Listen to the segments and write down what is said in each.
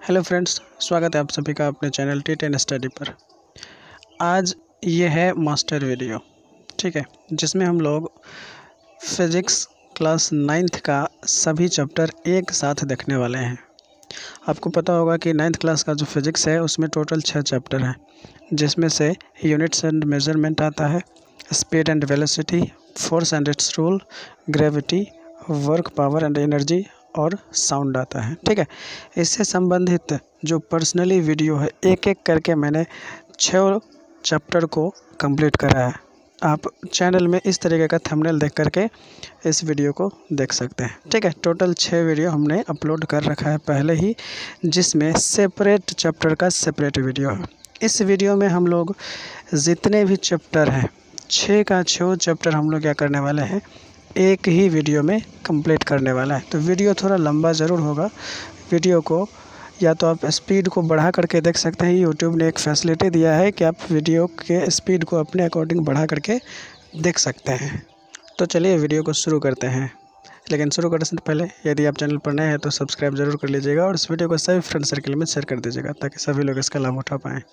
Hello friends, स्वागत है आप सभी का अपने चैनल T10 स्टडी पर। आज ये है मास्टर वीडियो, ठीक है, जिसमें हम लोग फिज़िक्स क्लास 9th का सभी चैप्टर एक साथ देखने वाले हैं। आपको पता होगा कि 9th क्लास का जो फिज़िक्स है उसमें टोटल 6 चैप्टर हैं, जिसमें से यूनिट्स एंड मेजरमेंट आता है, speed and velocity, force and its rule, gravity, work, power and energy और साउंड आता है। ठीक है, इससे संबंधित जो पर्सनली वीडियो है एक एक करके मैंने 6 चैप्टर को कंप्लीट करा है। आप चैनल में इस तरीके का थंबनेल देख करके इस वीडियो को देख सकते हैं। ठीक है, टोटल 6 वीडियो हमने अपलोड कर रखा है पहले ही, जिसमें सेपरेट चैप्टर का सेपरेट वीडियो है। इस वीडियो में हम लोग जितने भी चैप्टर हैं 6 का 6 चैप्टर हम लोग क्या करने वाले हैं, एक ही वीडियो में कंप्लीट करने वाला है। तो वीडियो थोड़ा लंबा ज़रूर होगा। वीडियो को या तो आप स्पीड को बढ़ा करके देख सकते हैं। यूट्यूब ने एक फैसिलिटी दिया है कि आप वीडियो के स्पीड को अपने अकॉर्डिंग बढ़ा करके देख सकते हैं। तो चलिए वीडियो को शुरू करते हैं। लेकिन शुरू करने से पहले यदि आप चैनल पर नए हैं तो सब्सक्राइब ज़रूर कर लीजिएगा और इस वीडियो को सभी फ्रेंड सर्कल में शेयर कर दीजिएगा ताकि सभी लोग इसका लाभ उठा पाएँ।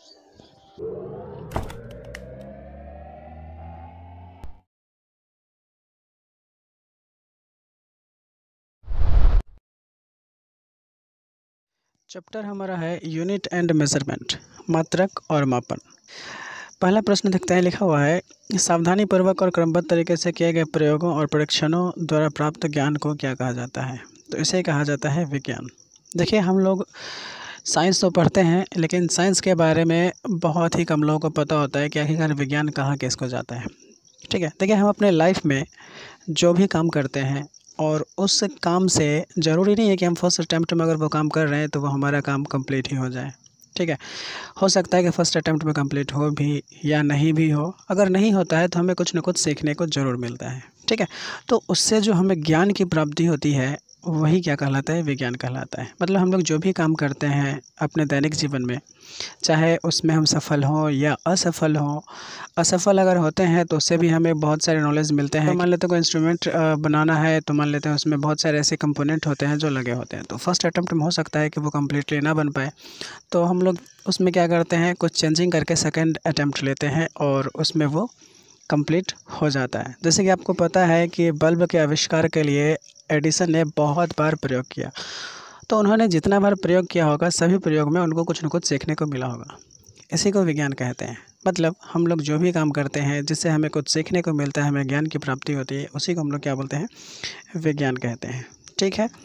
चैप्टर हमारा है यूनिट एंड मेजरमेंट, मात्रक और मापन। पहला प्रश्न देखते हैं, लिखा हुआ है सावधानीपूर्वक और क्रमबद्ध तरीके से किए गए प्रयोगों और परीक्षणों द्वारा प्राप्त ज्ञान को क्या कहा जाता है। तो इसे कहा जाता है विज्ञान। देखिए, हम लोग साइंस तो पढ़ते हैं लेकिन साइंस के बारे में बहुत ही कम लोगों को पता होता है कि आखिरकार विज्ञान कहाँ किसको जाता है। ठीक है, देखिए, हम अपने लाइफ में जो भी काम करते हैं और उस काम से ज़रूरी नहीं है कि हम फर्स्ट अटैम्प्ट में अगर वो काम कर रहे हैं तो वो हमारा काम कंप्लीट ही हो जाए। ठीक है, हो सकता है कि फर्स्ट अटैम्प्ट में कंप्लीट हो भी या नहीं भी हो। अगर नहीं होता है तो हमें कुछ न कुछ सीखने को ज़रूर मिलता है। ठीक है, तो उससे जो हमें ज्ञान की प्राप्ति होती है वही क्या कहलाता है, विज्ञान कहलाता है। मतलब हम लोग जो भी काम करते हैं अपने दैनिक जीवन में, चाहे उसमें हम सफल हों या असफल हों, असफल अगर होते हैं तो उससे भी हमें बहुत सारे नॉलेज मिलते हैं। तो मान लेते हैं कोई इंस्ट्रूमेंट बनाना है तो मान लेते हैं उसमें बहुत सारे ऐसे कंपोनेंट होते हैं जो लगे होते हैं। तो फर्स्ट अटैम्प्ट में हो सकता है कि वो कम्प्लीटली ना बन पाए, तो हम लोग उसमें क्या करते हैं, कुछ चेंजिंग करके सेकेंड अटैम्प्ट लेते हैं और उसमें वो कंप्लीट हो जाता है। जैसे कि आपको पता है कि बल्ब के आविष्कार के लिए एडिसन ने बहुत बार प्रयोग किया, तो उन्होंने जितना बार प्रयोग किया होगा सभी प्रयोग में उनको कुछ न कुछ सीखने को मिला होगा। इसी को विज्ञान कहते हैं। मतलब हम लोग जो भी काम करते हैं जिससे हमें कुछ सीखने को मिलता है, हमें ज्ञान की प्राप्ति होती है, उसी को हम लोग क्या बोलते हैं, विज्ञान कहते हैं। ठीक है,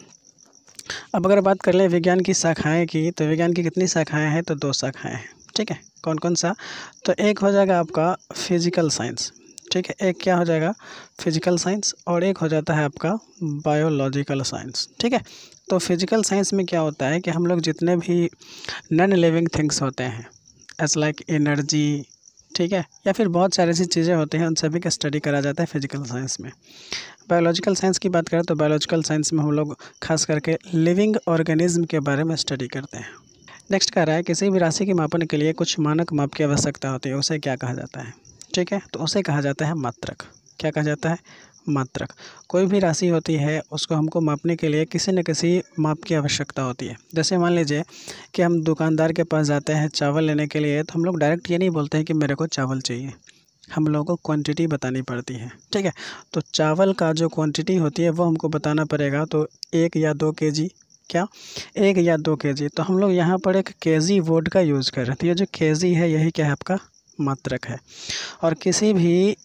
अब अगर बात कर लें विज्ञान की शाखाएँ की, तो विज्ञान की कितनी शाखाएँ हैं, तो 2 शाखाएँ हैं। ठीक है, कौन कौन सा, तो एक हो जाएगा आपका फिजिकल साइंस। ठीक है, एक क्या हो जाएगा, फिजिकल साइंस, और एक हो जाता है आपका बायोलॉजिकल साइंस। ठीक है, तो फिजिकल साइंस में क्या होता है कि हम लोग जितने भी नॉन लिविंग थिंग्स होते हैं एज लाइक एनर्जी, ठीक है, या फिर बहुत सारी ऐसी चीज़ें होती हैं, उन सभी का स्टडी करा जाता है फिजिकल साइंस में। बायोलॉजिकल साइंस की बात करें तो बायोलॉजिकल साइंस में हम लोग खास करके लिविंग ऑर्गेनिज्म के बारे में स्टडी करते हैं। नेक्स्ट कह रहा है किसी भी राशि के मापन के लिए कुछ मानक माप की आवश्यकता होती है, उसे क्या कहा जाता है। ठीक है, तो उसे कहा जाता है मात्रक। क्या कहा जाता है, मात्रक। कोई भी राशि होती है उसको हमको मापने के लिए किसी न किसी माप की आवश्यकता होती है। जैसे मान लीजिए कि हम दुकानदार के पास जाते हैं चावल लेने के लिए, तो हम लोग डायरेक्ट ये नहीं बोलते हैं कि मेरे को चावल चाहिए, हम लोगों को क्वांटिटी बतानी पड़ती है। ठीक है, तो चावल का जो क्वांटिटी होती है वो हमको बताना पड़ेगा। तो 1 या 2 केजी, क्या 1 या 2 केजी, तो हम लोग यहाँ पर एक केजी वर्ड का यूज़ कर रहे हैं। तो ये जो केजी है यही क्या है, आपका मात्रक है। और किसी भी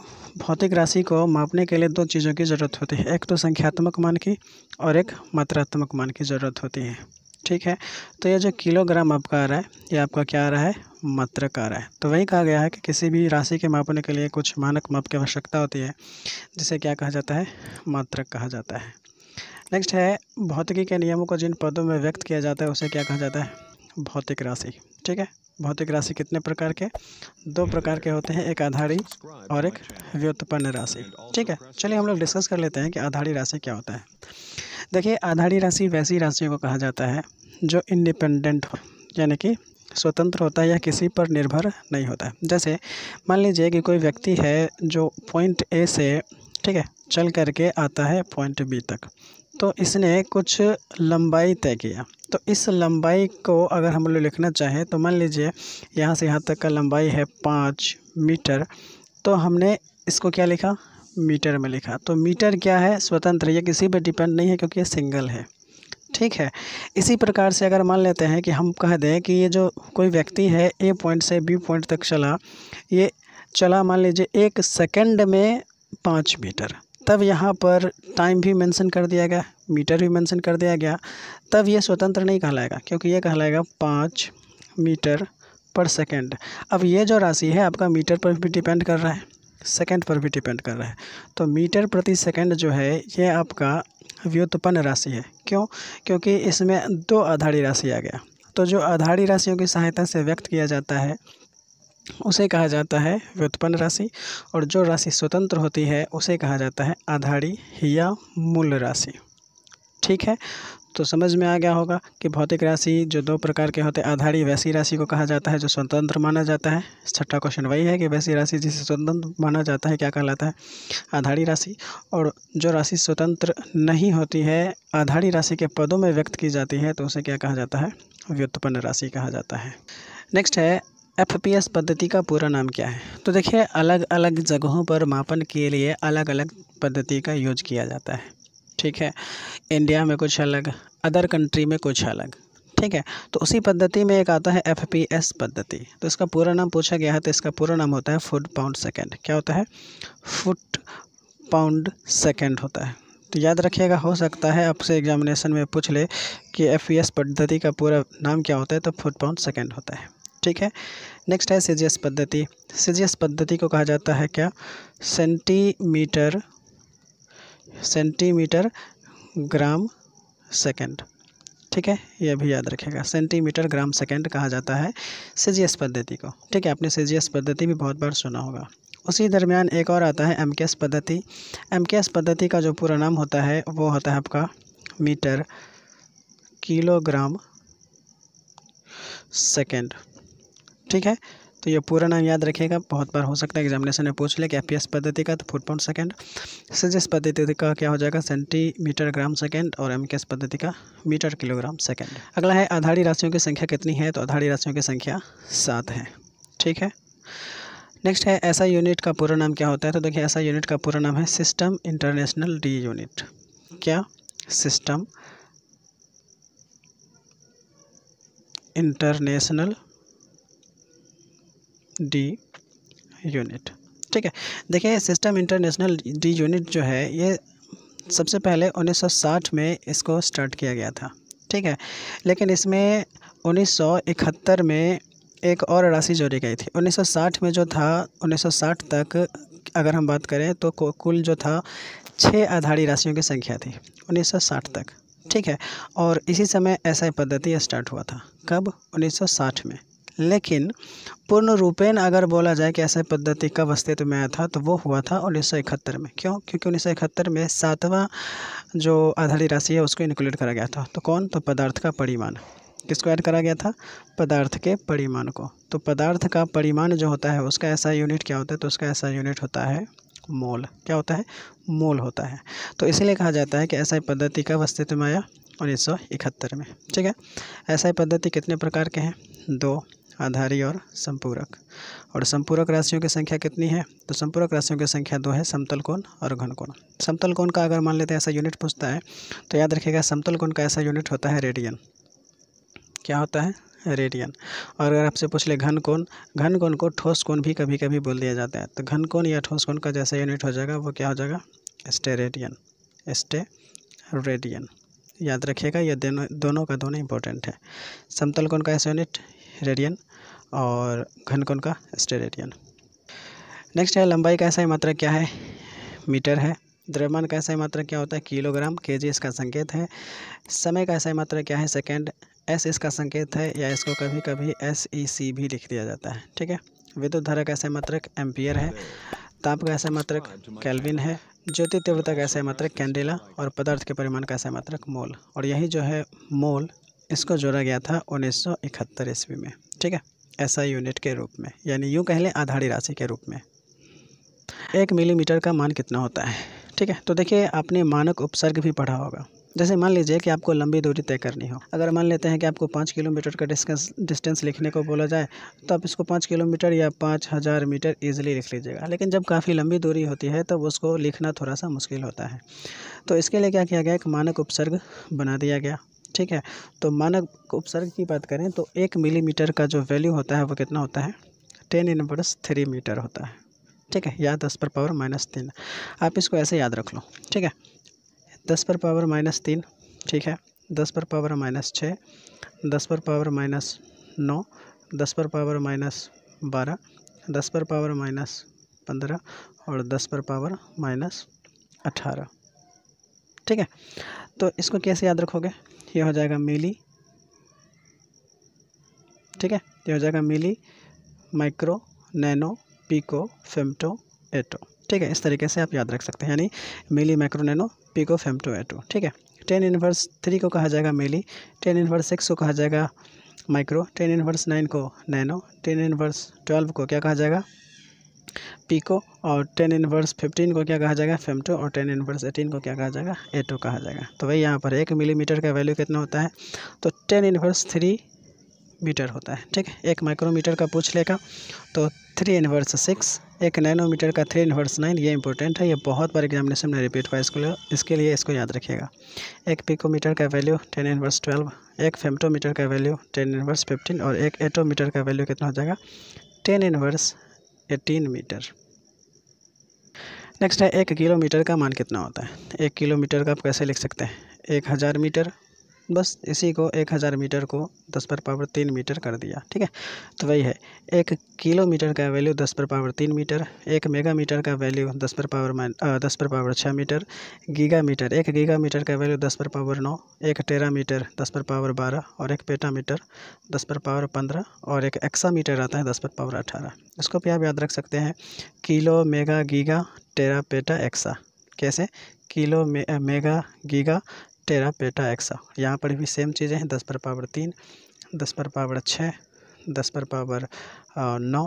भौतिक राशि को मापने के लिए 2 चीज़ों की ज़रूरत होती है, एक तो संख्यात्मक मान की और एक मात्रात्मक मान की ज़रूरत होती है। ठीक है, तो ये जो किलोग्राम आपका आ रहा है ये आपका क्या आ रहा है, मात्रक आ रहा है। तो वही कहा गया है कि किसी भी राशि के मापने के लिए कुछ मानक माप की आवश्यकता होती है, जिसे क्या कहा जाता है, मात्रक कहा जाता है। नेक्स्ट है भौतिकी के नियमों को जिन पदों में व्यक्त किया जाता है उसे क्या कहा जाता है, भौतिक राशि। ठीक है, भौतिक राशि कितने प्रकार के, 2 प्रकार के होते हैं, एक आधारी और एक व्युत्पन्न राशि। ठीक है, चलिए हम लोग डिस्कस कर लेते हैं कि आधारी राशि क्या होता है। देखिए, आधारी राशि वैसी राशियों को कहा जाता है जो इंडिपेंडेंट हो, यानी कि स्वतंत्र होता है या किसी पर निर्भर नहीं होता है। जैसे मान लीजिए कि कोई व्यक्ति है जो पॉइंट ए से, ठीक है, चल करके आता है पॉइंट बी तक, तो इसने कुछ लंबाई तय किया, तो इस लंबाई को अगर हम लोग लिखना चाहें तो मान लीजिए यहाँ से यहाँ तक का लंबाई है 5 मीटर, तो हमने इसको क्या लिखा, मीटर में लिखा। तो मीटर क्या है, स्वतंत्र, ये किसी पे डिपेंड नहीं है क्योंकि ये सिंगल है, ठीक है। इसी प्रकार से अगर मान लेते हैं कि हम कह दें कि ये जो कोई व्यक्ति है ए पॉइंट से बी पॉइंट तक चला, ये चला मान लीजिए 1 सेकंड में 5 मीटर, तब यहाँ पर टाइम भी मेंशन कर दिया गया, मीटर भी मेंशन कर दिया गया, तब ये स्वतंत्र नहीं कहलाएगा क्योंकि ये कहलाएगा 5 मीटर पर सेकंड। अब ये जो राशि है आपका मीटर पर भी डिपेंड कर रहा है, सेकंड पर भी डिपेंड कर रहा है। तो मीटर प्रति सेकंड जो है ये आपका व्युत्पन्न राशि है। क्यों? क्योंकि इसमें 2 आधारी राशि आ गया। तो जो आधारी राशियों की सहायता से व्यक्त किया जाता है उसे कहा जाता है व्युत्पन्न राशि, और जो राशि स्वतंत्र होती है उसे कहा जाता है आधारी या मूल राशि, ठीक है। तो समझ में आ गया होगा कि भौतिक राशि जो 2 प्रकार के होते हैं, आधारी वैसी राशि को कहा जाता है जो स्वतंत्र माना जाता है। छठा क्वेश्चन वही है कि वैसी राशि जिसे स्वतंत्र माना जाता है क्या कहलाता है, आधारी राशि। और जो राशि स्वतंत्र नहीं होती है, आधारी राशि के पदों में व्यक्त की जाती है, तो उसे क्या कहा जाता है, व्युत्पन्न राशि कहा जाता है। नेक्स्ट है FPS पद्धति का पूरा नाम क्या है। तो देखिए अलग अलग जगहों पर मापन के लिए अलग अलग पद्धति का यूज किया जाता है, ठीक है। इंडिया में कुछ अलग, अदर कंट्री में कुछ अलग, ठीक है। तो उसी पद्धति में एक आता है FPS पद्धति। तो इसका पूरा नाम पूछा गया है, तो इसका पूरा नाम होता है फुट पाउंड सेकेंड। क्या होता है, फुट पाउंड सेकेंड होता है। तो याद रखिएगा, हो सकता है आपसे एग्जामिनेशन में पूछ ले कि FPS पद्धति का पूरा नाम क्या होता है, तो फुट पाउंड सेकेंड होता है, ठीक है। नेक्स्ट है CGS पद्धति। CGS पद्धति को कहा जाता है क्या, सेंटीमीटर ग्राम सेकंड, ठीक है। यह भी याद रखेगा, सेंटीमीटर ग्राम सेकंड कहा जाता है CGS पद्धति को, ठीक है। आपने CGS पद्धति भी बहुत बार सुना होगा। उसी दरमियान एक और आता है MKS पद्धति। MKS पद्धति का जो पूरा नाम होता है वो होता है आपका मीटर किलोग्राम सेकंड, ठीक है। तो ये पूरा नाम याद रखिएगा, बहुत बार हो सकता है एग्जामिनेशन में पूछ ले कि FPS पद्धति का तो फुट पाउंड सेकंड, CGS पद्धति का क्या हो जाएगा, सेंटीमीटर ग्राम सेकंड, और MKS पद्धति का मीटर किलोग्राम सेकंड। अगला है आधारी राशियों की संख्या कितनी है। तो आधारी राशियों की संख्या 7 है, ठीक है। नेक्स्ट है ऐसा यूनिट का पूरा नाम क्या होता है। तो देखिए ऐसा यूनिट का पूरा नाम है सिस्टम इंटरनेशनल डी यूनिट। क्या, सिस्टम इंटरनेशनल डी यूनिट, ठीक है। देखिए सिस्टम इंटरनेशनल डी यूनिट जो है ये सबसे पहले 1960 में इसको स्टार्ट किया गया था, ठीक है। लेकिन इसमें 1971 में एक और राशि जोड़ी गई थी। 1960 में जो था, 1960 तक अगर हम बात करें तो कुल जो था 6 आधारी राशियों की संख्या थी 1960 तक, ठीक है। और इसी समय SI पद्धति स्टार्ट हुआ था, कब, 1960 में। लेकिन पूर्ण रूपेण अगर बोला जाए कि SI पद्धति कब अस्तित्व में आया था, तो वो हुआ था 1971 में। क्यों? क्योंकि 1971 में 7वां जो आधारी राशि है उसको इंक्लूड करा गया था। तो कौन, तो पदार्थ का परिमाण। किसको ऐड करा गया था, पदार्थ के परिमाण को। तो पदार्थ का परिमाण जो होता है उसका SI यूनिट क्या होता है, तो उसका SI यूनिट होता है मोल। क्या होता है, मोल होता है। तो इसीलिए कहा जाता है कि SI पद्धति कब अस्तित्व में आया, 1971 में, ठीक है। SI पद्धति कितने प्रकार के हैं, 2, आधारी और संपूरक। और संपूरक राशियों की संख्या कितनी है, तो संपूरक राशियों की संख्या 2 है, समतल कोण और घन कोण। समतल कोण का अगर मान लेते हैं ऐसा यूनिट पूछता है तो याद रखिएगा समतल कोण का ऐसा यूनिट होता है रेडियन। क्या होता है, रेडियन। और अगर आपसे पूछ ले घन कोण, घन कोण को ठोस कोण भी कभी कभी बोल दिया जाता है। तो घन कोण या ठोस कोण का जैसा यूनिट हो जाएगा वो क्या हो जाएगा, स्टेरेडियन, स्टेरेडियन। याद रखिएगा ये दोनों का दोनों इंपॉर्टेंट है। समतल कोण का ऐसा यूनिट रेडियन और घन कोण का स्टेरेडियन। नेक्स्ट है लंबाई का ऐसा मात्रक क्या है, मीटर है। द्रव्यमान का ऐसा मात्रक क्या होता है, किलोग्राम, केजी इसका संकेत है। समय का ऐसा मात्रक क्या है, सेकंड, S इसका संकेत है, या इसको कभी कभी SEC भी लिख दिया जाता है, ठीक है। विद्युत धारा का ऐसा मात्रक एम्पियर है। ताप का ऐसा मात्रक केल्विन है। ज्योति तीव्रता का ऐसा मात्रक कैंडेला। और पदार्थ के परिमाण का ऐसा मात्रक मोल। और यही जो है मोल, इसको जोड़ा गया था 1971 ईस्वी में, ठीक है, SI यूनिट के रूप में, यानी यूँ कह लें आधारी राशि के रूप में। 1 मिलीमीटर का मान कितना होता है, ठीक है। तो देखिए आपने मानक उपसर्ग भी पढ़ा होगा। जैसे मान लीजिए कि आपको लंबी दूरी तय करनी हो, अगर मान लेते हैं कि आपको 5 किलोमीटर का डिस्टेंस लिखने को बोला जाए तो आप इसको 5 किलोमीटर या 5000 मीटर ईजिली लिख लीजिएगा। लेकिन जब काफ़ी लंबी दूरी होती है तब उसको लिखना थोड़ा सा मुश्किल होता है। तो इसके लिए क्या किया गया, एक मानक उपसर्ग बना दिया गया। ठीक है, तो मानक उपसर्ग की बात करें तो 1 मिलीमीटर का जो वैल्यू होता है वो कितना होता है, 10⁻³ मीटर होता है। ठीक है, या 10⁻³ आप इसको ऐसे याद रख लो। ठीक है, 10⁻³ ठीक है, 10⁻⁻6, 10⁻⁻9, 10⁻⁻12, 10⁻⁻15 और 10⁻⁻18। ठीक है, तो इसको कैसे याद रखोगे, ये हो जाएगा मिली। ठीक है, ये हो जाएगा milli, micro, nano, pico, femto, atto. ठीक है, इस तरीके से आप याद रख सकते हैं, यानी milli, micro, nano, pico, femto, atto. ठीक है, 10⁻³ को कहा जाएगा मिली, 10⁻6 को कहा जाएगा माइक्रो, 10⁻9 को नैनो, 10⁻12 को क्या कहा जाएगा, पिको, और 10⁻15 को क्या कहा जाएगा, फेम्टो, और 10⁻18 को क्या कहा जाएगा, एटो कहा जाएगा। तो भाई यहाँ पर 1 मिलीमीटर का वैल्यू कितना होता है, तो 10⁻³ मीटर होता है। ठीक है, 1 माइक्रोमीटर का पूछ लेगा तो 3⁻6, 1 नैनोमीटर का 3⁻9। ये इंपॉर्टेंट है, ये बहुत बार एग्जामिनेशन में रिपीट हुआ है, इसके लिए इसको याद रखिएगा। 1 पिकोमीटर का वैल्यू 10⁻12, 1 फेम्टोमीटर का वैल्यू 10⁻15 और 1 एटोमीटर का वैल्यू कितना हो जाएगा, 10⁻18 मीटर। नेक्स्ट है 1 किलोमीटर का मान कितना होता है। 1 किलोमीटर का आप कैसे लिख सकते हैं, 1000 मीटर, बस इसी को 1000 मीटर को 10⁻³ मीटर कर दिया। ठीक है, तो वही है 1 किलोमीटर का वैल्यू 10⁻³ मीटर, 1 मेगामीटर का वैल्यू 10⁻6 मीटर, गीगामीटर, 1 गीगामीटर का वैल्यू 10⁻9, 1 टेरामीटर 10⁻12 और 1 पेटामीटर 10⁻15 और 1 एक्सामीटर आता है 10⁻18। इसको भी आप याद रख सकते हैं, kilo, mega, giga, tera, peta, exa. कैसे, kilo, mega, giga, tera, peta, exa. यहाँ पर भी सेम चीज़ें हैं, 10⁻3, 10⁻6, 10⁻9,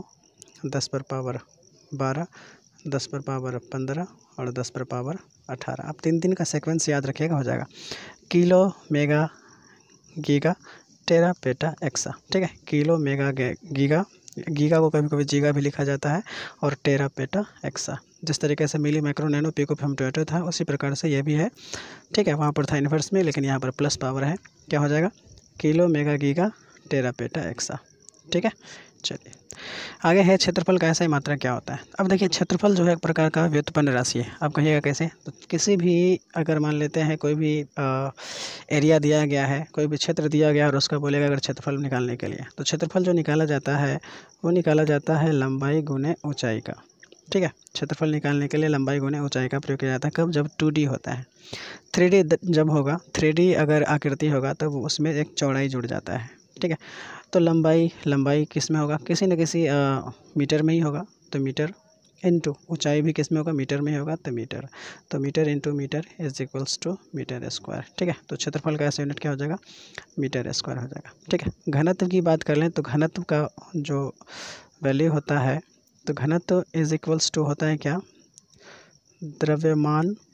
10⁻12, 10⁻15 और 10⁻18। आप 3 का सीक्वेंस याद रखिएगा, हो जाएगा kilo, mega, giga, tera, peta, exa. ठीक है, किलो, मेगा, गीगा, गीगा को कभी कभी जीगा भी लिखा जाता है, और टेरा, पेटा, एक्सा। जिस तरीके से milli, micro, nano, pico, femto, atto था, उसी प्रकार से ये भी है। ठीक है, वहाँ पर था इन्वर्स में, लेकिन यहाँ पर प्लस पावर है, क्या हो जाएगा, kilo, mega, giga, tera, peta, exa. ठीक है, चलिए आगे है क्षेत्रफल का ऐसा ही मात्रा क्या होता है। अब देखिए, क्षेत्रफल जो है एक प्रकार का व्युत्पन्न राशि है। आप कहिएगा कैसे, तो किसी भी, अगर मान लेते हैं कोई भी एरिया दिया गया है, कोई भी क्षेत्र दिया गया है और उसका बोलेगा अगर क्षेत्रफल निकालने के लिए, तो क्षेत्रफल जो निकाला जाता है वो निकाला जाता है लंबाई गुने ऊंचाई का। ठीक है, क्षेत्रफल निकालने के लिए लंबाई गुने ऊंचाई का प्रयोग किया जाता है। कब, जब 2D होता है। 3D जब होगा, 3D अगर आकृति होगा तब उसमें एक चौड़ाई जुड़ जाता है। ठीक है, तो लंबाई किस में होगा, किसी न किसी मीटर में ही होगा, तो मीटर, इंटू ऊंचाई भी किस में होगा, मीटर में ही होगा, तो मीटर। तो metre into metre is equals to metre square. ठीक है, तो क्षेत्रफल का ऐसा यूनिट क्या हो जाएगा, मीटर स्क्वायर हो जाएगा। ठीक है, घनत्व की बात कर लें तो घनत्व का जो वैल्यू होता है, तो घनत्व इज इक्वल्स टू होता है क्या, द्रव्यमान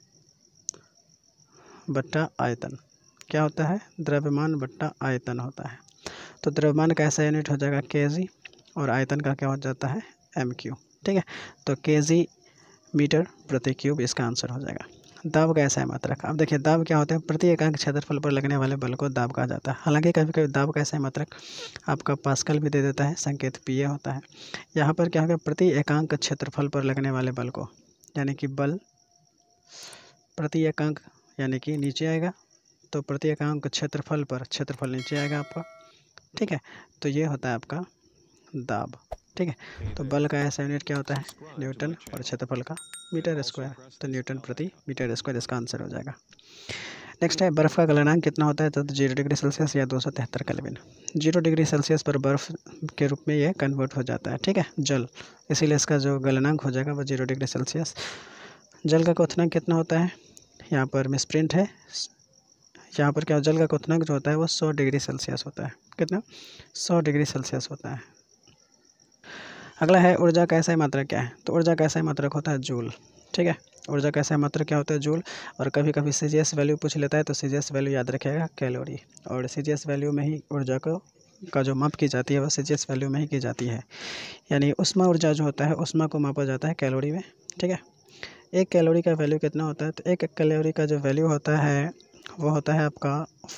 बट्टा आयतन। क्या होता है, द्रव्यमान बट्टा आयतन होता है। तो द्रव्यमान का ऐसा यूनिट हो जाएगा kg, और आयतन का क्या हो जाता है, mq। ठीक है, तो kg मीटर प्रति क्यूब इसका आंसर हो जाएगा। दाब का ऐसा है मात्रक। अब देखिए, दाब क्या होता है, प्रति एकांक क्षेत्रफल पर लगने वाले बल को दाब कहा जाता है। हालांकि कभी कभी दाब का ऐसा है मात्रक आपका पास्कल भी दे देता है, संकेत पीए होता है। यहाँ पर क्या होगा, प्रति एकांक क्षेत्रफल पर लगने वाले बल को, यानी कि बल प्रति एकांक यानी कि नीचे आएगा, तो प्रति एकांक क्षेत्रफल पर क्षेत्रफल नीचे आएगा आपका। ठीक है, तो ये होता है आपका दाब। ठीक है, तो बल का ऐसा यूनिट क्या होता है, न्यूटन, और क्षेत्रफल का मीटर स्क्वायर, तो न्यूटन प्रति मीटर स्क्वायर इसका आंसर हो जाएगा। नेक्स्ट है, बर्फ़ का गलनांक कितना होता है, तो 0 डिग्री सेल्सियस या 273 केल्विन। 0 डिग्री सेल्सियस पर बर्फ़ के रूप में ये कन्वर्ट हो जाता है। ठीक है, जल, इसीलिए इसका जो गलनांक हो जाएगा वो 0 डिग्री सेल्सियस। जल का क्वथनांक कितना होता है, यहाँ पर मिसप्रिंट है, यहाँ पर क्या, जल का क्वथनांक जो होता है वो 100 डिग्री सेल्सियस होता है। कितना, 100 डिग्री सेल्सियस होता है। अगला है ऊर्जा का ऐसा ही मात्रक क्या है, तो ऊर्जा का ऐसा ही मात्रक होता है जूल। ठीक है, ऊर्जा कैसे है, मात्रक क्या होता है, जूल। और कभी कभी CGS वैल्यू पूछ लेता है तो CGS वैल्यू याद रखिएगा, कैलोरी। और CGS वैल्यू में ही ऊर्जा का जो माप की जाती है वह CGS वैल्यू में ही की जाती है। यानी ऊष्मा ऊर्जा जो होता है, ऊष्मा को मापा जाता है कैलोरी में, ठीक है। एक कैलोरी का वैल्यू कितना होता है, तो एक कैलोरी का जो वैल्यू होता है वो होता है आपका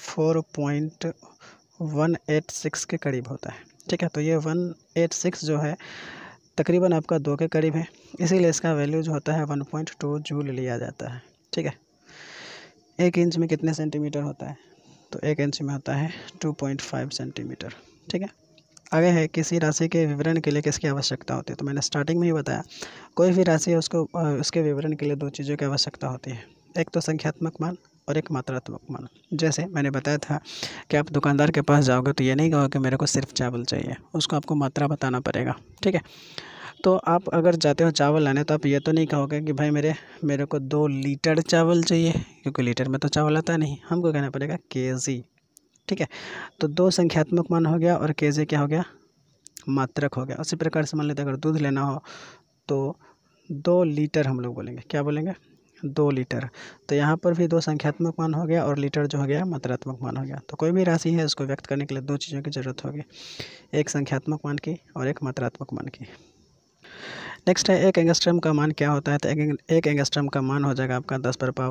4.186 के करीब होता है, ठीक है। तो ये 186 जो है तकरीबन आपका 2 के करीब है, इसीलिए इसका वैल्यू जो होता है 1.2 जूल लिया जाता है, ठीक है। 1 इंच में कितने सेंटीमीटर होता है, तो 1 इंच में होता है 2.5 सेंटीमीटर, ठीक है। आगे है, किसी राशि के विवरण के लिए किसकी आवश्यकता होती है, तो मैंने स्टार्टिंग में ही बताया, कोई भी राशि है उसको उसके विवरण के लिए 2 चीज़ों की आवश्यकता होती है, एक तो संख्यात्मक मान और एक मात्रात्मक मान। जैसे मैंने बताया था कि आप दुकानदार के पास जाओगे तो ये नहीं कहोगे कि मेरे को सिर्फ चावल चाहिए, उसको आपको मात्रा बताना पड़ेगा, ठीक है। तो आप अगर जाते हो चावल लाने तो आप ये तो नहीं कहोगे कि भाई मेरे को 2 लीटर चावल चाहिए, क्योंकि लीटर में तो चावल आता नहीं, हमको कहना पड़ेगा केजी, ठीक है। तो 2 संख्यात्मक मान हो गया और केजी क्या हो गया, मात्रक हो गया। उसी प्रकार से मान लेते हैं अगर दूध लेना हो तो 2 लीटर हम लोग बोलेंगे, क्या बोलेंगे, 2 लीटर। तो यहाँ पर भी 2 संख्यात्मक मान हो गया और लीटर जो हो गया मात्रात्मक मान हो गया। तो कोई भी राशि है उसको व्यक्त करने के लिए 2 चीज़ों की ज़रूरत होगी, एक संख्यात्मक मान की और एक मात्रात्मक मान की। नेक्स्ट है, एक एंगस्ट्रम का मान क्या होता है, तो एक एंगस्ट्रम का मान हो जाएगा आपका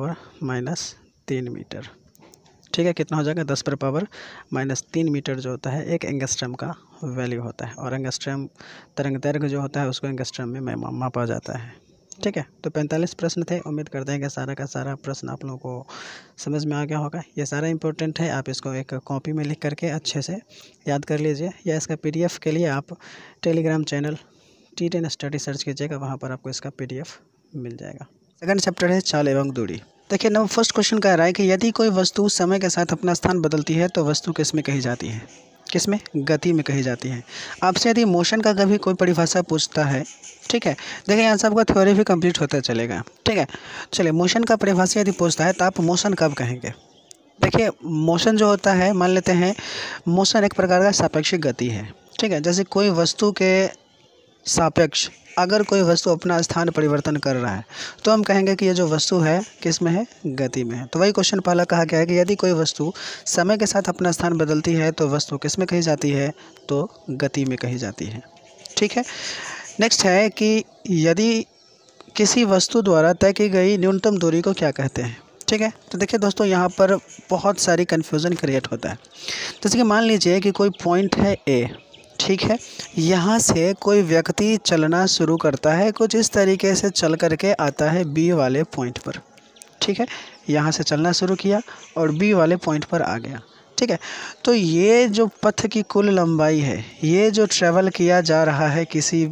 10⁻³ मीटर, ठीक है। कितना हो जाएगा, 10⁻³ मीटर जो होता है एक एंगस्ट्रम का वैल्यू होता है। और एंगस्ट्रम तरंग दैर्घ्य जो होता है उसको एंगस्ट्रम में मापा जाता है, ठीक है। तो 45 प्रश्न थे, उम्मीद करते हैं कि सारा का सारा प्रश्न आप लोगों को समझ में आ गया होगा। ये सारा इंपॉर्टेंट है, आप इसको एक कॉपी में लिख करके अच्छे से याद कर लीजिए, या इसका PDF के लिए आप Telegram channel T10 study search कीजिएगा, वहाँ पर आपको इसका PDF मिल जाएगा। सेकंड चैप्टर है चाल एवं दूरी। देखिए नंबर फर्स्ट क्वेश्चन कह रहा है कि यदि कोई वस्तु समय के साथ अपना स्थान बदलती है तो वस्तु किस में कही जाती है, किस में, गति में कही जाती है। आपसे यदि मोशन का कभी कोई परिभाषा पूछता है, ठीक है, देखिए यहाँ से आपका थ्योरी भी कंप्लीट होता चलेगा, ठीक है। चलिए, मोशन का परिभाषा यदि पूछता है तो आप मोशन कब कहेंगे। देखिए मोशन जो होता है, मान लेते हैं मोशन एक प्रकार का सापेक्षिक गति है, ठीक है। जैसे कोई वस्तु के सापेक्ष अगर कोई वस्तु अपना स्थान परिवर्तन कर रहा है तो हम कहेंगे कि ये जो वस्तु है किस में है, गति में है। तो वही क्वेश्चन पहला कहा गया है कि यदि कोई वस्तु समय के साथ अपना स्थान बदलती है तो वस्तु किस में कही जाती है, तो गति में कही जाती है, ठीक है। नेक्स्ट है कि यदि किसी वस्तु द्वारा तय की गई न्यूनतम दूरी को क्या कहते हैं, ठीक है। तो देखिए दोस्तों, यहाँ पर बहुत सारी कन्फ्यूज़न क्रिएट होता है। जैसे कि मान लीजिए कि कोई पॉइंट है A, ठीक है, यहाँ से कोई व्यक्ति चलना शुरू करता है, कुछ इस तरीके से चल करके आता है B वाले पॉइंट पर, ठीक है। यहाँ से चलना शुरू किया और B वाले पॉइंट पर आ गया, ठीक है। तो ये जो पथ की कुल लंबाई है, ये जो ट्रैवल किया जा रहा है किसी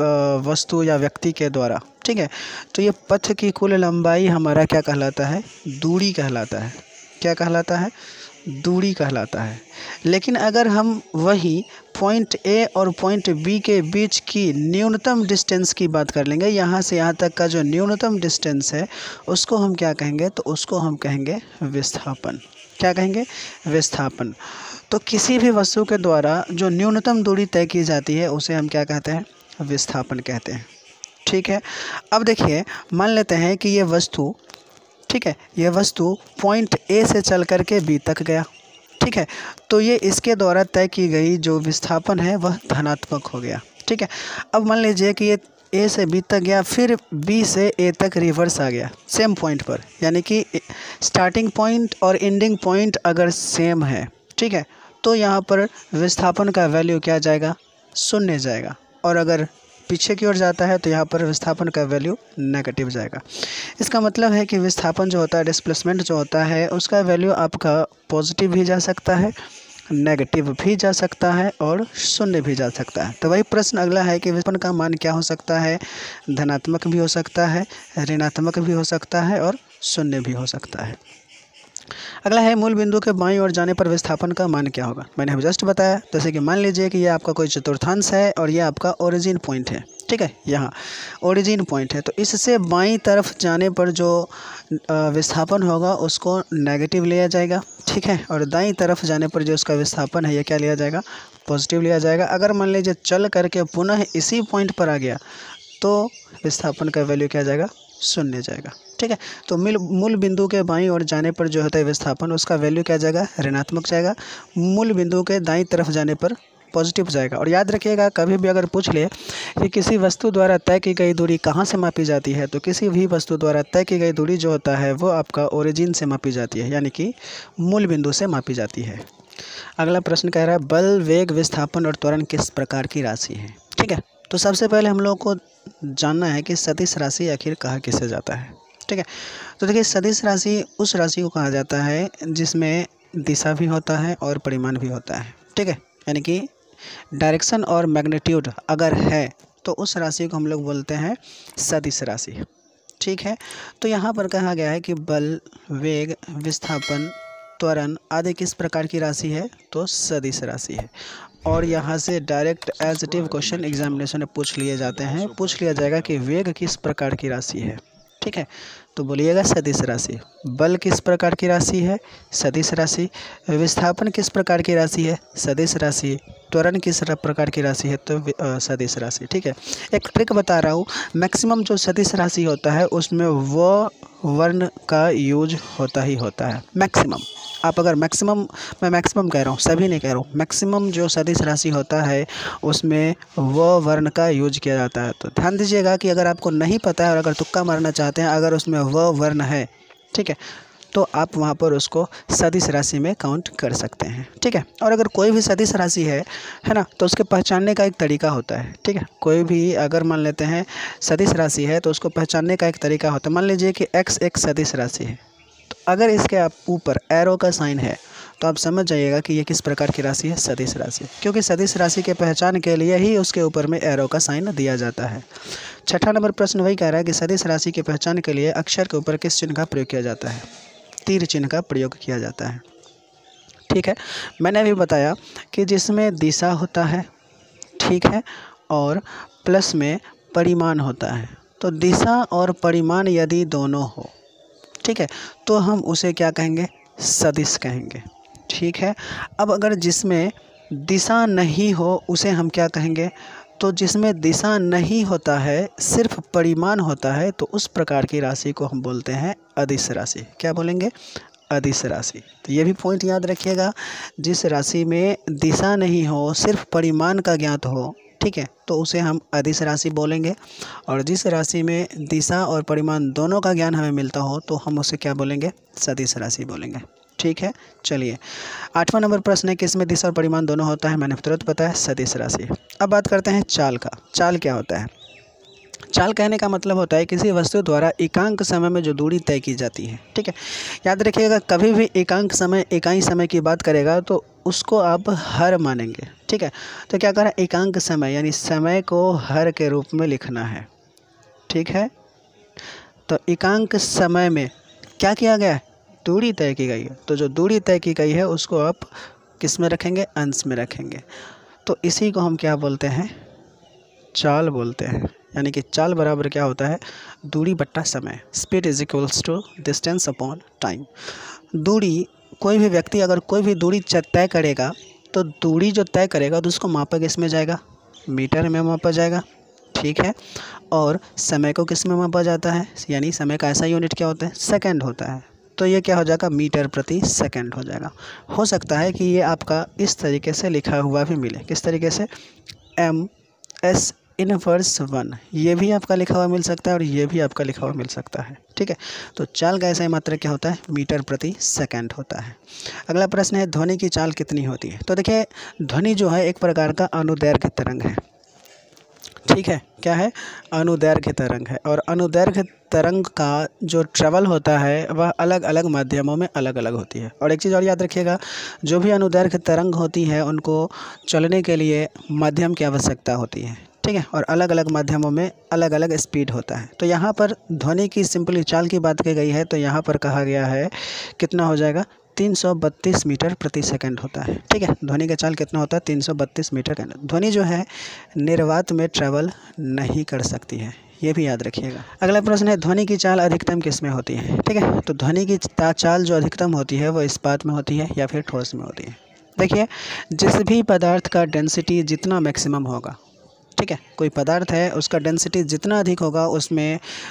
वस्तु या व्यक्ति के द्वारा, ठीक है, तो ये पथ की कुल लंबाई हमारा क्या कहलाता है, दूरी कहलाता है। क्या कहलाता है, दूरी कहलाता है। लेकिन अगर हम वही पॉइंट A और पॉइंट B के बीच की न्यूनतम डिस्टेंस की बात कर लेंगे, यहाँ से यहाँ तक का जो न्यूनतम डिस्टेंस है उसको हम क्या कहेंगे, तो उसको हम कहेंगे विस्थापन। क्या कहेंगे, विस्थापन। तो किसी भी वस्तु के द्वारा जो न्यूनतम दूरी तय की जाती है उसे हम क्या कहते हैं, विस्थापन कहते हैं, ठीक है। अब देखिए मान लेते हैं कि ये वस्तु, ठीक है, यह वस्तु पॉइंट A से चल कर के B तक गया, ठीक है। तो ये इसके द्वारा तय की गई जो विस्थापन है वह धनात्मक हो गया, ठीक है। अब मान लीजिए कि ये A से B तक गया, फिर B से A तक रिवर्स आ गया सेम पॉइंट पर, यानी कि स्टार्टिंग पॉइंट और एंडिंग पॉइंट अगर सेम है, ठीक है, तो यहाँ पर विस्थापन का वैल्यू क्या जाएगा, 0 जाएगा। और अगर पीछे की ओर जाता है तो यहाँ पर विस्थापन का वैल्यू नेगेटिव जाएगा। इसका मतलब है कि विस्थापन जो होता है, डिस्प्लेसमेंट जो होता है, उसका वैल्यू आपका पॉजिटिव भी जा सकता है, नेगेटिव भी जा सकता है और 0 भी जा सकता है। तो वही प्रश्न अगला है कि विस्थापन का मान क्या हो सकता है, धनात्मक भी हो सकता है, ऋणात्मक भी हो सकता है और 0 भी हो सकता है। अगला है, मूल बिंदु के बाईं ओर जाने पर विस्थापन का मान क्या होगा। मैंने अभी जस्ट बताया, जैसे कि मान लीजिए कि ये आपका कोई चतुर्थांश है और ये आपका ओरिजिन पॉइंट है, ठीक है, यहाँ ओरिजिन पॉइंट है। तो इससे बाईं तरफ जाने पर जो विस्थापन होगा उसको नेगेटिव लिया जाएगा, ठीक है, और दाईं तरफ जाने पर जो उसका विस्थापन है ये क्या लिया जाएगा, पॉजिटिव लिया जाएगा। अगर मान लीजिए चल करके पुनः इसी पॉइंट पर आ गया तो विस्थापन का वैल्यू क्या जाएगा, शून्य जाएगा। ठीक है, तो मूल बिंदु के बाईं ओर जाने पर जो होता है विस्थापन, उसका वैल्यू क्या जाएगा, ऋणात्मक जाएगा। मूल बिंदु के दाईं तरफ जाने पर पॉजिटिव जाएगा। और याद रखिएगा, कभी भी अगर पूछ ले कि किसी वस्तु द्वारा तय की गई दूरी कहाँ से मापी जाती है, तो किसी भी वस्तु द्वारा तय की गई दूरी जो होता है वो आपका ओरिजिन से मापी जाती है, यानी कि मूल बिंदु से मापी जाती है। अगला प्रश्न कह रहा है बल, वेग, विस्थापन और त्वरण किस प्रकार की राशि है। ठीक है, तो सबसे पहले हम लोग को जानना है कि सदिश राशि आखिर कहा किसे जाता है। ठीक है, तो देखिए सदिश राशि उस राशि को कहा जाता है जिसमें दिशा भी होता है और परिमाण भी होता है। ठीक है, यानी कि डायरेक्शन और मैग्नीट्यूड अगर है तो उस राशि को हम लोग बोलते हैं सदिश राशि। ठीक है, तो यहाँ पर कहा गया है कि बल, वेग, विस्थापन, त्वरण आदि किस प्रकार की राशि है, तो सदिश राशि है। और यहाँ से direct as it is question examination में पूछ लिए जाते हैं, पूछ लिया जाएगा कि वेग किस प्रकार की राशि है। ठीक है, तो बोलिएगा सदिश राशि। बल किस प्रकार की राशि है, सदिश राशि। विस्थापन किस प्रकार की राशि है, सदिश राशि। त्वरण किस प्रकार की राशि है, तो सदिश राशि। ठीक है, एक ट्रिक बता रहा हूँ, मैक्सिमम जो सदिश राशि होता है उसमें वो वर्ण का यूज होता ही होता है, मैक्सिमम। आप अगर मैक्सिमम, मैं मैक्सिमम कह रहा हूँ, सभी नहीं कह रहा हूँ, मैक्सिमम जो सदिश राशि होता है उसमें वो वर्ण का यूज किया जाता है। तो ध्यान दीजिएगा कि अगर आपको नहीं पता है और अगर तुक्का मारना चाहते हैं, अगर उसमें वो वर्ण है, ठीक है, तो आप वहाँ पर उसको सदिश राशि में काउंट कर सकते हैं। ठीक है, और अगर कोई भी सदिश राशि है ना, तो उसके पहचानने का एक तरीका होता है। ठीक है, कोई भी अगर मान लेते हैं सदिश राशि है तो उसको पहचानने का एक तरीका होता है। मान लीजिए कि x एक सदिश राशि है, तो अगर इसके आप ऊपर एरो का साइन है तो आप समझ जाइएगा कि ये किस प्रकार की राशि है, सदिश राशि। क्योंकि सदिश राशि के पहचान के लिए ही उसके ऊपर में एरो का साइन दिया जाता है। छठा नंबर प्रश्न वही कह रहा है कि सदिश राशि के पहचान के लिए अक्षर के ऊपर किस चिन्ह का प्रयोग किया जाता है, तीर चिन्ह का प्रयोग किया जाता है। ठीक है, मैंने अभी बताया कि जिसमें दिशा होता है, ठीक है, और प्लस में परिमाण होता है। तो दिशा और परिमाण यदि दोनों हो, ठीक है, तो हम उसे क्या कहेंगे, सदिश कहेंगे। ठीक है, अब अगर जिसमें दिशा नहीं हो उसे हम क्या कहेंगे, तो जिसमें दिशा नहीं होता है, सिर्फ परिमाण होता है, तो उस प्रकार की राशि को हम बोलते हैं अदिश राशि। क्या बोलेंगे, अदिश राशि। तो ये भी पॉइंट याद रखिएगा, जिस राशि में दिशा नहीं हो, सिर्फ परिमाण का ज्ञात हो, ठीक है, तो उसे हम अदिश राशि बोलेंगे। और जिस राशि में दिशा और परिमाण दोनों का ज्ञान हमें मिलता हो तो हम उसे क्या बोलेंगे, सदिश राशि बोलेंगे। ठीक है, चलिए आठवां नंबर प्रश्न है, किसमें दिशा और परिमाण दोनों होता है, मैंने तुरंत बताया, सदिश राशि। अब बात करते हैं चाल का। चाल क्या होता है, चाल कहने का मतलब होता है किसी वस्तु द्वारा एकांक समय में जो दूरी तय की जाती है। ठीक है, याद रखिएगा, कभी भी एकांक समय, इकाई समय की बात करेगा तो उसको आप हर मानेंगे। ठीक है, तो क्या करें, एकांक समय यानी समय को हर के रूप में लिखना है। ठीक है, तो एकांक समय में क्या किया गया है, दूरी तय की गई है। तो जो दूरी तय की गई है उसको आप किस में रखेंगे, अंश में रखेंगे। तो इसी को हम क्या बोलते हैं, चाल बोलते हैं। यानी कि चाल बराबर क्या होता है, दूरी बट्टा समय, speed is equals to distance upon time. दूरी, कोई भी व्यक्ति अगर कोई भी दूरी तय करेगा तो दूरी जो तय करेगा तो उसको मापा किस में जाएगा, मीटर में मापा जाएगा। ठीक है, और समय को किस में मापा जाता है, यानी समय का ऐसा यूनिट क्या होता है, सेकंड होता है। तो ये क्या हो जाएगा, मीटर प्रति सेकंड हो जाएगा। हो सकता है कि ये आपका इस तरीके से लिखा हुआ भी मिले, किस तरीके से, MS इनवर्स 1, ये भी आपका लिखा हुआ मिल सकता है और ये भी आपका लिखा हुआ मिल सकता है। ठीक है, तो चाल का ऐसा ही मात्रक क्या होता है, मीटर प्रति सेकंड होता है। अगला प्रश्न है, ध्वनि की चाल कितनी होती है। तो देखिए, ध्वनि जो है एक प्रकार का अनुदैर्घ्य तरंग है। ठीक है, क्या है, अनुदैर्घ्य तरंग है। और अनुदैर्घ्य तरंग का जो ट्रेवल होता है वह अलग अलग माध्यमों में अलग अलग होती है। और एक चीज़ और याद रखिएगा, जो भी अनुदैर्घ्य तरंग होती है उनको चलने के लिए माध्यम की आवश्यकता होती है। ठीक है, और अलग अलग माध्यमों में अलग अलग स्पीड होता है। तो यहाँ पर ध्वनि की सिंपली चाल की बात की गई है, तो यहाँ पर कहा गया है कितना हो जाएगा, 332 मीटर प्रति सेकंड होता है। ठीक है, ध्वनि का चाल कितना होता है, 332 मीटर का। ध्वनि जो है निर्वात में ट्रैवल नहीं कर सकती है, ये भी याद रखिएगा। अगला प्रश्न है, ध्वनि की चाल अधिकतम किस में होती है। ठीक है, तो ध्वनि की चाल जो अधिकतम होती है वो इस्पात में होती है या फिर ठोस में होती है। देखिए, जिस भी पदार्थ का डेंसिटी जितना मैक्सिमम होगा, ठीक है, कोई पदार्थ है उसका डेंसिटी जितना अधिक होगा उसमें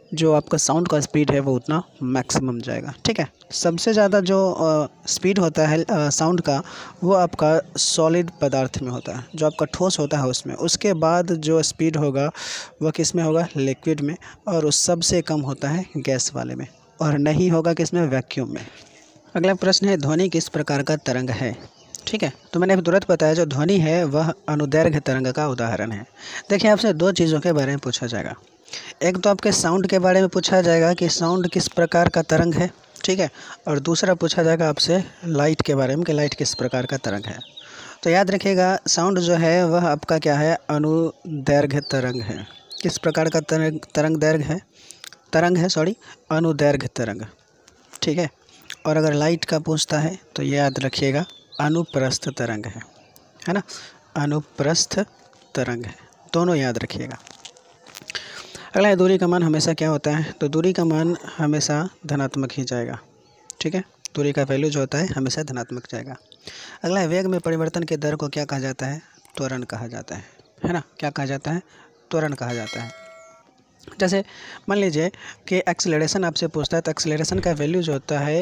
जो आपका साउंड का स्पीड है वो उतना मैक्सिमम जाएगा। ठीक है, सबसे ज़्यादा जो स्पीड होता है साउंड का वो आपका सॉलिड पदार्थ में होता है, जो आपका ठोस होता है उसमें। उसके बाद जो स्पीड होगा वह किस में होगा, लिक्विड में, और उस सबसे कम होता है गैस वाले में, और नहीं होगा किस में, वैक्यूम में। अगला प्रश्न है, ध्वनि किस प्रकार का तरंग है। ठीक है, तो मैंने अभी तुरंत बताया जो ध्वनि है वह अनुदैर्घ्य तरंग का उदाहरण है। देखिए, आपसे दो चीज़ों के बारे में पूछा जाएगा। एक तो आपके साउंड के बारे में पूछा जाएगा कि साउंड किस प्रकार का तरंग है। ठीक है, और दूसरा पूछा जाएगा आपसे लाइट के बारे में कि लाइट किस प्रकार का तरंग है। तो याद रखिएगा, साउंड जो है वह आपका क्या है, अनुदैर्घ्य तरंग है। किस प्रकार का तरंग है अनुदैर्घ्य तरंग। ठीक है, और अगर लाइट का पूछता है तो ये याद रखिएगा अनुप्रस्थ तरंग है ना, अनुप्रस्थ तरंग है, दोनों याद रखिएगा। अगला है, दूरी का मान हमेशा क्या होता है। तो दूरी का मान हमेशा धनात्मक ही जाएगा। ठीक है, दूरी का वैल्यू जो होता है हमेशा धनात्मक जाएगा। अगला है, वेग में परिवर्तन के दर को क्या कहा जाता है, त्वरण कहा जाता है ना। क्या कहा जाता है, त्वरण कहा जाता है। जैसे मान लीजिए कि एक्सेलरेशन आपसे पूछता है, तो एक्सेलरेशन का वैल्यू जो होता है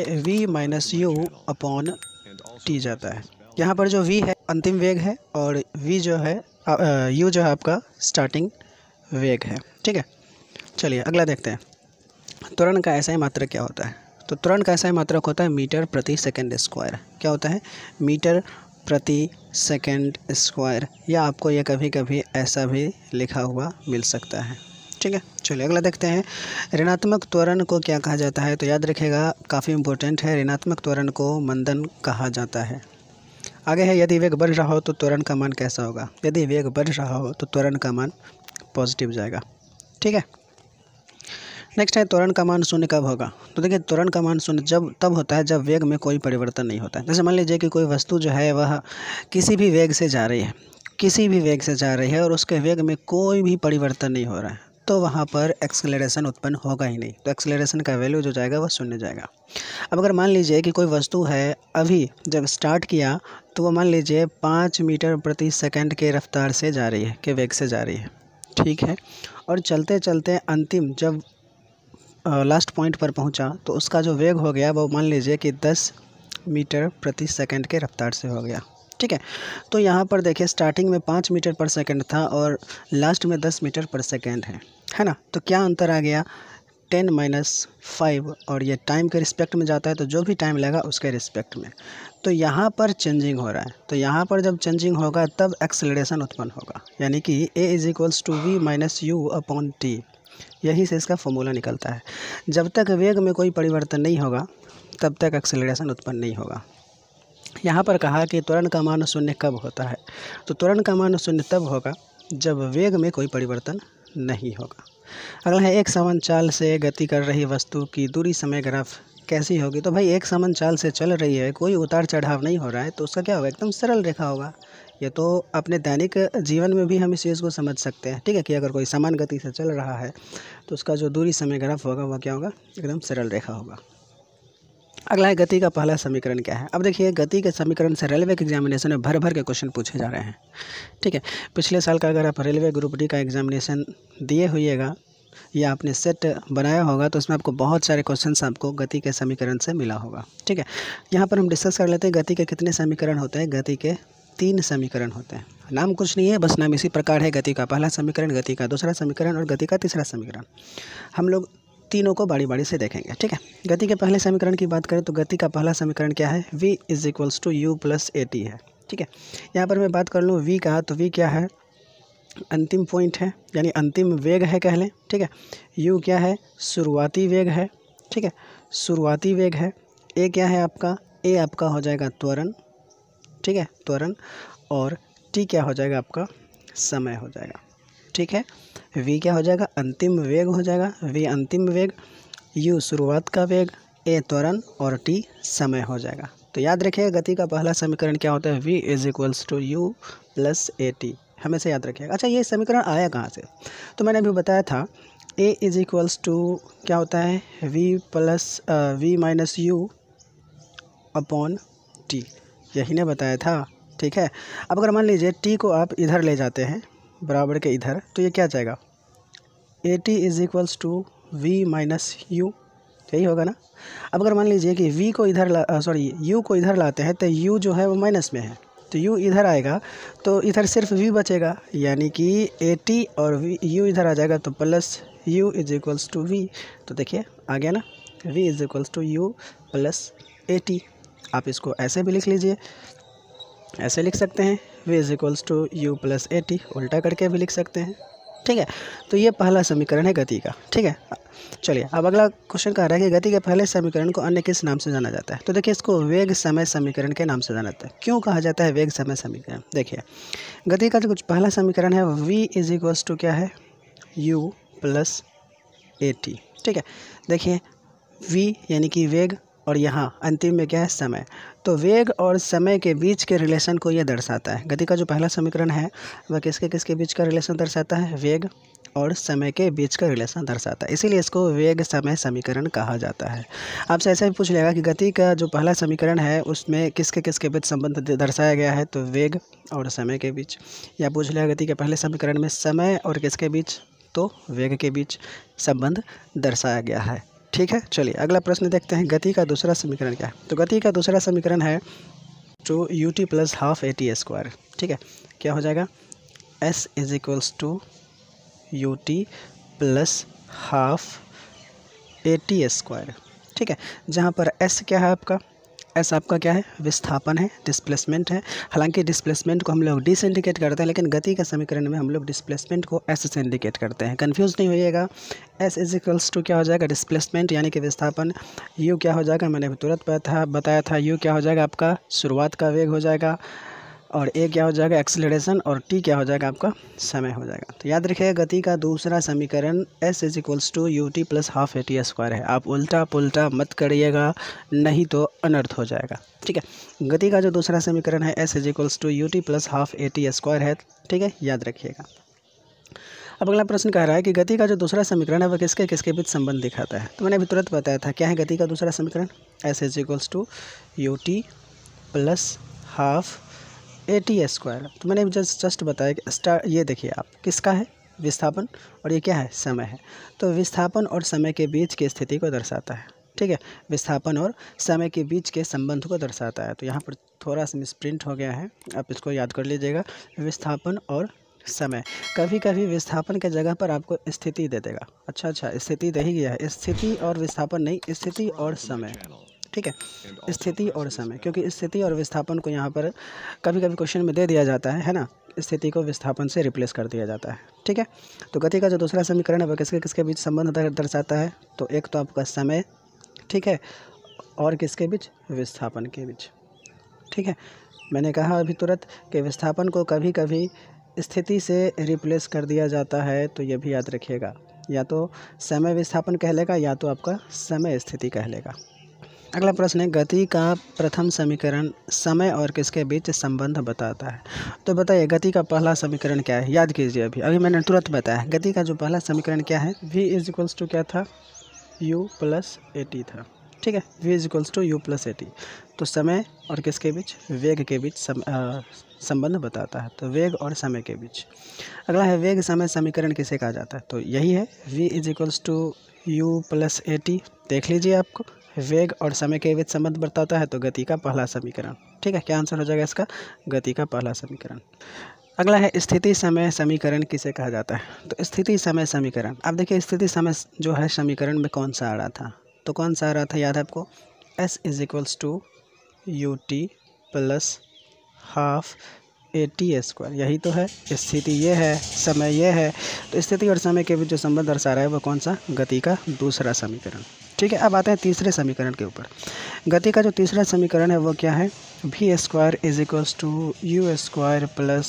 v-u/t जाता है। यहाँ पर जो v है अंतिम वेग है, और v जो है u जो है आपका स्टार्टिंग वेग है। ठीक है, चलिए अगला देखते हैं, त्वरण का ऐसा ही मात्रक क्या होता है। तो त्वरण का ऐसा ही मात्रक होता है मीटर प्रति सेकंड स्क्वायर। क्या होता है, मीटर प्रति सेकंड स्क्वायर, या आपको यह कभी कभी ऐसा भी लिखा हुआ मिल सकता है। ठीक है, चलिए अगला देखते हैं, ऋणात्मक त्वरण को क्या कहा जाता है। तो याद रखिएगा, काफ़ी इंपॉर्टेंट है, ऋणात्मक त्वरण को मंदन कहा जाता है। आगे है, यदि वेग बढ़ रहा हो तो त्वरण का मान कैसा होगा। यदि वेग बढ़ रहा हो तो त्वरण का मान पॉजिटिव जाएगा। ठीक है, नेक्स्ट है, त्वरण का मान शून्य कब होगा। तो देखिए, त्वरण का मान शून्य तब होता है जब वेग में कोई परिवर्तन नहीं होता है। जैसे मान लीजिए कि कोई वस्तु जो है वह किसी भी वेग से जा रही है और उसके वेग में कोई भी परिवर्तन नहीं हो रहा है, तो वहाँ पर एक्सेलरेशन उत्पन्न होगा ही नहीं। तो एक्सेलरेशन का वैल्यू जो जाएगा वह शून्य जाएगा। अब अगर मान लीजिए कि कोई वस्तु है, अभी जब स्टार्ट किया तो वो मान लीजिए 5 मीटर प्रति सेकंड के रफ्तार से जा रही है, के वेग से जा रही है। ठीक है, और चलते चलते अंतिम जब लास्ट पॉइंट पर पहुंचा तो उसका जो वेग हो गया वो मान लीजिए कि 10 मीटर प्रति सेकंड के रफ्तार से हो गया। ठीक है, तो यहाँ पर देखिए, स्टार्टिंग में 5 मीटर पर सेकंड था और लास्ट में 10 मीटर पर सेकंड है ना। तो क्या अंतर आ गया, 10-5, और ये टाइम के रिस्पेक्ट में जाता है, तो जो भी टाइम लगा उसके रिस्पेक्ट में। तो यहाँ पर चेंजिंग हो रहा है, तो यहाँ पर जब चेंजिंग होगा तब एक्सेलरेशन उत्पन्न होगा, यानी कि a = v-u/t। यही से इसका फॉर्मूला निकलता है। जब तक वेग में कोई परिवर्तन नहीं होगा तब तक एक्सेलरेशन उत्पन्न नहीं होगा। यहाँ पर कहा कि त्वरण का मान शून्य कब होता है। तो त्वरण का मान शून्य तब होगा जब वेग में कोई परिवर्तन नहीं होगा। अगला है, एक समान चाल से गति कर रही वस्तु की दूरी समय ग्राफ कैसी होगी। तो भाई, एक समान चाल से चल रही है, कोई उतार चढ़ाव नहीं हो रहा है, तो उसका क्या होगा, एकदम सरल रेखा होगा। ये तो अपने दैनिक जीवन में भी हम इस चीज़ को समझ सकते हैं। ठीक है, कि अगर कोई समान गति से चल रहा है तो उसका जो दूरी समय ग्राफ होगा वह क्या होगा, एकदम सरल रेखा होगा। अगला है, गति का पहला समीकरण क्या है। अब देखिए, गति के समीकरण से रेलवे के एग्जामिनेशन में भर भर के क्वेश्चन पूछे जा रहे हैं। ठीक है, पिछले साल का अगर आप रेलवे ग्रुप डी का एग्जामिनेशन दिए होइएगा या आपने सेट बनाया होगा तो उसमें आपको बहुत सारे क्वेश्चंस आपको गति के समीकरण से मिला होगा। ठीक है, यहाँ पर हम डिस्कस कर लेते हैं गति के कितने समीकरण होते हैं। गति के 3 समीकरण होते हैं। नाम कुछ नहीं है, बस नाम इसी प्रकार है, गति का पहला समीकरण, गति का दूसरा समीकरण और गति का तीसरा समीकरण। हम लोग तीनों को बारी बारी से देखेंगे। ठीक है, गति के पहले समीकरण की बात करें तो गति का पहला समीकरण क्या है, v=u+at है। ठीक है, यहाँ पर मैं बात कर लूँ v का, तो v क्या है, अंतिम पॉइंट है, यानी अंतिम वेग है कह लें। ठीक है, u क्या है, शुरुआती वेग है। ठीक है, शुरुआती वेग है। a क्या है आपका, a आपका हो जाएगा त्वरण। ठीक है, त्वरण, और t क्या हो जाएगा आपका, समय हो जाएगा। ठीक है, v क्या हो जाएगा, अंतिम वेग हो जाएगा, v अंतिम वेग, u शुरुआत का वेग, a त्वरण और t समय हो जाएगा। तो याद रखिएगा, गति का पहला समीकरण क्या होता है, v=u+at, हमेशा याद रखिएगा। अच्छा, ये समीकरण आया कहाँ से, तो मैंने अभी बताया था a क्या होता है, v-u/t, यही ने बताया था। ठीक है, अब अगर मान लीजिए t को आप इधर ले जाते हैं, बराबर के इधर, तो ये क्या जाएगा, at = वी माइनस यू, यही होगा ना। अब अगर मान लीजिए कि v को इधर u को इधर लाते हैं तो u जो है वो माइनस में है, तो u इधर आएगा तो इधर सिर्फ v बचेगा, यानी कि AT और u इधर आ जाएगा तो plus u is equals to v. तो देखिए आ गया ना, v is equals to u plus AT। आप इसको ऐसे भी लिख लीजिए, ऐसे लिख सकते हैं v is equals to u plus AT, उल्टा करके भी लिख सकते हैं, ठीक है। तो ये पहला समीकरण है गति का, ठीक है। चलिए अब अगला क्वेश्चन कह रहा है कि गति के पहले समीकरण को अन्य किस नाम से जाना जाता है। तो देखिए इसको वेग समय समीकरण के नाम से जाना जाता है। क्यों कहा जाता है वेग समय समीकरण? देखिए गति का जो कुछ पहला समीकरण है v इज इक्वल्स टू क्या है, u प्लस AT, ठीक है। देखिए v यानी कि वेग और यहाँ अंतिम में क्या है, समय। तो वेग और समय के बीच के रिलेशन को ये दर्शाता है। गति का जो पहला समीकरण है वह किसके किसके बीच का रिलेशन दर्शाता है, वेग और समय के बीच का रिलेशन दर्शाता है, इसीलिए इसको वेग समय समीकरण कहा जाता है। आपसे ऐसा भी पूछ लेगा कि गति का जो पहला समीकरण है उसमें किसके किसके बीच संबंध दर्शाया गया है, तो वेग और समय के बीच। या पूछ लेगा गति के पहले समीकरण में समय और किसके बीच, तो वेग के बीच संबंध दर्शाया गया है, ठीक है। चलिए अगला प्रश्न देखते हैं, गति का दूसरा समीकरण क्या है। तो गति का दूसरा समीकरण है two ut plus half AT square, ठीक है। क्या हो जाएगा, s is equals to ut plus half AT square, ठीक है। जहाँ पर s क्या है आपका, s आपका क्या है, विस्थापन है, डिस्प्लेसमेंट है। हालांकि डिस्प्लेसमेंट को हम लोग डी से इंडिकेट करते हैं, लेकिन गति के समीकरण में हम लोग डिस्प्लेसमेंट को s से इंडिकेट करते हैं। कंफ्यूज नहीं होइएगा। s इज इक्वल्स टू क्या हो जाएगा, डिस्प्लेसमेंट यानी कि विस्थापन। u क्या हो जाएगा, मैंने अभी तुरंत बताया था u क्या हो जाएगा आपका शुरुआत का वेग हो जाएगा, और a क्या हो जाएगा एक्सीलरेशन, और t क्या हो जाएगा आपका समय हो जाएगा। तो याद रखिएगा गति का दूसरा समीकरण s is equals to ut plus half AT square है। आप उल्टा पुल्टा मत करिएगा, नहीं तो अनर्थ हो जाएगा, ठीक है। गति का जो दूसरा समीकरण है s is equals to ut plus half AT square है, ठीक है, याद रखिएगा। अब अगला प्रश्न कह रहा है कि गति का जो दूसरा समीकरण है वह किसके किसके बीच संबंध दिखाता है। तो मैंने अभी तुरंत बताया था क्या है गति का दूसरा समीकरण, s is equals to ut plus half AT square. तो मैंने जस्ट बताया कि ये देखिए आप किसका है, विस्थापन, और ये क्या है, समय है। तो विस्थापन और समय के बीच की स्थिति को दर्शाता है, ठीक है। विस्थापन और समय के बीच के संबंध को दर्शाता है। तो यहाँ पर थोड़ा सा मिसप्रिंट हो गया है, आप इसको याद कर लीजिएगा। विस्थापन और समय, कभी कभी विस्थापन के जगह पर आपको स्थिति दे देगा। अच्छा स्थिति दे ही गया है, स्थिति और विस्थापन नहीं, स्थिति और समय, ठीक है, स्थिति और समय। क्योंकि स्थिति और विस्थापन को यहाँ पर कभी कभी क्वेश्चन में दे दिया जाता है ना, स्थिति को विस्थापन से रिप्लेस कर दिया जाता है, ठीक है। तो गति का जो दूसरा समीकरण है वह किसके किसके बीच संबंध दर्शाता है, तो एक तो आपका समय, ठीक है, और किसके बीच, विस्थापन के बीच, ठीक है। मैंने कहा अभी तुरंत कि विस्थापन को कभी कभी स्थिति से रिप्लेस कर दिया जाता है, तो ये भी याद रखिएगा, या तो समय विस्थापन कह लेगा या तो आपका समय स्थिति कह लेगा। अगला प्रश्न है, गति का प्रथम समीकरण समय और किसके बीच संबंध बताता है। तो बताइए गति का पहला समीकरण क्या है, याद कीजिए। अभी मैंने तुरंत बताया गति का जो पहला समीकरण क्या है, v इज इक्वल्स टू क्या था, u प्लस AT था, ठीक है। v is equals to u plus AT। तो समय और किसके बीच, वेग के बीच संबंध बताता है, तो वेग और समय के बीच। अगला है वेग समय समीकरण किसे कहा जाता है, तो यही है v is equals to u plus AT। देख लीजिए आपको वेग और समय के बीच संबंध बताता है, तो गति का पहला समीकरण, ठीक है। क्या आंसर हो जाएगा इसका, गति का पहला समीकरण। अगला है स्थिति समय समीकरण किसे कहा जाता है। तो स्थिति समय समीकरण, अब देखिए स्थिति समय जो है समीकरण में कौन सा आ रहा था, तो कौन सा आ रहा था, याद है आपको, s is equals to ut plus half AT square, यही तो है। स्थिति ये है, समय ये है, तो स्थिति और समय के बीच जो संबंध दर्शा रहा है वो कौन सा, गति का दूसरा समीकरण, ठीक है। अब आते हैं तीसरे समीकरण के ऊपर। गति का जो तीसरा समीकरण है वो क्या है, v square is equals to u square plus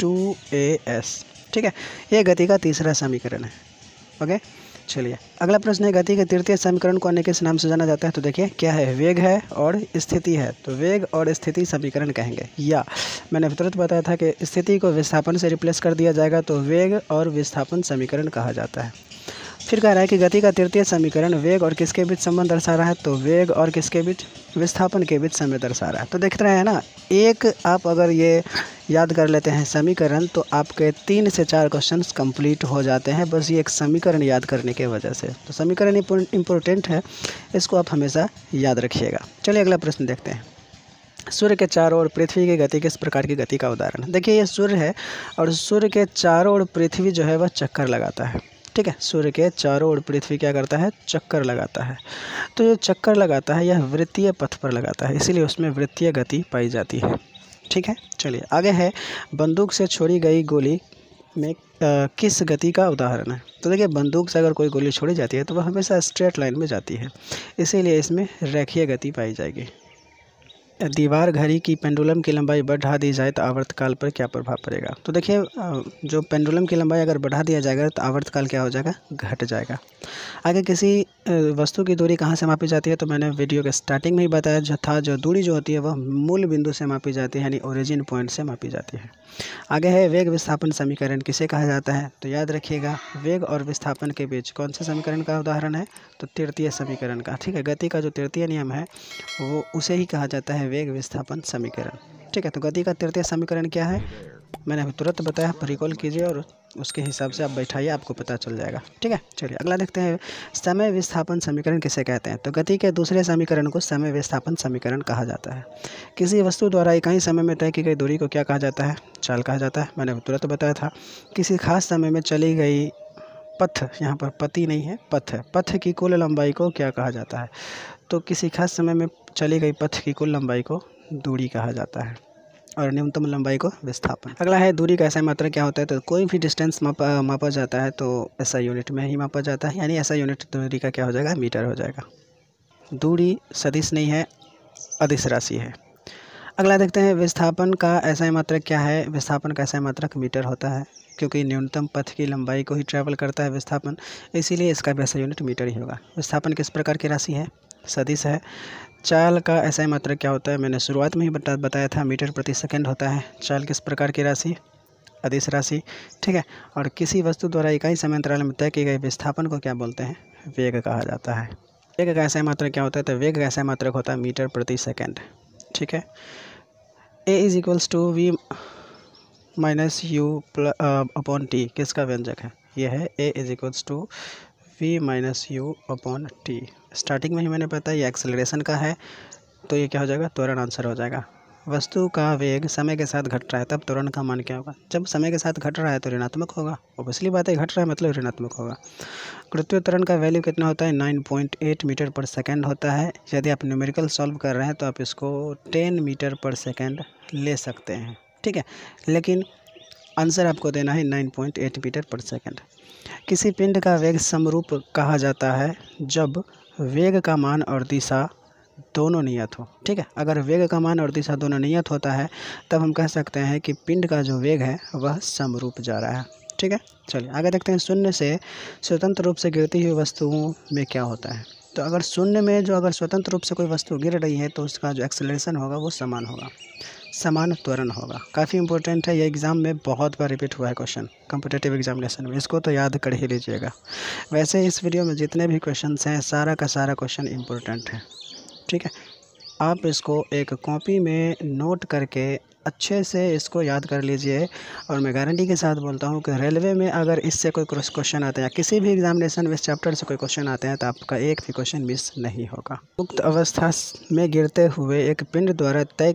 2as, ठीक है। ये गति का तीसरा समीकरण है, ओके। चलिए अगला प्रश्न है, गति के तृतीय समीकरण को अन्य किस नाम से जाना जाता है। तो देखिए क्या है, वेग है और स्थिति है, तो वेग और स्थिति समीकरण कहेंगे। या मैंने तुरंत बताया था कि स्थिति को विस्थापन से रिप्लेस कर दिया जाएगा, तो वेग और विस्थापन समीकरण कहा जाता है। फिर कह रहा है कि गति का तृतीय समीकरण वेग और किसके बीच संबंध दर्शा रहा है, तो वेग और किसके बीच, विस्थापन के बीच समय दर्शा रहा है। तो देख रहे हैं ना, एक आप अगर ये याद कर लेते हैं समीकरण तो आपके 3 से 4 क्वेश्चंस कंप्लीट हो जाते हैं, बस ये एक समीकरण याद करने के वजह से। तो समीकरण इम्पोर्टेंट है, इसको आप हमेशा याद रखिएगा। चलिए अगला प्रश्न देखते हैं। सूर्य के चारों ओर पृथ्वी की गति किस प्रकार की गति का उदाहरण है। देखिए ये सूर्य है और सूर्य के चारों ओर पृथ्वी जो है वह चक्कर लगाता है। ठीक है, सूर्य के चारों ओर पृथ्वी क्या करता है, चक्कर लगाता है। तो जो चक्कर लगाता है यह वृत्तीय पथ पर लगाता है, इसीलिए उसमें वृत्तीय गति पाई जाती है। ठीक है, चलिए आगे है, बंदूक से छोड़ी गई गोली में किस गति का उदाहरण है। तो देखिए बंदूक से अगर कोई गोली छोड़ी जाती है तो वह हमेशा स्ट्रेट लाइन में जाती है, इसीलिए इसमें रेखीय गति पाई जाएगी। दीवार घड़ी की पेंडुलम की लंबाई बढ़ा दी जाए तो आवर्तकाल पर क्या प्रभाव पड़ेगा। तो देखिए जो पेंडुलम की लंबाई अगर बढ़ा दिया जाएगा तो आवर्तकाल क्या हो जाएगा, घट जाएगा। आगे किसी वस्तु की दूरी कहाँ से मापी जाती है, तो मैंने वीडियो के स्टार्टिंग में ही बताया जो दूरी जो होती है वह मूल बिंदु से मापी जाती है, यानी ओरिजिन पॉइंट से मापी जाती है। आगे है, वेग विस्थापन समीकरण किसे कहा जाता है। तो याद रखिएगा वेग और विस्थापन के बीच कौन से समीकरण का उदाहरण है, तो तृतीय समीकरण का। ठीक है, गति का जो तृतीय नियम है वो उसे ही कहा जाता है वेग विस्थापन समीकरण। ठीक है, तो गति का तृतीय समीकरण क्या है, मैंने अभी तुरंत बताया, रिकॉल कीजिए और उसके हिसाब से आप बैठाइए, आपको पता चल जाएगा। ठीक है, चलिए अगला देखते हैं, समय विस्थापन समीकरण किसे कहते हैं। तो गति के दूसरे समीकरण को समय विस्थापन समीकरण कहा जाता है। किसी वस्तु द्वारा इकाई समय में तय की गई दूरी को क्या कहा जाता है, चाल कहा जाता है, मैंने तुरंत बताया था। किसी खास समय में चली गई पथ, यहाँ पर पति नहीं है, पथ है, पथ की कुल लंबाई को क्या कहा जाता है। तो किसी खास समय में चली गई पथ की कुल लंबाई को दूरी कहा जाता है और न्यूनतम लंबाई को विस्थापन। अगला है, दूरी का ऐसा मात्रक क्या होता है। तो कोई भी डिस्टेंस मापा जाता है तो ऐसा यूनिट में ही मापा जाता है, यानी ऐसा यूनिट दूरी का क्या हो जाएगा, मीटर हो जाएगा। दूरी सदिश नहीं है, अदिश राशि है। अगला देखते हैं, विस्थापन का ऐसा मात्रक क्या है। विस्थापन का ऐसा मात्रक मीटर होता है, क्योंकि न्यूनतम पथ की लंबाई को ही ट्रैवल करता है विस्थापन, इसीलिए इसका भी ऐसा यूनिट मीटर ही होगा। विस्थापन किस प्रकार की राशि है, सदिश है। चाल का ऐसा मात्रक क्या होता है, मैंने शुरुआत में ही बताया था, मीटर प्रति सेकंड होता है। चाल किस प्रकार की राशि, अदिश राशि। ठीक है, और किसी वस्तु द्वारा इकाई समय अंतराल में तय किए गए विस्थापन को क्या बोलते हैं, वेग कहा जाता है। वेग का ऐसा मात्रक क्या होता है, तो वेग का ऐसा मात्रक होता है मीटर प्रति सेकंड। ठीक है, a is equals to v minus u upon t किसका व्यंजक है, ये है a is equals to v minus u upon t. Starting में ही मैंने बताया ये एक्सेलरेशन का है, तो ये क्या हो जाएगा, त्वरण आंसर हो जाएगा। वस्तु का वेग समय के साथ घट रहा है, तब त्वरण का मान क्या होगा, जब समय के साथ घट रहा है तो ऋणात्मक होगा, ऑब्वियसली बात है, घट रहा है मतलब ऋणात्मक होगा। गुरुत्वीय त्वरण का वैल्यू कितना होता है, 9.8 मीटर पर सेकंड होता है। यदि आप न्यूमेरिकल सॉल्व कर रहे हैं तो आप इसको 10 मीटर पर सेकंड ले सकते हैं। ठीक है, लेकिन आंसर आपको देना है 9.8 मीटर पर सेकंड। किसी पिंड का वेग समरूप कहा जाता है जब वेग का मान और दिशा दोनों नियत हो। ठीक है, अगर वेग का मान और दिशा दोनों नियत होता है तब हम कह सकते हैं कि पिंड का जो वेग है वह समरूप जा रहा है। ठीक है, चलिए आगे देखते हैं, शून्य से स्वतंत्र रूप से गिरती हुई वस्तुओं में क्या होता है। तो अगर शून्य में जो अगर स्वतंत्र रूप से कोई वस्तु गिर रही है तो उसका जो एक्सेलरेशन होगा वो समान होगा, समान त्वरण होगा। काफ़ी इंपॉर्टेंट है, ये एग्ज़ाम में बहुत बार रिपीट हुआ है क्वेश्चन कॉम्पिटिटिव एग्जामिनेशन में, इसको तो याद कर ही लीजिएगा। वैसे इस वीडियो में जितने भी क्वेश्चंस हैं सारा का सारा क्वेश्चन इंपॉर्टेंट है। ठीक है, आप इसको एक कॉपी में नोट करके अच्छे से इसको याद कर लीजिए, और मैं गारंटी के साथ बोलता हूँ कि रेलवे में अगर इससे कोई क्वेश्चन आते हैं या किसी भी एग्जामिनेशन में इस चैप्टर से कोई क्वेश्चन आते हैं तो आपका एक भी क्वेश्चन मिस नहीं होगा। मुक्त अवस्था में गिरते हुए एक पिंड द्वारा तय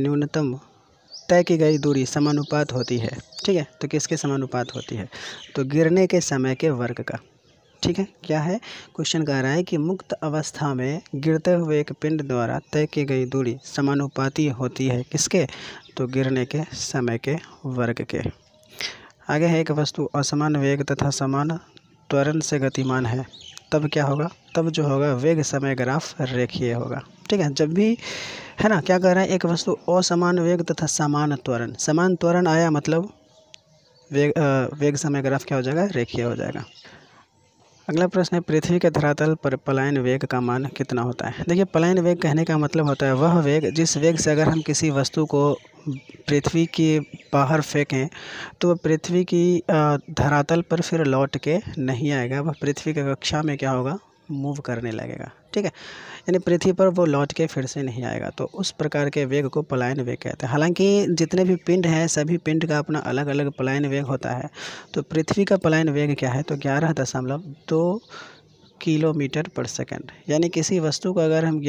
की गई दूरी समानुपात होती है। ठीक है, तो किसके समानुपात होती है, तो गिरने के समय के वर्ग का। ठीक है, क्या है, क्वेश्चन कह रहा है कि मुक्त अवस्था में गिरते हुए एक पिंड द्वारा तय की गई दूरी समानुपाती होती है किसके, तो गिरने के समय के वर्ग के। आगे है, एक वस्तु असमान वेग तथा समान त्वरण से गतिमान है, तब क्या होगा, तब जो होगा वेग समय ग्राफ रेखीय होगा। ठीक है, जब भी है ना, क्या कह रहा है, एक वस्तु असमान वेग तथा समान त्वरण आया मतलब वेग समय ग्राफ क्या हो जाएगा, रेखीय हो जाएगा। अगला प्रश्न है, पृथ्वी के धरातल पर पलायन वेग का मान कितना होता है। देखिए, पलायन वेग कहने का मतलब होता है वह वेग जिस वेग से अगर हम किसी वस्तु को पृथ्वी के बाहर फेंकें तो वह पृथ्वी की धरातल पर फिर लौट के नहीं आएगा, वह पृथ्वी की कक्षा में क्या होगा, मूव करने लगेगा। ठीक है, यानी पृथ्वी पर वो लौट के फिर से नहीं आएगा, तो उस प्रकार के वेग को पलायन वेग कहते हैं। हालांकि जितने भी पिंड हैं सभी पिंड का अपना अलग अलग पलायन वेग होता है। तो पृथ्वी का पलायन वेग क्या है, तो 11.2 किलोमीटर पर सेकंड, यानी किसी वस्तु को अगर हम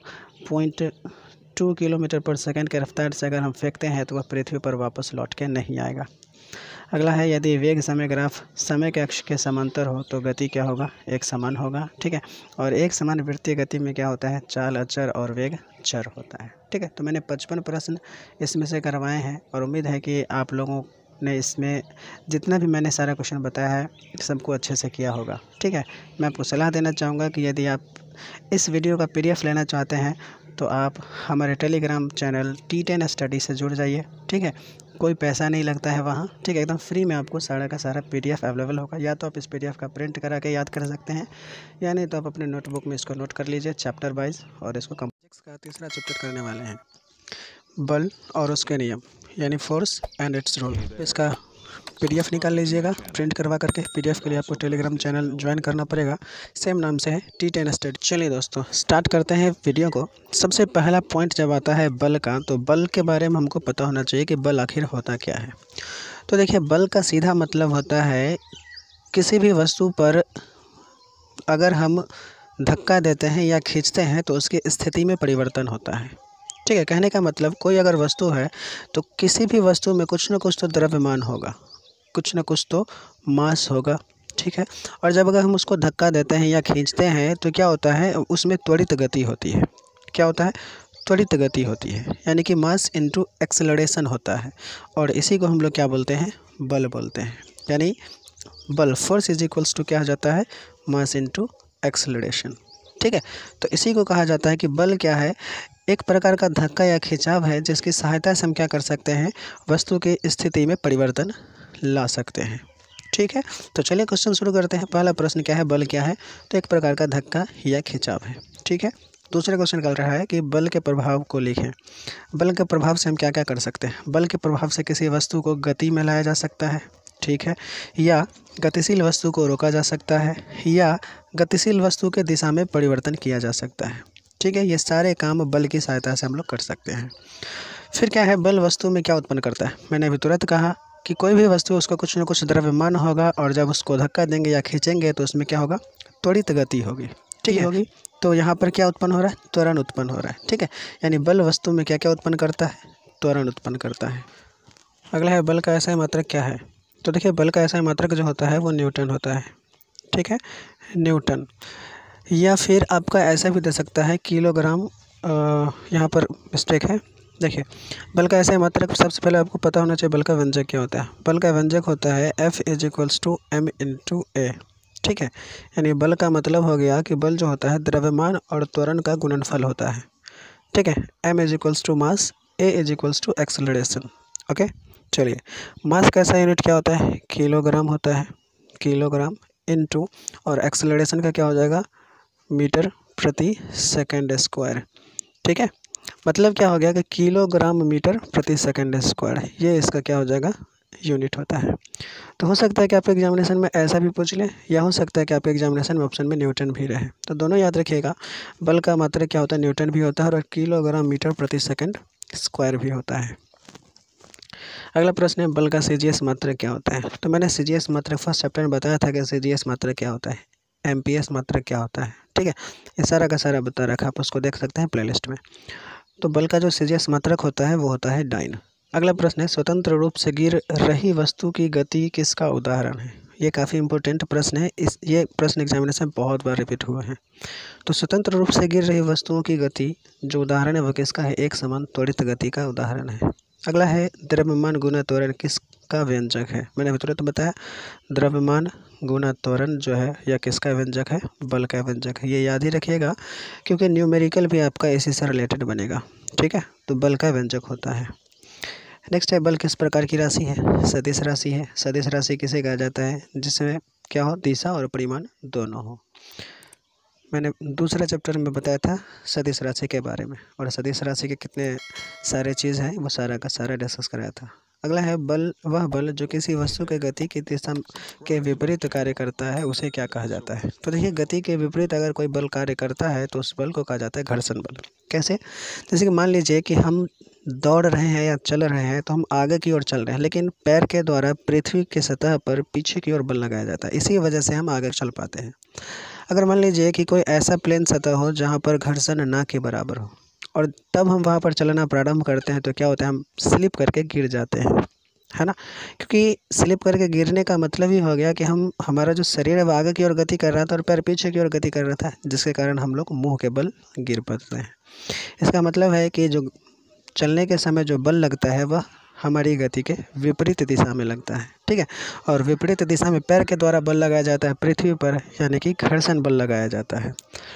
11.2 किलोमीटर पर सेकंड के रफ्तार से अगर हम फेंकते हैं तो वह पृथ्वी पर वापस लौट के नहीं आएगा। अगला है, यदि वेग समय ग्राफ समय के अक्ष के समांतर हो तो गति क्या होगा, एक समान होगा। ठीक है, और एक समान वृत्तीय गति में क्या होता है, चाल अचर और वेग चर होता है। ठीक है, तो मैंने 55 प्रश्न इसमें से करवाए हैं और उम्मीद है कि आप लोगों ने इसमें जितना भी मैंने सारा क्वेश्चन बताया है सबको अच्छे से किया होगा। ठीक है, मैं आपको सलाह देना चाहूँगा कि यदि आप इस वीडियो का PDF लेना चाहते हैं तो आप हमारे टेलीग्राम चैनल T10 स्टडी से जुड़ जाइए। ठीक है, कोई पैसा नहीं लगता है वहाँ। ठीक है, एकदम फ्री में आपको सारा का सारा PDF अवेलेबल होगा। या तो आप इस PDF का प्रिंट करा के याद कर सकते हैं, या नहीं तो आप अपने नोटबुक में इसको नोट कर लीजिए चैप्टर वाइज, और इसको कॉम्प्लेक्स का तीसरा चैप्टर करने वाले हैं, बल और उसके नियम, यानी फोर्स एंड इट्स रोल। इसका PDF निकाल लीजिएगा प्रिंट करवा करके। PDF के लिए आपको टेलीग्राम चैनल ज्वाइन करना पड़ेगा, सेम नाम से है T10 स्टडी। चलिए दोस्तों, स्टार्ट करते हैं वीडियो को। सबसे पहला पॉइंट जब आता है बल का, तो बल के बारे में हमको पता होना चाहिए कि बल आखिर होता क्या है। तो देखिए, बल का सीधा मतलब होता है किसी भी वस्तु पर अगर हम धक्का देते हैं या खींचते हैं तो उसकी स्थिति में परिवर्तन होता है। ठीक है, कहने का मतलब कोई अगर वस्तु है तो किसी भी वस्तु में कुछ न कुछ तो द्रव्यमान होगा, कुछ न कुछ तो मास होगा। ठीक है, और जब अगर हम उसको धक्का देते हैं या खींचते हैं तो क्या होता है, उसमें त्वरित गति होती है। क्या होता है, त्वरित गति होती है, यानी कि मास इनटू एक्सेलरेशन होता है, और इसी को हम लोग क्या बोलते हैं, बल बोलते हैं। यानी बल, फोर्स इज इक्वल्स टू क्या हो जाता है, मास इनटू एक्सेलरेशन। ठीक है, तो इसी को कहा जाता है कि बल क्या है, एक प्रकार का धक्का या खिंचाव है जिसकी सहायता से हम क्या कर सकते हैं, वस्तु की स्थिति में परिवर्तन ला सकते हैं। ठीक है, तो चलिए क्वेश्चन शुरू करते हैं। पहला प्रश्न क्या है, बल क्या है, तो एक प्रकार का धक्का या खिंचाव है। ठीक है, दूसरा क्वेश्चन कर रहा है कि बल के प्रभाव को लिखें। बल के प्रभाव से हम क्या क्या कर सकते हैं। बल के प्रभाव से किसी वस्तु को गति में लाया जा सकता है। ठीक है, या गतिशील वस्तु को रोका जा सकता है, या गतिशील वस्तु के दिशा में परिवर्तन किया जा सकता है। ठीक है, ये सारे काम बल की सहायता से हम लोग कर सकते हैं। फिर क्या है, बल वस्तु में क्या उत्पन्न करता है। मैंने अभी तुरंत कहा कि कोई भी वस्तु उसका कुछ न कुछ द्रव्यमान होगा, और जब उसको धक्का देंगे या खींचेंगे तो उसमें क्या होगा, त्वरित गति होगी। ठीक है, होगी, तो यहाँ पर क्या उत्पन्न हो रहा है, त्वरण उत्पन्न हो रहा है। ठीक है, यानी बल वस्तु में क्या क्या उत्पन्न करता है, त्वरण उत्पन्न करता है। अगला है, बल का ऐसा मात्रक क्या है। तो देखिए, बल का ऐसा मात्रक जो होता है वो न्यूटन होता है। ठीक है, न्यूटन, या फिर आपका ऐसा भी दे सकता है किलोग्राम। यहाँ पर मिस्टेक है। देखिए, बल का ऐसा मात्रक, सबसे पहले आपको पता होना चाहिए बल का व्यंजक क्या होता है। बल का व्यंजक होता है F is equals to M into a. ठीक है, यानी बल का मतलब हो गया कि बल जो होता है द्रव्यमान और त्वरण का गुणनफल होता है। ठीक है, M is equals to mass, A is equals to acceleration. Okay, चलिए, मास का ऐसा यूनिट क्या होता है, किलोग्राम होता है, किलोग्राम इंटू, और एक्सेलरेशन का क्या हो जाएगा, मीटर प्रति सेकंड स्क्वायर। ठीक है, मतलब क्या हो गया कि किलोग्राम मीटर प्रति सेकंड स्क्वायर, ये इसका क्या हो जाएगा, यूनिट होता है। तो हो सकता है कि आपके एग्जामिनेशन में ऐसा भी पूछ लें, या हो सकता है कि आपके एग्जामिनेशन में ऑप्शन में न्यूटन भी रहे। तो दोनों याद रखिएगा, बल का मात्रक क्या होता है, न्यूटन भी होता है, और किलोग्राम मीटर प्रति सेकंड स्क्वायर भी होता है। अगला प्रश्न है, बल का CGS मात्रक क्या होता है। तो मैंने CGS मात्रक फर्स्ट चैप्टर में बताया था कि CGS मात्रक क्या होता है, MPS मात्रक क्या होता है। ठीक है, ये सारा का सारा बता रखा, आप उसको देख सकते हैं प्लेलिस्ट में। तो बल का जो CGS मात्रक होता है वो होता है डाइन। अगला प्रश्न है, स्वतंत्र रूप से गिर रही वस्तु की गति किसका उदाहरण है। ये काफ़ी इंपॉर्टेंट प्रश्न है, ये प्रश्न एग्जामिनेशन में बहुत बार रिपीट हुए हैं। तो स्वतंत्र रूप से गिर रही वस्तुओं की गति जो उदाहरण है वो किसका है, एक समान त्वरित गति का उदाहरण है। अगला है, द्रव्यमान गुना त्वरण किसका व्यंजक है। मैंने अभी तुरंत बताया, द्रव्यमान गुना त्वरण जो है यह किसका व्यंजक है, बल का व्यंजक है। ये याद ही रखिएगा क्योंकि न्यूमेरिकल भी आपका इसी से रिलेटेड बनेगा। ठीक है, तो बल का व्यंजक होता है। नेक्स्ट है बल किस प्रकार की राशि है? सदिश राशि है। सदिश राशि किसे कहा जाता है? जिसमें क्या हो, दिशा और परिमाण दोनों हो। मैंने दूसरा चैप्टर में बताया था सदिश राशि के बारे में, और सदिश राशि के कितने सारे चीज़ हैं वो सारा का सारा डिस्कस कराया था। अगला है बल, वह बल जो किसी वस्तु के गति की दिशा के विपरीत कार्य करता है उसे क्या कहा जाता है? तो देखिए, गति के विपरीत अगर कोई बल कार्य करता है तो उस बल को कहा जाता है घर्षण बल। कैसे? जैसे कि मान लीजिए कि हम दौड़ रहे हैं या चल रहे हैं, तो हम आगे की ओर चल रहे हैं, लेकिन पैर के द्वारा पृथ्वी की सतह पर पीछे की ओर बल लगाया जाता है, इसी वजह से हम आगे चल पाते हैं। अगर मान लीजिए कि कोई ऐसा प्लेन सतह हो जहाँ पर घर्षण ना के बराबर हो, और तब हम वहाँ पर चलना प्रारंभ करते हैं, तो क्या होता है, हम स्लिप करके गिर जाते हैं, है ना। क्योंकि स्लिप करके गिरने का मतलब ही हो गया कि हमारा जो शरीर है वो आगे की ओर गति कर रहा था और पैर पीछे की ओर गति कर रहा था, जिसके कारण हम लोग मुंह के बल गिर पड़ते हैं। इसका मतलब है कि जो चलने के समय जो बल लगता है वह हमारी गति के विपरीत दिशा में लगता है, ठीक है। और विपरीत दिशा में पैर के द्वारा बल लगाया जाता है पृथ्वी पर, यानी कि घर्षण बल लगाया जाता है।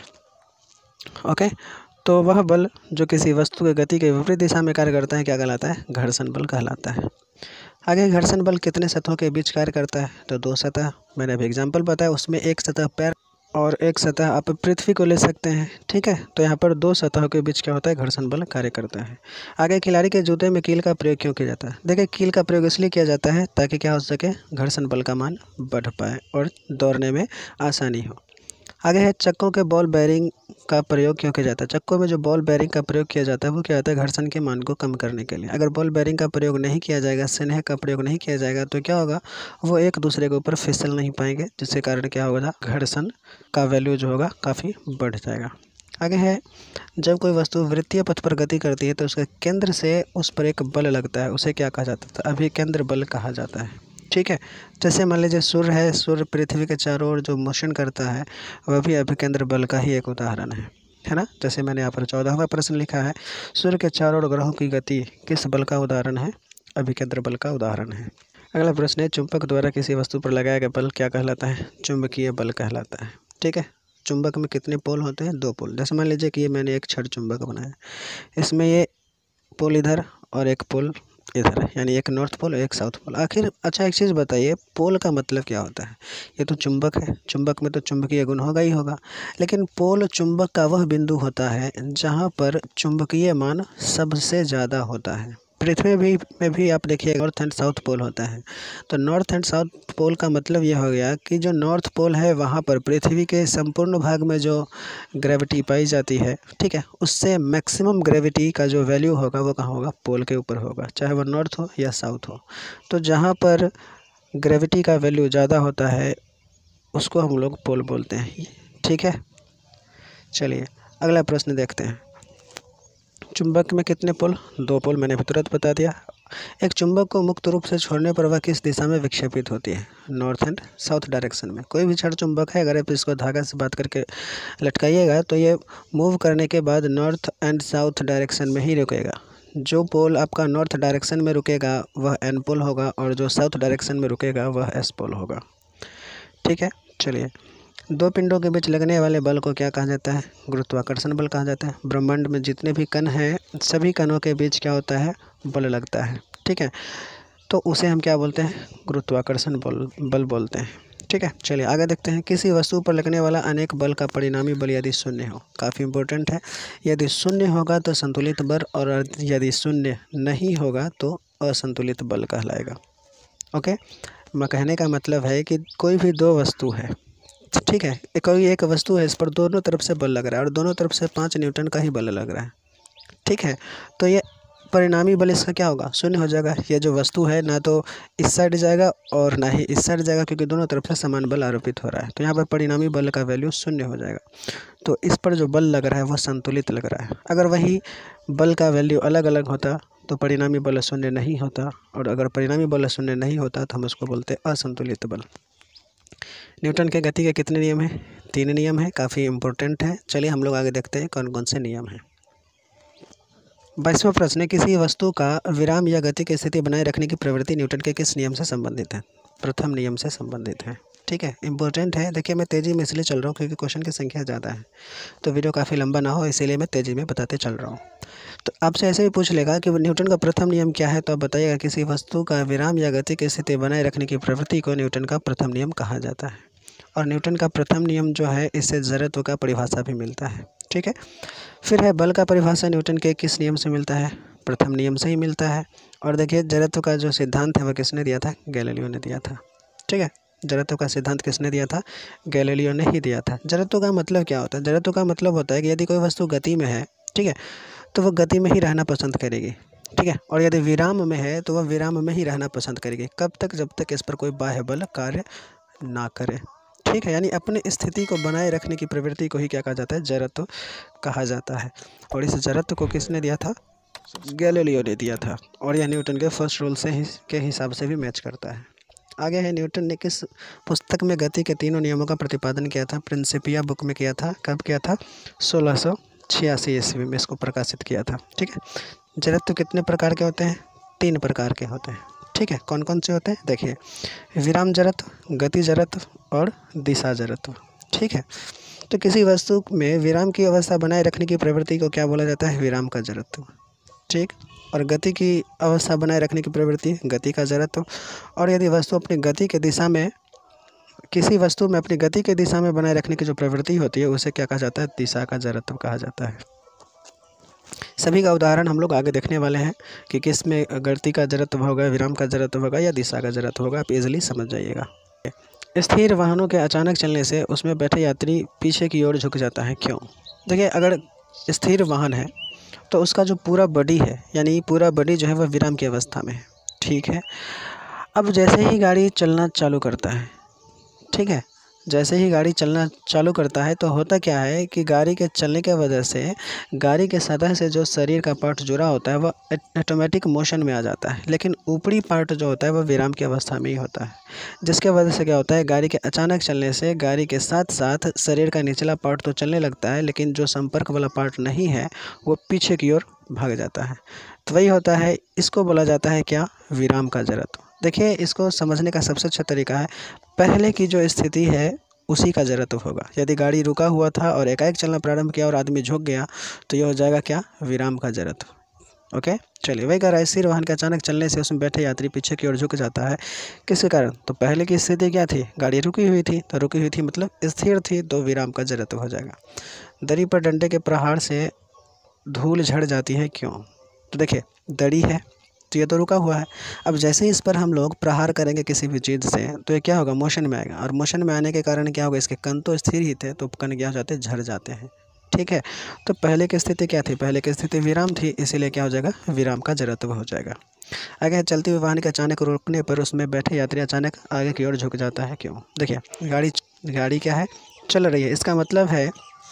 ओके, तो वह बल जो किसी वस्तु के गति के विपरीत दिशा में कार्य करता है क्या कहलाता है? घर्षण बल कहलाता है। आगे, घर्षण बल कितने सतहों के बीच कार्य करता है? तो 2 सतह। मैंने अभी एग्जाम्पल बताया, उसमें एक सतह पैर और एक सतह आप पृथ्वी को ले सकते हैं, ठीक है। तो यहाँ पर 2 सतहों के बीच क्या होता है? घर्षण बल कार्य करता है। आगे, खिलाड़ी के जूते में कील का प्रयोग क्यों किया जाता है? देखिए, कील का प्रयोग इसलिए किया जाता है ताकि क्या हो सके, घर्षण बल का मान बढ़ पाए और दौड़ने में आसानी हो। आगे है चक्कों के बॉल बेयरिंग का प्रयोग क्यों किया जाता है? चक्कों में जो बॉल बेयरिंग का प्रयोग किया जाता है वो क्या होता है? घर्षण के मान को कम करने के लिए। अगर बॉल बेयरिंग का प्रयोग नहीं किया जाएगा, स्नेह का प्रयोग नहीं किया जाएगा, तो क्या होगा, वो एक दूसरे के ऊपर फिसल नहीं पाएंगे, जिसके कारण क्या होगा, घर्षण का वैल्यू जो होगा काफ़ी बढ़ जाएगा। आगे है, जब कोई वस्तु वृत्तीय पथ पर गति करती है तो उसके केंद्र से उस पर एक बल लगता है, उसे क्या कहा जाता है? अभिकेंद्र बल कहा जाता है, ठीक है। जैसे मान लीजिए सूर्य है, सूर्य पृथ्वी के चारों ओर जो मोशन करता है वह भी अभिकेंद्र बल का ही एक उदाहरण है ना। जैसे मैंने यहाँ पर 14वां प्रश्न लिखा है, सूर्य के चारों ओर ग्रहों की गति किस बल का उदाहरण है? अभिकेंद्र बल का उदाहरण है। अगला प्रश्न है, चुंबक द्वारा किसी वस्तु पर लगाया गया बल क्या कहलाता है? चुंबकीय बल कहलाता है, ठीक है। चुंबक में कितने पोल होते हैं? 2 पोल। जैसे मान लीजिए कि ये मैंने एक छड़ चुंबक बनाया, इसमें ये पोल इधर और एक पोल इधर है, यानी एक नॉर्थ पोल और एक साउथ पोल। आखिर अच्छा, एक चीज़ बताइए, पोल का मतलब क्या होता है? ये तो चुंबक है, चुंबक में तो चुंबकीय गुण होगा ही होगा, लेकिन पोल चुंबक का वह बिंदु होता है जहाँ पर चुंबकीय मान सबसे ज़्यादा होता है। पृथ्वी में भी आप देखिए नॉर्थ एंड साउथ पोल होता है, तो नॉर्थ एंड साउथ पोल का मतलब ये हो गया कि जो नॉर्थ पोल है वहाँ पर पृथ्वी के संपूर्ण भाग में जो ग्रेविटी पाई जाती है, ठीक है, उससे मैक्सिमम ग्रेविटी का जो वैल्यू होगा वो कहाँ होगा? पोल के ऊपर होगा, चाहे वह नॉर्थ हो या साउथ हो। तो जहाँ पर ग्रेविटी का वैल्यू ज़्यादा होता है उसको हम लोग पोल बोलते हैं, ठीक है। चलिए अगला प्रश्न देखते हैं। चुंबक में कितने पोल? 2 पोल, मैंने भी तुरंत बता दिया। एक चुंबक को मुक्त रूप से छोड़ने पर वह किस दिशा में विक्षेपित होती है? नॉर्थ एंड साउथ डायरेक्शन में। कोई भी छड़ चुंबक है, अगर आप इसको धागा से बात करके लटकाइएगा तो ये मूव करने के बाद नॉर्थ एंड साउथ डायरेक्शन में ही रुकेगा। जो पोल आपका नॉर्थ डायरेक्शन में रुकेगा वह एन पोल होगा, और जो साउथ डायरेक्शन में रुकेगा वह एस पोल होगा, ठीक है। चलिए, 2 पिंडों के बीच लगने वाले बल को क्या कहा जाता है? गुरुत्वाकर्षण बल कहा जाता है। ब्रह्मांड में जितने भी कण हैं सभी कणों के बीच क्या होता है? बल लगता है, ठीक है। तो उसे हम क्या बोलते हैं? गुरुत्वाकर्षण बल बोलते हैं, ठीक है। चलिए आगे देखते हैं। किसी वस्तु पर लगने वाला अनेक बल का परिणामी बल यदि शून्य हो, काफ़ी इंपॉर्टेंट है। यदि शून्य होगा तो संतुलित बल, और यदि शून्य नहीं होगा तो असंतुलित बल कहलाएगा। ओके, मैं कहने का मतलब है कि कोई भी 2 वस्तु है, ठीक है, कोई एक वस्तु है, इस पर दोनों तरफ से बल लग रहा है और दोनों तरफ से 5 न्यूटन का ही बल लग रहा है, ठीक है। तो ये परिणामी बल इसका क्या होगा? शून्य हो जाएगा। ये जो वस्तु है ना तो इस साइड जाएगा और ना ही इस साइड जाएगा, क्योंकि दोनों तरफ से समान बल आरोपित हो रहा है। तो यहाँ पर परिणामी बल का वैल्यू शून्य हो जाएगा। तो इस पर जो बल लग रहा है वह संतुलित लग रहा है। अगर वही बल का वैल्यू अलग अलग होता तो परिणामी बल शून्य नहीं होता, और अगर परिणामी बल शून्य नहीं होता तो हम उसको बोलते हैं असंतुलित बल। न्यूटन के गति के कितने नियम हैं? 3 नियम हैं, काफ़ी इंपॉर्टेंट है। चलिए हम लोग आगे देखते हैं कौन कौन से नियम हैं। 22वां प्रश्न, किसी वस्तु का विराम या गति की स्थिति बनाए रखने की प्रवृत्ति न्यूटन के किस नियम से संबंधित है? प्रथम नियम से संबंधित है। ठीक है, इंपॉर्टेंट है। देखिए मैं तेज़ी में इसलिए चल रहा हूँ क्योंकि क्वेश्चन की संख्या ज़्यादा है, तो वीडियो काफ़ी लंबा ना हो इसीलिए मैं तेज़ी में बताते चल रहा हूँ। तो आपसे ऐसे भी पूछ लेगा कि न्यूटन का प्रथम नियम क्या है, तो आप बताइएगा किसी वस्तु का विराम या गति की स्थिति बनाए रखने की प्रवृत्ति को न्यूटन का प्रथम नियम कहा जाता है। और न्यूटन का प्रथम नियम जो है इससे जड़त्व का परिभाषा भी मिलता है। ठीक है, फिर है बल का परिभाषा न्यूटन के किस नियम से मिलता है, प्रथम नियम से ही मिलता है। और देखिए जड़त्व का जो सिद्धांत है वह किसने दिया था, गैलीलियो ने दिया था। ठीक है, जड़त्व का सिद्धांत किसने दिया था, गैलीलियो ने ही दिया था। जड़त्व का मतलब क्या होता है, जड़त्व का मतलब होता है कि यदि कोई वस्तु गति में है, ठीक है, तो वह गति में ही रहना पसंद करेगी। ठीक है, और यदि विराम में है तो वह विराम में ही रहना पसंद करेगी। कब तक, जब तक इस पर कोई बाह्य बल कार्य ना करे। ठीक है, यानी अपनी स्थिति को बनाए रखने की प्रवृत्ति को ही क्या कहा जाता है, जड़त्व कहा जाता है। और इस जड़त्व को किसने दिया था, गैलीलियो ने दिया था। और यह न्यूटन के फर्स्ट रूल से ही के हिसाब से भी मैच करता है। आगे है न्यूटन ने किस पुस्तक में गति के तीनों नियमों का प्रतिपादन किया था, प्रिंसिपिया बुक में किया था। कब किया था, 1686 ईस्वी में इसको प्रकाशित किया था। ठीक है, जड़त्व कितने प्रकार के होते हैं, 3 प्रकार के होते हैं। ठीक है, कौन कौन से होते हैं, देखिए विराम जड़त्व, गति जड़त्व और दिशा जड़त्व। ठीक है, तो किसी वस्तु में विराम की अवस्था बनाए रखने की प्रवृत्ति को क्या बोला जाता है, विराम का जड़त्व। ठीक, और गति की अवस्था बनाए रखने की प्रवृत्ति, गति का जड़त्व। और यदि वस्तु अपनी गति के दिशा में, किसी वस्तु में अपनी गति के दिशा में बनाए रखने की जो प्रवृत्ति होती है उसे क्या कहा जाता है, दिशा का जड़त्व कहा जाता है। सभी का उदाहरण हम लोग आगे देखने वाले हैं कि किस में गति का जड़त्व होगा, विराम का जड़त्व होगा या दिशा का जड़त्व होगा, आप इजीली समझ जाइएगा। स्थिर वाहनों के अचानक चलने से उसमें बैठे यात्री पीछे की ओर झुक जाता है, क्यों। देखिए अगर स्थिर वाहन है तो उसका जो पूरा बॉडी है, यानी पूरा बॉडी जो है वह विराम की अवस्था में है। ठीक है, अब जैसे ही गाड़ी चलना चालू करता है, ठीक है, जैसे ही गाड़ी चलना चालू करता है तो होता क्या है कि गाड़ी के चलने की वजह से गाड़ी के सतह से जो शरीर का पार्ट जुड़ा होता है वह ऑटोमेटिक मोशन में आ जाता है, लेकिन ऊपरी पार्ट जो होता है वह विराम की अवस्था में ही होता है। जिसके वजह से क्या होता है, गाड़ी के अचानक चलने से गाड़ी के साथ साथ शरीर का निचला पार्ट तो चलने लगता है, लेकिन जो संपर्क वाला पार्ट नहीं है वो पीछे की ओर भाग जाता है। तो वही होता है, इसको बोला जाता है क्या, विराम का जड़त्व। देखिए इसको समझने का सबसे अच्छा तरीका है, पहले की जो स्थिति है उसी का जड़त्व होगा। यदि गाड़ी रुका हुआ था और एकाएक चलना प्रारंभ किया और आदमी झुक गया तो यह हो जाएगा क्या, विराम का जड़त्व। ओके, चलिए वही कह रहा है, स्थिर वाहन के अचानक चलने से उसमें बैठे यात्री पीछे की ओर झुक जाता है, किसके कारण, तो पहले की स्थिति क्या थी, गाड़ी रुकी हुई थी, तो रुकी हुई थी मतलब स्थिर थी, तो विराम का जड़त्व हो जाएगा। दरी पर डंडे के प्रहार से धूल झड़ जाती है, क्यों, तो देखिए दड़ी है तो ये तो रुका हुआ है, अब जैसे ही इस पर हम लोग प्रहार करेंगे किसी भी चीज़ से तो ये क्या होगा, मोशन में आएगा, और मोशन में आने के कारण क्या होगा, इसके कण तो स्थिर ही थे तो कण क्या हो जाते हैं, झड़ जाते हैं। ठीक है, तो पहले की स्थिति क्या थी, पहले की स्थिति विराम थी, इसीलिए क्या हो जाएगा, विराम का जड़त्व हो जाएगा। आगे चलती हुई वाहन के अचानक रुकने पर उसमें बैठे यात्री अचानक आगे की ओर झुक जाता है, क्यों। देखिए गाड़ी क्या है, चल रही है, इसका मतलब है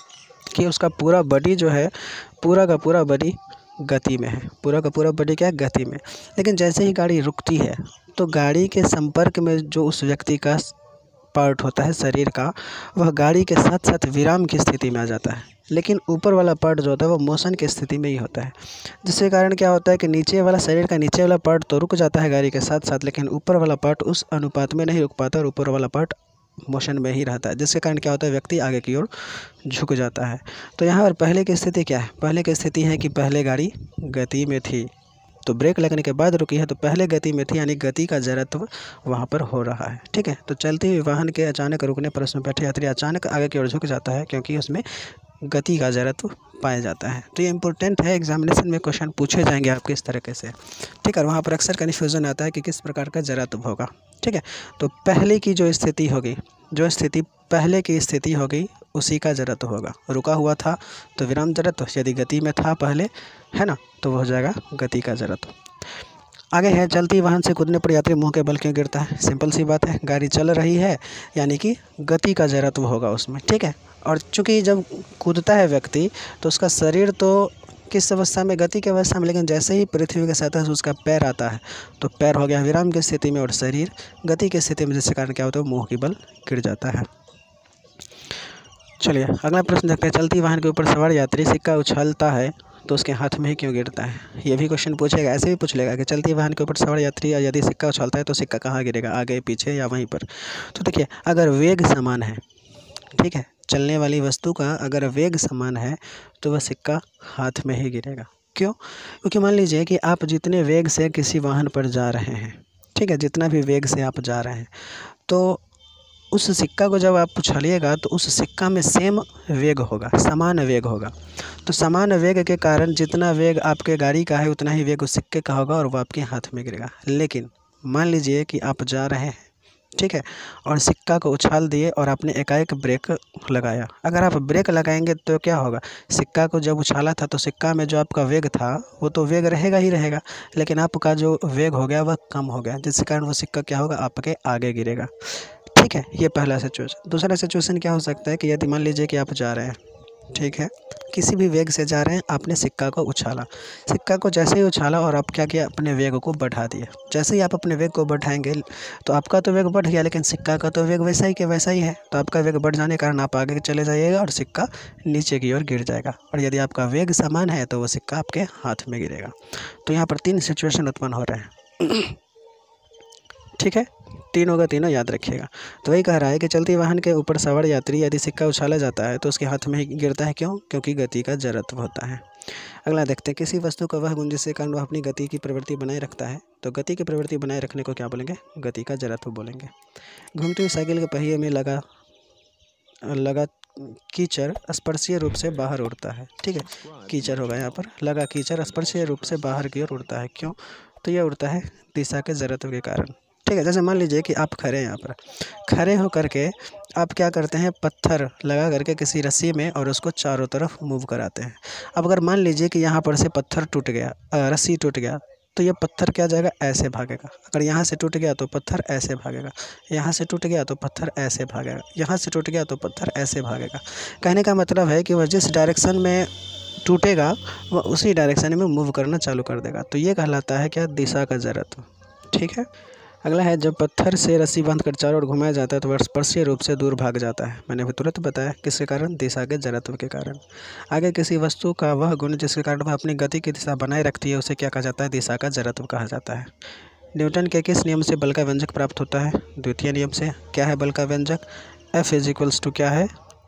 कि उसका पूरा बॉडी जो है, पूरा का पूरा बॉडी गति में है, पूरा का पूरा बॉडी क्या है, गति में। लेकिन जैसे ही गाड़ी रुकती है तो गाड़ी के संपर्क में जो उस व्यक्ति का पार्ट होता है शरीर का, वह गाड़ी के साथ साथ विराम की स्थिति में आ जाता है, लेकिन ऊपर वाला पार्ट जो होता है वो मोशन की स्थिति में ही होता है। जिसके कारण क्या होता है कि नीचे वाला, शरीर का नीचे वाला पार्ट तो रुक जाता है गाड़ी के साथ साथ, लेकिन ऊपर वाला पार्ट उस अनुपात में नहीं रुक पाता और ऊपर वाला पार्ट मोशन में ही रहता है, जिसके कारण क्या होता है, व्यक्ति आगे की ओर झुक जाता है। तो यहाँ पर पहले की स्थिति क्या है, पहले की स्थिति है कि पहले गाड़ी गति में थी तो ब्रेक लगने के बाद रुकी है, तो पहले गति में थी, यानी गति का जड़त्व वहाँ पर हो रहा है। ठीक है, तो चलती हुई वाहन के अचानक रुकने पर उसमें बैठे यात्री अचानक आगे की ओर झुक जाता है, क्योंकि उसमें गति का जड़त्व पाया जाता है। तो ये इंपॉर्टेंट है, एग्जामिनेशन में क्वेश्चन पूछे जाएंगे आपके इस तरीके से। ठीक है, वहाँ पर अक्सर कन्फ्यूज़न आता है कि किस प्रकार का जड़त्व होगा। ठीक है, तो पहले की जो स्थिति होगी, जो स्थिति पहले की स्थिति होगी उसी का जड़त्व होगा। रुका हुआ था तो विराम जड़त्व, यदि गति में था पहले, है ना, तो वो हो जाएगा गति का जड़त्व। आगे है, चलती वाहन से कूदने पर यात्री मुंह के बल क्यों गिरता है। सिंपल सी बात है, गाड़ी चल रही है यानी कि गति का जड़त्व होगा उसमें। ठीक है, और चूंकि जब कूदता है व्यक्ति तो उसका शरीर तो किस अवस्था में, गति की अवस्था में, लेकिन जैसे ही पृथ्वी के सतह से उसका पैर आता है तो पैर हो गया विराम की स्थिति में और शरीर गति की स्थिति में, जिसके कारण क्या होता है, मुँह की बल गिर जाता है। चलिए अगला प्रश्न देखते हैं, चलती वाहन के ऊपर सवार यात्री सिक्का उछलता है तो उसके हाथ में ही क्यों गिरता है? ये भी क्वेश्चन पूछेगा। ऐसे भी पूछ लेगा कि चलती वाहन के ऊपर सवार यात्री या यदि सिक्का उछालता है तो सिक्का कहाँ गिरेगा, आगे, पीछे या वहीं पर? तो देखिए, अगर वेग समान है, ठीक है, चलने वाली वस्तु का अगर वेग समान है तो वह सिक्का हाथ में ही गिरेगा। क्यों? क्योंकि मान लीजिए कि आप जितने वेग से किसी वाहन पर जा रहे हैं, ठीक है, जितना भी वेग से आप जा रहे हैं, तो उस सिक्का को जब आप उछालिएगा तो उस सिक्का में सेम वेग होगा, समान वेग होगा। तो समान वेग के कारण जितना वेग आपके गाड़ी का है उतना ही वेग उस सिक्के का होगा और वो आपके हाथ में गिरेगा। लेकिन मान लीजिए कि आप जा रहे हैं, ठीक है, और सिक्का को उछाल दिए और आपने एकाएक ब्रेक लगाया। अगर आप ब्रेक लगाएंगे तो क्या होगा? सिक्का को जब उछाला था तो सिक्का में जो आपका वेग था वो तो वेग रहेगा ही रहेगा, लेकिन आपका जो वेग हो गया वह कम हो गया, जिसके कारण वो सिक्का क्या होगा? आपके आगे गिरेगा। ठीक है, ये पहला सिचुएशन। दूसरा सिचुएशन क्या हो सकता है कि यदि मान लीजिए कि आप जा रहे हैं, ठीक है, किसी भी वेग से जा रहे हैं, आपने सिक्का को उछाला, सिक्का को जैसे ही उछाला और आप क्या किया? अपने वेग को बढ़ा दिया। जैसे ही आप अपने वेग को बढ़ाएंगे तो आपका तो वेग बढ़ गया, लेकिन सिक्का का तो वेग वैसा ही के वैसा ही है। तो आपका वेग बढ़ जाने के कारण आप आगे चले जाइएगा और सिक्का नीचे की ओर गिर जाएगा। और यदि आपका वेग समान है तो वो सिक्का आपके हाथ में गिरेगा। तो यहाँ पर 3 सिचुएशन उत्पन्न हो रहे हैं। ठीक है, तीनों का तीनों याद रखिएगा। तो वही कह रहा है कि चलती वाहन के ऊपर सवार यात्री यदि सिक्का उछाला जाता है तो उसके हाथ में ही गिरता है। क्यों? क्योंकि गति का जड़त्व होता है। अगला देखते हैं, किसी वस्तु का वह गुण जिसके कारण वह अपनी गति की प्रवृत्ति बनाए रखता है। तो गति की प्रवृत्ति बनाए रखने को क्या बोलेंगे? गति का जड़त्व बोलेंगे। घूमती हुई साइकिल के पहिए में लगा कीचड़ स्पर्शीय रूप से बाहर उड़ता है। ठीक है, कीचड़ होगा यहाँ पर, लगा कीचड़ स्पर्शीय रूप से बाहर की ओर उड़ता है। क्यों? तो यह उड़ता है दिशा के जड़त्व के कारण। ठीक है, जैसे मान लीजिए कि आप खड़े हैं, यहाँ पर खड़े हो करके आप क्या करते हैं? पत्थर लगा करके किसी रस्सी में और उसको चारों तरफ मूव कराते हैं। अब अगर मान लीजिए कि यहाँ पर से पत्थर टूट गया, रस्सी टूट गया, तो ये पत्थर क्या जाएगा? ऐसे भागेगा। अगर यहाँ से टूट गया तो पत्थर ऐसे भागेगा, यहाँ से टूट गया तो पत्थर ऐसे भागेगा, यहाँ से टूट गया तो पत्थर ऐसे भागेगा। कहने का मतलब है कि वह जिस डायरेक्शन में टूटेगा वह उसी डायरेक्शन में मूव करना चालू कर देगा। तो ये कहलाता है क्या? दिशा का जड़त्व। ठीक है, अगला है, जब पत्थर से रस्सी बांधकर चारों ओर घुमाया जाता है तो वह स्पर्शीय रूप से दूर भाग जाता है। मैंने अभी तुरंत बताया किसके कारण? दिशा के जड़त्व के कारण। आगे, किसी वस्तु का वह गुण जिसके कारण वह अपनी गति की दिशा बनाए रखती है उसे क्या कहा जाता है? दिशा का जड़त्व कहा जाता है। न्यूटन के किस नियम से बल का व्यंजक प्राप्त होता है? द्वितीय नियम से। क्या है बल का व्यंजक? F = क्या है?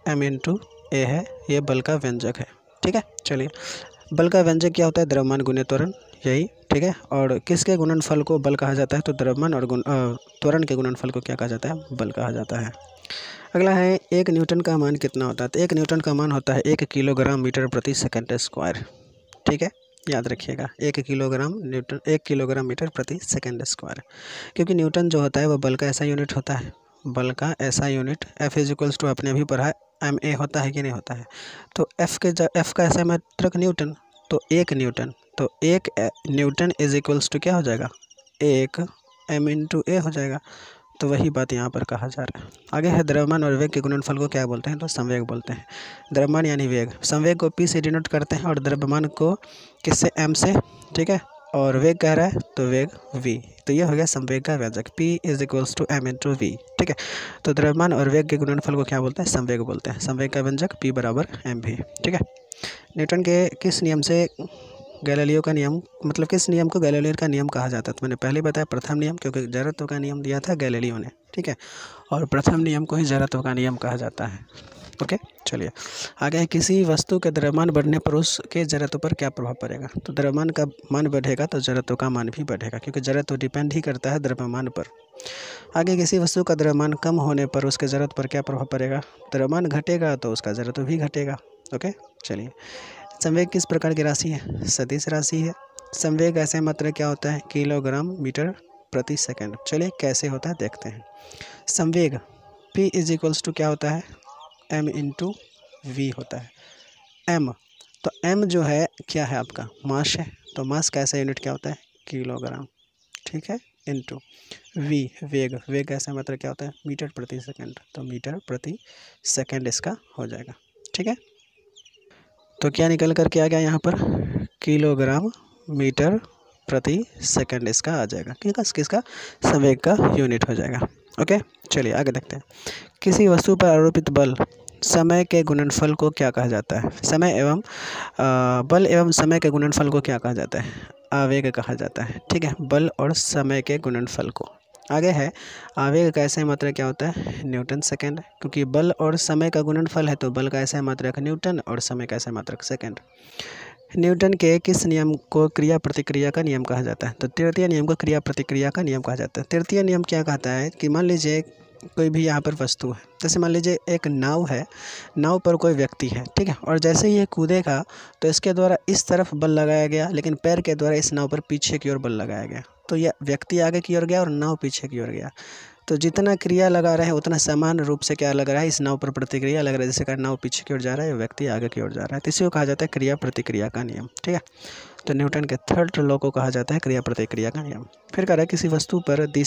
m/a है, ये बल का व्यंजक है। ठीक है, चलिए, बल का व्यंजक क्या होता है? द्रव्यमान गुने त्वरण, यही। ठीक है, और किसके गुणनफल को बल कहा जाता है? तो द्रव्यमान और त्वरण के गुणनफल को क्या कहा जाता है? बल कहा जाता है। अगला है, 1 न्यूटन का मान कितना होता है? तो 1 न्यूटन का मान होता है 1 किलोग्राम मीटर प्रति सेकंड स्क्वायर। ठीक है, याद रखिएगा, 1 किलोग्राम मीटर प्रति सेकंड स्क्वायर। क्योंकि न्यूटन जो होता है वह बल का ऐसा यूनिट होता है, बल का ऐसा यूनिट। F = आपने अभी पढ़ा है ma होता है कि नहीं होता है? तो F का ऐसा मात्रक न्यूटन, तो 1 न्यूटन, तो 1 न्यूटन = क्या हो जाएगा? 1 m/a हो जाएगा। तो वही बात यहाँ पर कहा जा रहा है। आगे है, द्रव्यमान और वेग के गुणनफल को क्या बोलते हैं? तो संवेग बोलते हैं। द्रव्यमान यानी वेग, संवेग को p से डिनोट करते हैं और द्रव्यमान को किससे? m से। ठीक है, और वेग कह रहा है तो वेग v। तो ये हो गया संवेग का व्यंजक, p = m/v। ठीक है, तो द्रव्यमान और वेग के गुणनफल को क्या बोलते हैं? संवेग बोलते हैं। संवेग का व्यंजक p = mv। ठीक है, न्यूटन के किस नियम से गैलीलियो का नियम, मतलब किस नियम को गैलीलियो का नियम कहा जाता है? तो मैंने पहले बताया प्रथम नियम, क्योंकि जड़त्व का नियम दिया था गैलीलियो ने। ठीक है, और प्रथम नियम को ही जड़त्व का नियम कहा जाता है। ओके, चलिए आगे है, किसी वस्तु के द्रव्यमान बढ़ने पर उसके जड़त्व पर क्या प्रभाव पड़ेगा? तो द्रव्यमान का मान बढ़ेगा तो जड़त्व का मान भी बढ़ेगा, क्योंकि जड़त्व डिपेंड ही करता है द्रव्यमान पर। आगे, किसी वस्तु का द्रव्यमान कम होने पर उसके जड़त्व पर क्या प्रभाव पड़ेगा? द्रव्यमान घटेगा तो उसका जड़त्व भी घटेगा। ओके, चलिए, संवेग किस प्रकार की राशि है? सदिश राशि है। संवेग ऐसे मात्रक क्या होता है? किलोग्राम मीटर प्रति सेकंड। चलिए कैसे होता है देखते हैं। संवेग p = क्या होता है? m/v होता है। m, तो m जो है क्या है? आपका मास है। तो मास का ऐसा यूनिट क्या होता है? किलोग्राम। ठीक है, इंटू v वेग, वेग ऐसा मात्रक क्या होता है? मीटर प्रति सेकंड। तो मीटर प्रति सेकंड इसका हो जाएगा। ठीक है, तो क्या निकल कर के आ गया यहाँ पर? किलोग्राम मीटर प्रति सेकंड इसका आ जाएगा। किसका? संवेग का यूनिट हो जाएगा। ओके, चलिए आगे देखते हैं। किसी वस्तु पर आरोपित बल समय के गुणनफल को क्या कहा जाता है? समय एवं बल एवं समय के गुणनफल को क्या कहा जाता है? आवेग कहा जाता है। ठीक है, बल और समय के गुणनफल को। आगे है आवेग का ऐसा मात्रक क्या होता है? Newton second. क्योंकि बल और समय का गुणनफल है तो बल का ऐसा मात्रक न्यूटन और समय का ऐसा मात्रक सेकंड। न्यूटन के किस नियम को क्रिया प्रतिक्रिया का नियम कहा जाता है? तो तृतीय नियम को क्रिया प्रतिक्रिया का नियम कहा जाता है। तृतीय नियम क्या कहता है कि मान लीजिए कोई भी यहाँ पर वस्तु है, जैसे मान लीजिए एक नाव है, नाव पर कोई व्यक्ति है, ठीक है, और जैसे ही ये कूदेगा तो इसके द्वारा इस तरफ बल लगाया गया, लेकिन पैर के द्वारा इस नाव पर पीछे की ओर बल लगाया गया, तो यह व्यक्ति आगे की ओर गया और नाव पीछे की ओर गया। तो जितना क्रिया लगा रहे हैं उतना समान रूप से क्या लग रहा है, इस नाव पर प्रतिक्रिया लग रहा है। जैसे कि नाव पीछे की ओर जा रहा है, व्यक्ति आगे की ओर जा रहा है, तो इसी को कहा जाता है क्रिया प्रतिक्रिया का नियम। ठीक है, तो न्यूटन के थर्ड लॉ को कहा जाता है क्रिया प्रतिक्रिया का नियम। फिर कह रहा है किसी वस्तु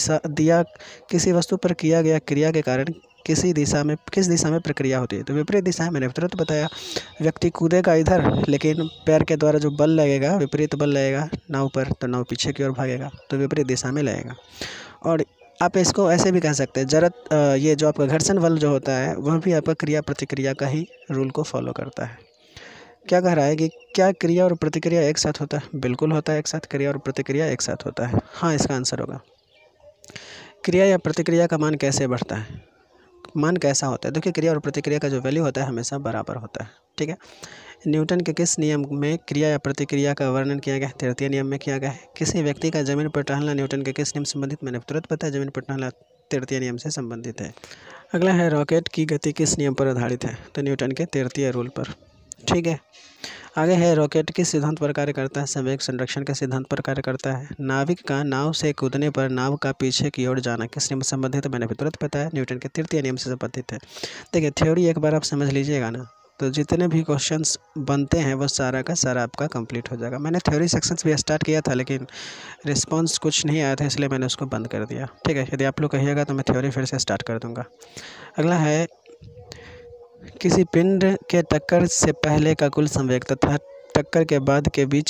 पर किया गया क्रिया के कारण किस दिशा में प्रक्रिया होती है? तो विपरीत दिशा है। मैंने तुरंत बताया, व्यक्ति कूदेगा इधर, लेकिन पैर के द्वारा जो बल लगेगा, विपरीत बल लगेगा नाव पर, तो नाव पीछे की ओर भागेगा, तो विपरीत दिशा में लगेगा। और आप इसको ऐसे भी कह सकते हैं, ये जो आपका घर्षण बल जो होता है वह भी आपका क्रिया प्रतिक्रिया का ही रूल को फॉलो करता है। क्या कह रहा है कि क्या क्रिया और प्रतिक्रिया एक साथ होता है? बिल्कुल होता है, एक साथ क्रिया और प्रतिक्रिया एक साथ होता है। हाँ, इसका आंसर होगा। क्रिया या प्रतिक्रिया का मान कैसे बढ़ता है? मान कैसा होता है? देखिए, क्रिया और प्रतिक्रिया का जो वैल्यू होता है हमेशा बराबर होता है। ठीक है, न्यूटन के किस नियम में क्रिया या प्रतिक्रिया का वर्णन किया गया है? तृतीय नियम में किया गया है। किसी व्यक्ति का जमीन पर टहलना न्यूटन के किस नियम से संबंधित? मैंने तुरंत बताया, जमीन पर टहलना तृतीय नियम से संबंधित है। अगला है रॉकेट की गति किस नियम पर आधारित है? तो न्यूटन के तृतीय रूल पर। ठीक है, आगे है रॉकेट किस सिद्धांत पर कार्य करता है? संवेग संरक्षण के सिद्धांत पर कार्य करता है। नाविक का नाव से कूदने पर नाव का पीछे की ओर जाना किस नियम से संबंधित है? मैंने भी तुरंत बताया, न्यूटन के तृतीय नियम से संबंधित है। देखिए, थ्योरी एक बार आप समझ लीजिएगा ना, तो जितने भी क्वेश्चंस बनते हैं वो सारा का सारा आपका कंप्लीट हो जाएगा। मैंने थ्योरी सेक्शंस भी स्टार्ट किया था, लेकिन रिस्पॉन्स कुछ नहीं आया था, इसलिए मैंने उसको बंद कर दिया। ठीक है, यदि आप लोग कहिएगा तो मैं थ्योरी फिर से स्टार्ट कर दूँगा। अगला है किसी पिंड के टक्कर से पहले का कुल संवेग तथा टक्कर के बाद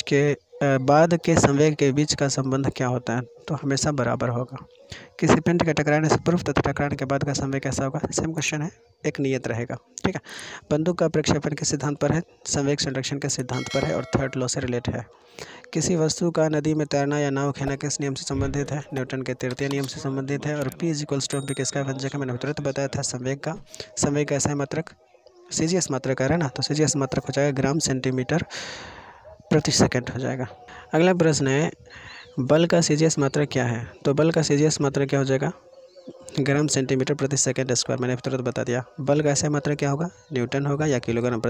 के संवेग के बीच का संबंध क्या होता है? तो हमेशा बराबर होगा। किसी पिंड के टकराने से पूर्व तथा टकराने के बाद का संवेग कैसा होगा? सेम क्वेश्चन है, एक नियत रहेगा। ठीक है, बंदूक का प्रक्षेपण के सिद्धांत पर है, संवेग संरक्षण के सिद्धांत पर है और थर्ड लॉ से रिलेट है। किसी वस्तु का नदी में तैरना या नाव खेना किस नियम से संबंधित है? न्यूटन के तृतीय नियम से संबंधित है। और P = mv किसका व्यंजक है? मैंने तुरंत बताया था, संवेग का। संवेग का ऐसा मात्रक CGS मात्रक कह रहा है ना, तो CGS मात्रक हो जाएगा ग्राम सेंटीमीटर प्रति सेकंड हो जाएगा। अगला प्रश्न है बल का CGS मात्रक क्या है? तो बल का CGS मात्रक क्या हो जाएगा? ग्राम सेंटीमीटर प्रति सेकंड स्क्वायर। मैंने तुरंत बता दिया। बल का ऐसा मात्रक क्या होगा? न्यूटन होगा या किलोग्राम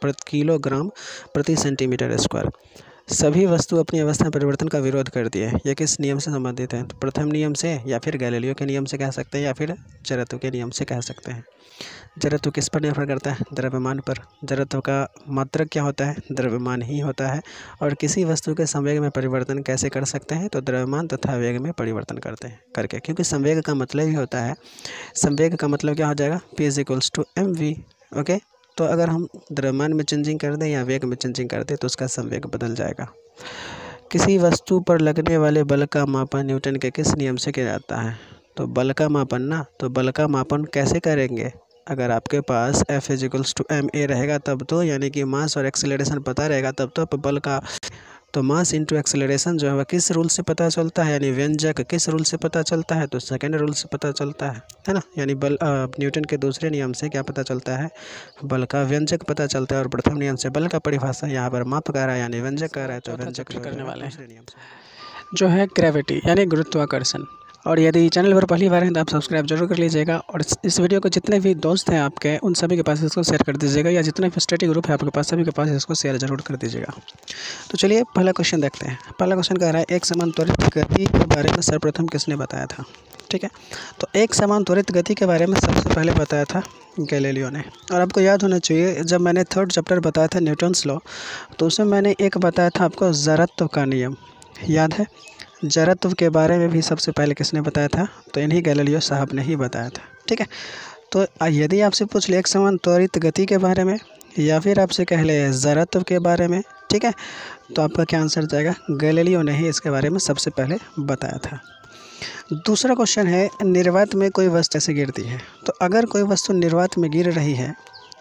प्रति सेंटीमीटर स्क्वायर। सभी वस्तु अपनी अवस्था में परिवर्तन का विरोध करती है, यह किस नियम से संबंधित है? तो प्रथम नियम से, या फिर गैलीलियो के नियम से कह सकते हैं, या फिर जड़त्व के नियम से कह सकते हैं। जड़त्व किस पर निर्भर करता है? द्रव्यमान पर। जड़त्व का मात्रक क्या होता है? द्रव्यमान ही होता है। और किसी वस्तु के संवेग में परिवर्तन कैसे कर सकते हैं? तो द्रव्यमान तथा वेग में परिवर्तन करके, क्योंकि संवेग का मतलब ही होता है, संवेग का मतलब क्या हो जाएगा? P = mv। ओके, तो अगर हम द्रव्यमान में चेंजिंग कर दें या वेग में चेंजिंग कर दें तो उसका संवेग बदल जाएगा। किसी वस्तु पर लगने वाले बल का मापन न्यूटन के किस नियम से किया जाता है? तो बल का मापन ना, तो बल का मापन कैसे करेंगे? अगर आपके पास F = ma रहेगा तब तो, यानी कि मास और एक्सेलरेशन पता रहेगा तब तो बल का, तो मास इंटू एक्सेलरेशन जो है वह किस रूल से पता चलता है? यानी व्यंजक किस रूल से पता चलता है? तो सेकंड रूल से पता चलता है ना। यानी बल न्यूटन के दूसरे नियम से क्या पता चलता है? बल का व्यंजक पता चलता है। और प्रथम नियम से बल का परिभाषा यहाँ पर माप कर रहा है, यानी व्यंजक कर रहा है, तो व्यंजक करने वाले हैं दूसरे नियम से जो है ग्रेविटी यानी गुरुत्वाकर्षण। और यदि चैनल पर पहली बार हैं तो आप सब्सक्राइब जरूर कर लीजिएगा और इस वीडियो को जितने भी दोस्त हैं आपके उन सभी के पास इसको शेयर कर दीजिएगा, या जितने भी स्टडी ग्रुप है आपके पास सभी के पास इसको शेयर जरूर कर दीजिएगा। तो चलिए पहला क्वेश्चन देखते हैं। पहला क्वेश्चन कह रहा है एक समान त्वरित गति के बारे में सर्वप्रथम किसने बताया था? ठीक है, तो एक समान त्वरित गति के बारे में सबसे पहले बताया था गैलीलियो ने। और आपको याद होना चाहिए, जब मैंने थर्ड चैप्टर बताया था न्यूटन्स लॉ, तो उसमें मैंने एक बताया था आपको जड़त्व का नियम, याद है? जड़त्व के बारे में भी सबसे पहले किसने बताया था? तो इन्हीं गैलीलियो साहब ने ही बताया था। ठीक है, तो यदि आपसे पूछ ले एक समान त्वरित गति के बारे में, या फिर आपसे कह ले जड़त्व के बारे में, ठीक है, तो आपका क्या आंसर जाएगा? गैलीलियो ने ही इसके बारे में सबसे पहले बताया था। दूसरा क्वेश्चन है निर्वात में कोई वस्तु ऐसे गिरती है। तो अगर कोई वस्तु निर्वात में गिर रही है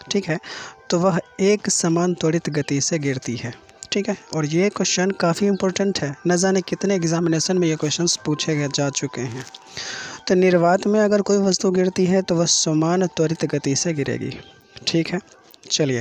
ठीक है, तो वह एक समान त्वरित गति से गिरती है। ठीक है, और ये क्वेश्चन काफ़ी इंपॉर्टेंट है, न जाने कितने एग्जामिनेशन में ये क्वेश्चंस पूछे गए जा चुके हैं। तो निर्वात में अगर कोई वस्तु गिरती है तो वह समान त्वरित गति से गिरेगी। ठीक है, चलिए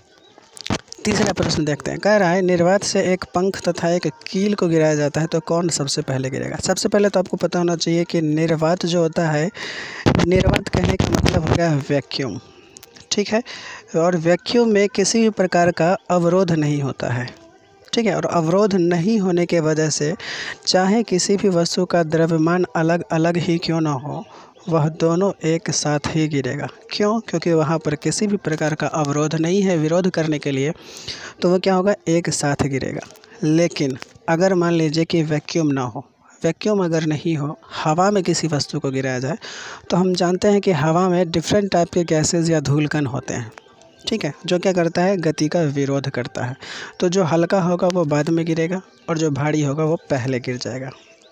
तीसरा प्रश्न देखते हैं। कह रहा है निर्वात से एक पंख तथा एक कील को गिराया जाता है तो कौन सबसे पहले गिरेगा। सबसे पहले तो आपको पता होना चाहिए कि निर्वात जो होता है, निर्वात कहने का मतलब हो गया वैक्यूम। ठीक है, और वैक्यूम में किसी भी प्रकार का अवरोध नहीं होता है। ठीक है, और अवरोध नहीं होने के वजह से चाहे किसी भी वस्तु का द्रव्यमान अलग अलग ही क्यों ना हो, वह दोनों एक साथ ही गिरेगा। क्यों? क्योंकि वहाँ पर किसी भी प्रकार का अवरोध नहीं है विरोध करने के लिए, तो वह क्या होगा, एक साथ गिरेगा। लेकिन अगर मान लीजिए कि वैक्यूम ना हो, वैक्यूम अगर नहीं हो, हवा में किसी वस्तु को गिराया जाए, तो हम जानते हैं कि हवा में डिफरेंट टाइप के गैसेज या धूलकण होते हैं। ठीक है, जो क्या करता है, गति का विरोध करता है। तो जो हल्का होगा वो बाद में गिरेगा और जो भारी होगा वो पहले गिर जाएगा।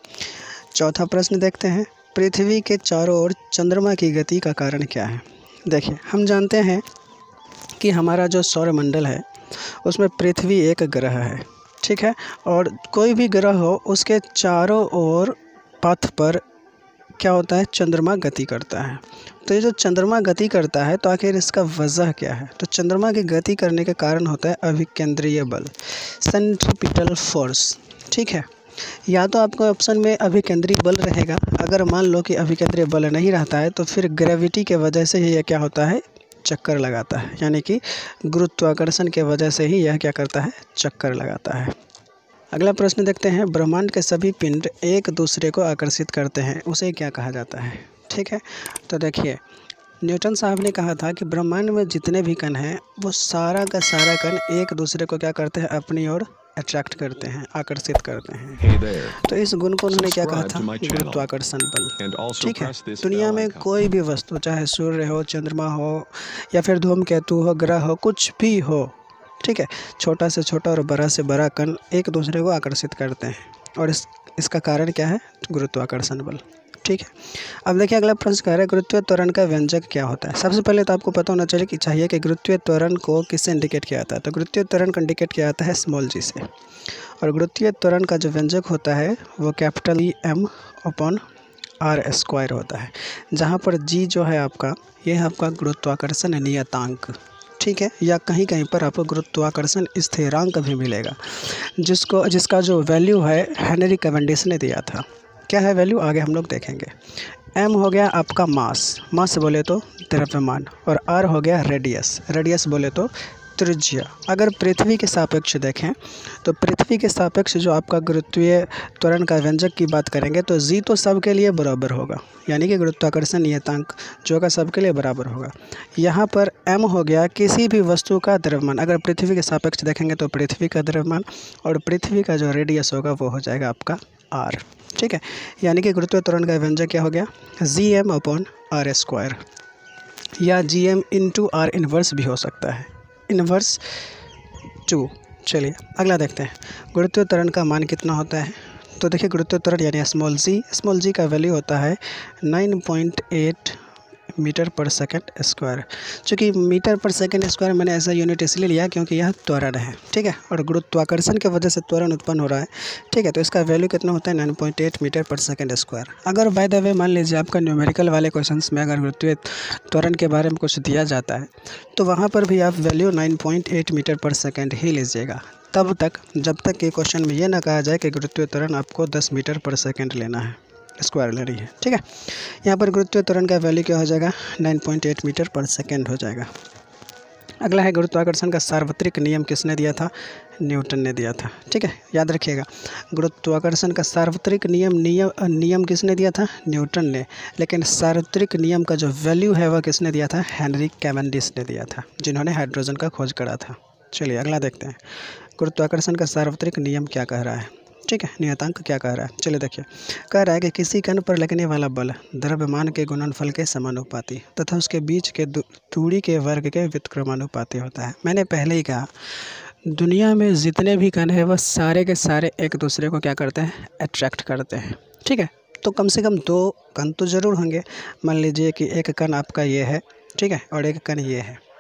चौथा प्रश्न देखते हैं। पृथ्वी के चारों ओर चंद्रमा की गति का कारण क्या है। देखिए, हम जानते हैं कि हमारा जो सौरमंडल है उसमें पृथ्वी एक ग्रह है। ठीक है, और कोई भी ग्रह हो उसके चारों ओर पथ पर क्या होता है, चंद्रमा गति करता है। तो ये जो चंद्रमा गति करता है तो आखिर इसका वजह क्या है। तो चंद्रमा की गति करने के कारण होता है अभिकेंद्रीय बल, सेंट्रीपिटल फोर्स। ठीक है, या तो आपको ऑप्शन में अभिकेंद्रीय बल रहेगा। अगर मान लो कि अभिकेंद्रीय बल नहीं रहता है तो फिर ग्रेविटी के वजह से ही यह क्या होता है, चक्कर लगाता है, यानी कि गुरुत्वाकर्षण के वजह से ही यह क्या करता है, चक्कर लगाता है। अगला प्रश्न देखते हैं। ब्रह्मांड के सभी पिंड एक दूसरे को आकर्षित करते हैं, उसे क्या कहा जाता है। ठीक है, तो देखिए न्यूटन साहब ने कहा था कि ब्रह्मांड में जितने भी कण हैं वो सारा का सारा कण एक दूसरे को क्या करते हैं, अपनी ओर अट्रैक्ट करते हैं, आकर्षित करते हैं। तो इस गुण को उन्होंने क्या कहा था, गुरुत्वाकर्षण बल। ठीक है, दुनिया में कोई भी वस्तु, चाहे सूर्य हो, चंद्रमा हो, या फिर धूमकेतु हो, ग्रह हो, कुछ भी हो, ठीक है, छोटा से छोटा और बड़ा से बड़ा कण एक दूसरे को आकर्षित करते हैं, और इसका कारण क्या है, गुरुत्वाकर्षण बल। ठीक है, अब देखिए अगला प्रश्न कह रहा है गुरुत्वीय त्वरण का व्यंजक क्या होता है। सबसे पहले तो आपको पता होना चाहिए कि गुरुत्वीय त्वरण को किससे इंडिकेट किया जाता है। तो गुरुत्वीय त्वरण को इंडिकेट किया जाता है स्मॉल जी से, और गुरुत्वीय त्वरण का जो व्यंजक होता है वो कैपिटल E m/r² होता है, जहाँ पर जी जो है आपका, ये है आपका गुरुत्वाकर्षण नियतांक। ठीक है, या कहीं कहीं पर आपको गुरुत्वाकर्षण स्थिरांक भी मिलेगा, जिसका जो वैल्यू है हेनरी कैवेंडिश ने दिया था। क्या है वैल्यू, आगे हम लोग देखेंगे। m हो गया आपका मास बोले तो द्रव्यमान, और r हो गया रेडियस बोले तो त्रिज्या। अगर पृथ्वी के सापेक्ष देखें तो पृथ्वी के सापेक्ष जो आपका गुरुत्वीय त्वरण का व्यंजक की बात करेंगे तो जी तो सबके लिए बराबर होगा, यानी कि गुरुत्वाकर्षण नियतांक जो होगा सबके लिए बराबर होगा। यहाँ पर m हो गया किसी भी वस्तु का द्रव्यमान। अगर पृथ्वी के सापेक्ष देखेंगे तो पृथ्वी का द्रव्यमान, और पृथ्वी का जो रेडियस होगा वो हो जाएगा आपका r। ठीक है, यानी कि गुरुत्वीय त्वरण का व्यंजक क्या हो गया, Gm/r², या Gm × r इन्वर्स भी हो सकता है, इन्वर्स 2। चलिए अगला देखते हैं, गुरुत्वीय त्वरण का मान कितना होता है। तो देखिए गुरुत्वीय त्वरण यानी स्मॉल जी का वैल्यू होता है 9.8 मीटर पर सेकंड स्क्वायर। चूँकि मीटर पर सेकंड स्क्वायर मैंने ऐसा यूनिट इसलिए लिया क्योंकि यह त्वरण है। ठीक है, और गुरुत्वाकर्षण की वजह से त्वरण उत्पन्न हो रहा है। ठीक है, तो इसका वैल्यू कितना होता है, 9.8 मीटर पर सेकंड स्क्वायर। अगर बाय द वे मान लीजिए आपका न्यूमेरिकल वाले क्वेश्चंस में अगर गुरुत्वीय त्वरण के बारे में कुछ दिया जाता है तो वहाँ पर भी आप वैल्यू 9.8 मीटर पर सेकेंड ही लीजिएगा, तब तक जब तक कि क्वेश्चन में ये ना कहा जाए कि गुरुत्वीय त्वरण आपको 10 मीटर पर सेकेंड लेना है, स्क्वायर लेनी है। ठीक है, यहाँ पर गुरुत्वीय त्वरण का वैल्यू क्या हो जाएगा, 9.8 मीटर पर सेकेंड हो जाएगा। अगला है गुरुत्वाकर्षण का सार्वत्रिक नियम किसने दिया था, न्यूटन ने दिया था। ठीक है, याद रखिएगा गुरुत्वाकर्षण का सार्वत्रिक नियम किसने दिया था, न्यूटन ने। लेकिन सार्वत्रिक नियम का जो वैल्यू है वह किसने दिया था, हेनरी कैवेंडिश ने दिया था, जिन्होंने हाइड्रोजन का खोज करा था। चलिए अगला देखते हैं, गुरुत्वाकर्षण का सार्वत्रिक नियम क्या कह रहा है। ठीक है, नियतांक क्या कह रहा है, चलिए देखिए। कह रहा है कि किसी कण पर लगने वाला बल द्रव्यमान के गुणनफल के समानुपाती तथा उसके बीच के दूरी के वर्ग के व्युत्क्रमानुपाती होता है। मैंने पहले ही कहा दुनिया में जितने भी कण हैं वह सारे के सारे एक दूसरे को क्या करते हैं, अट्रैक्ट करते हैं। ठीक है, तो कम से कम 2 कण तो ज़रूर होंगे। मान लीजिए कि एक कण आपका ये है, ठीक है, और एक कण ये है।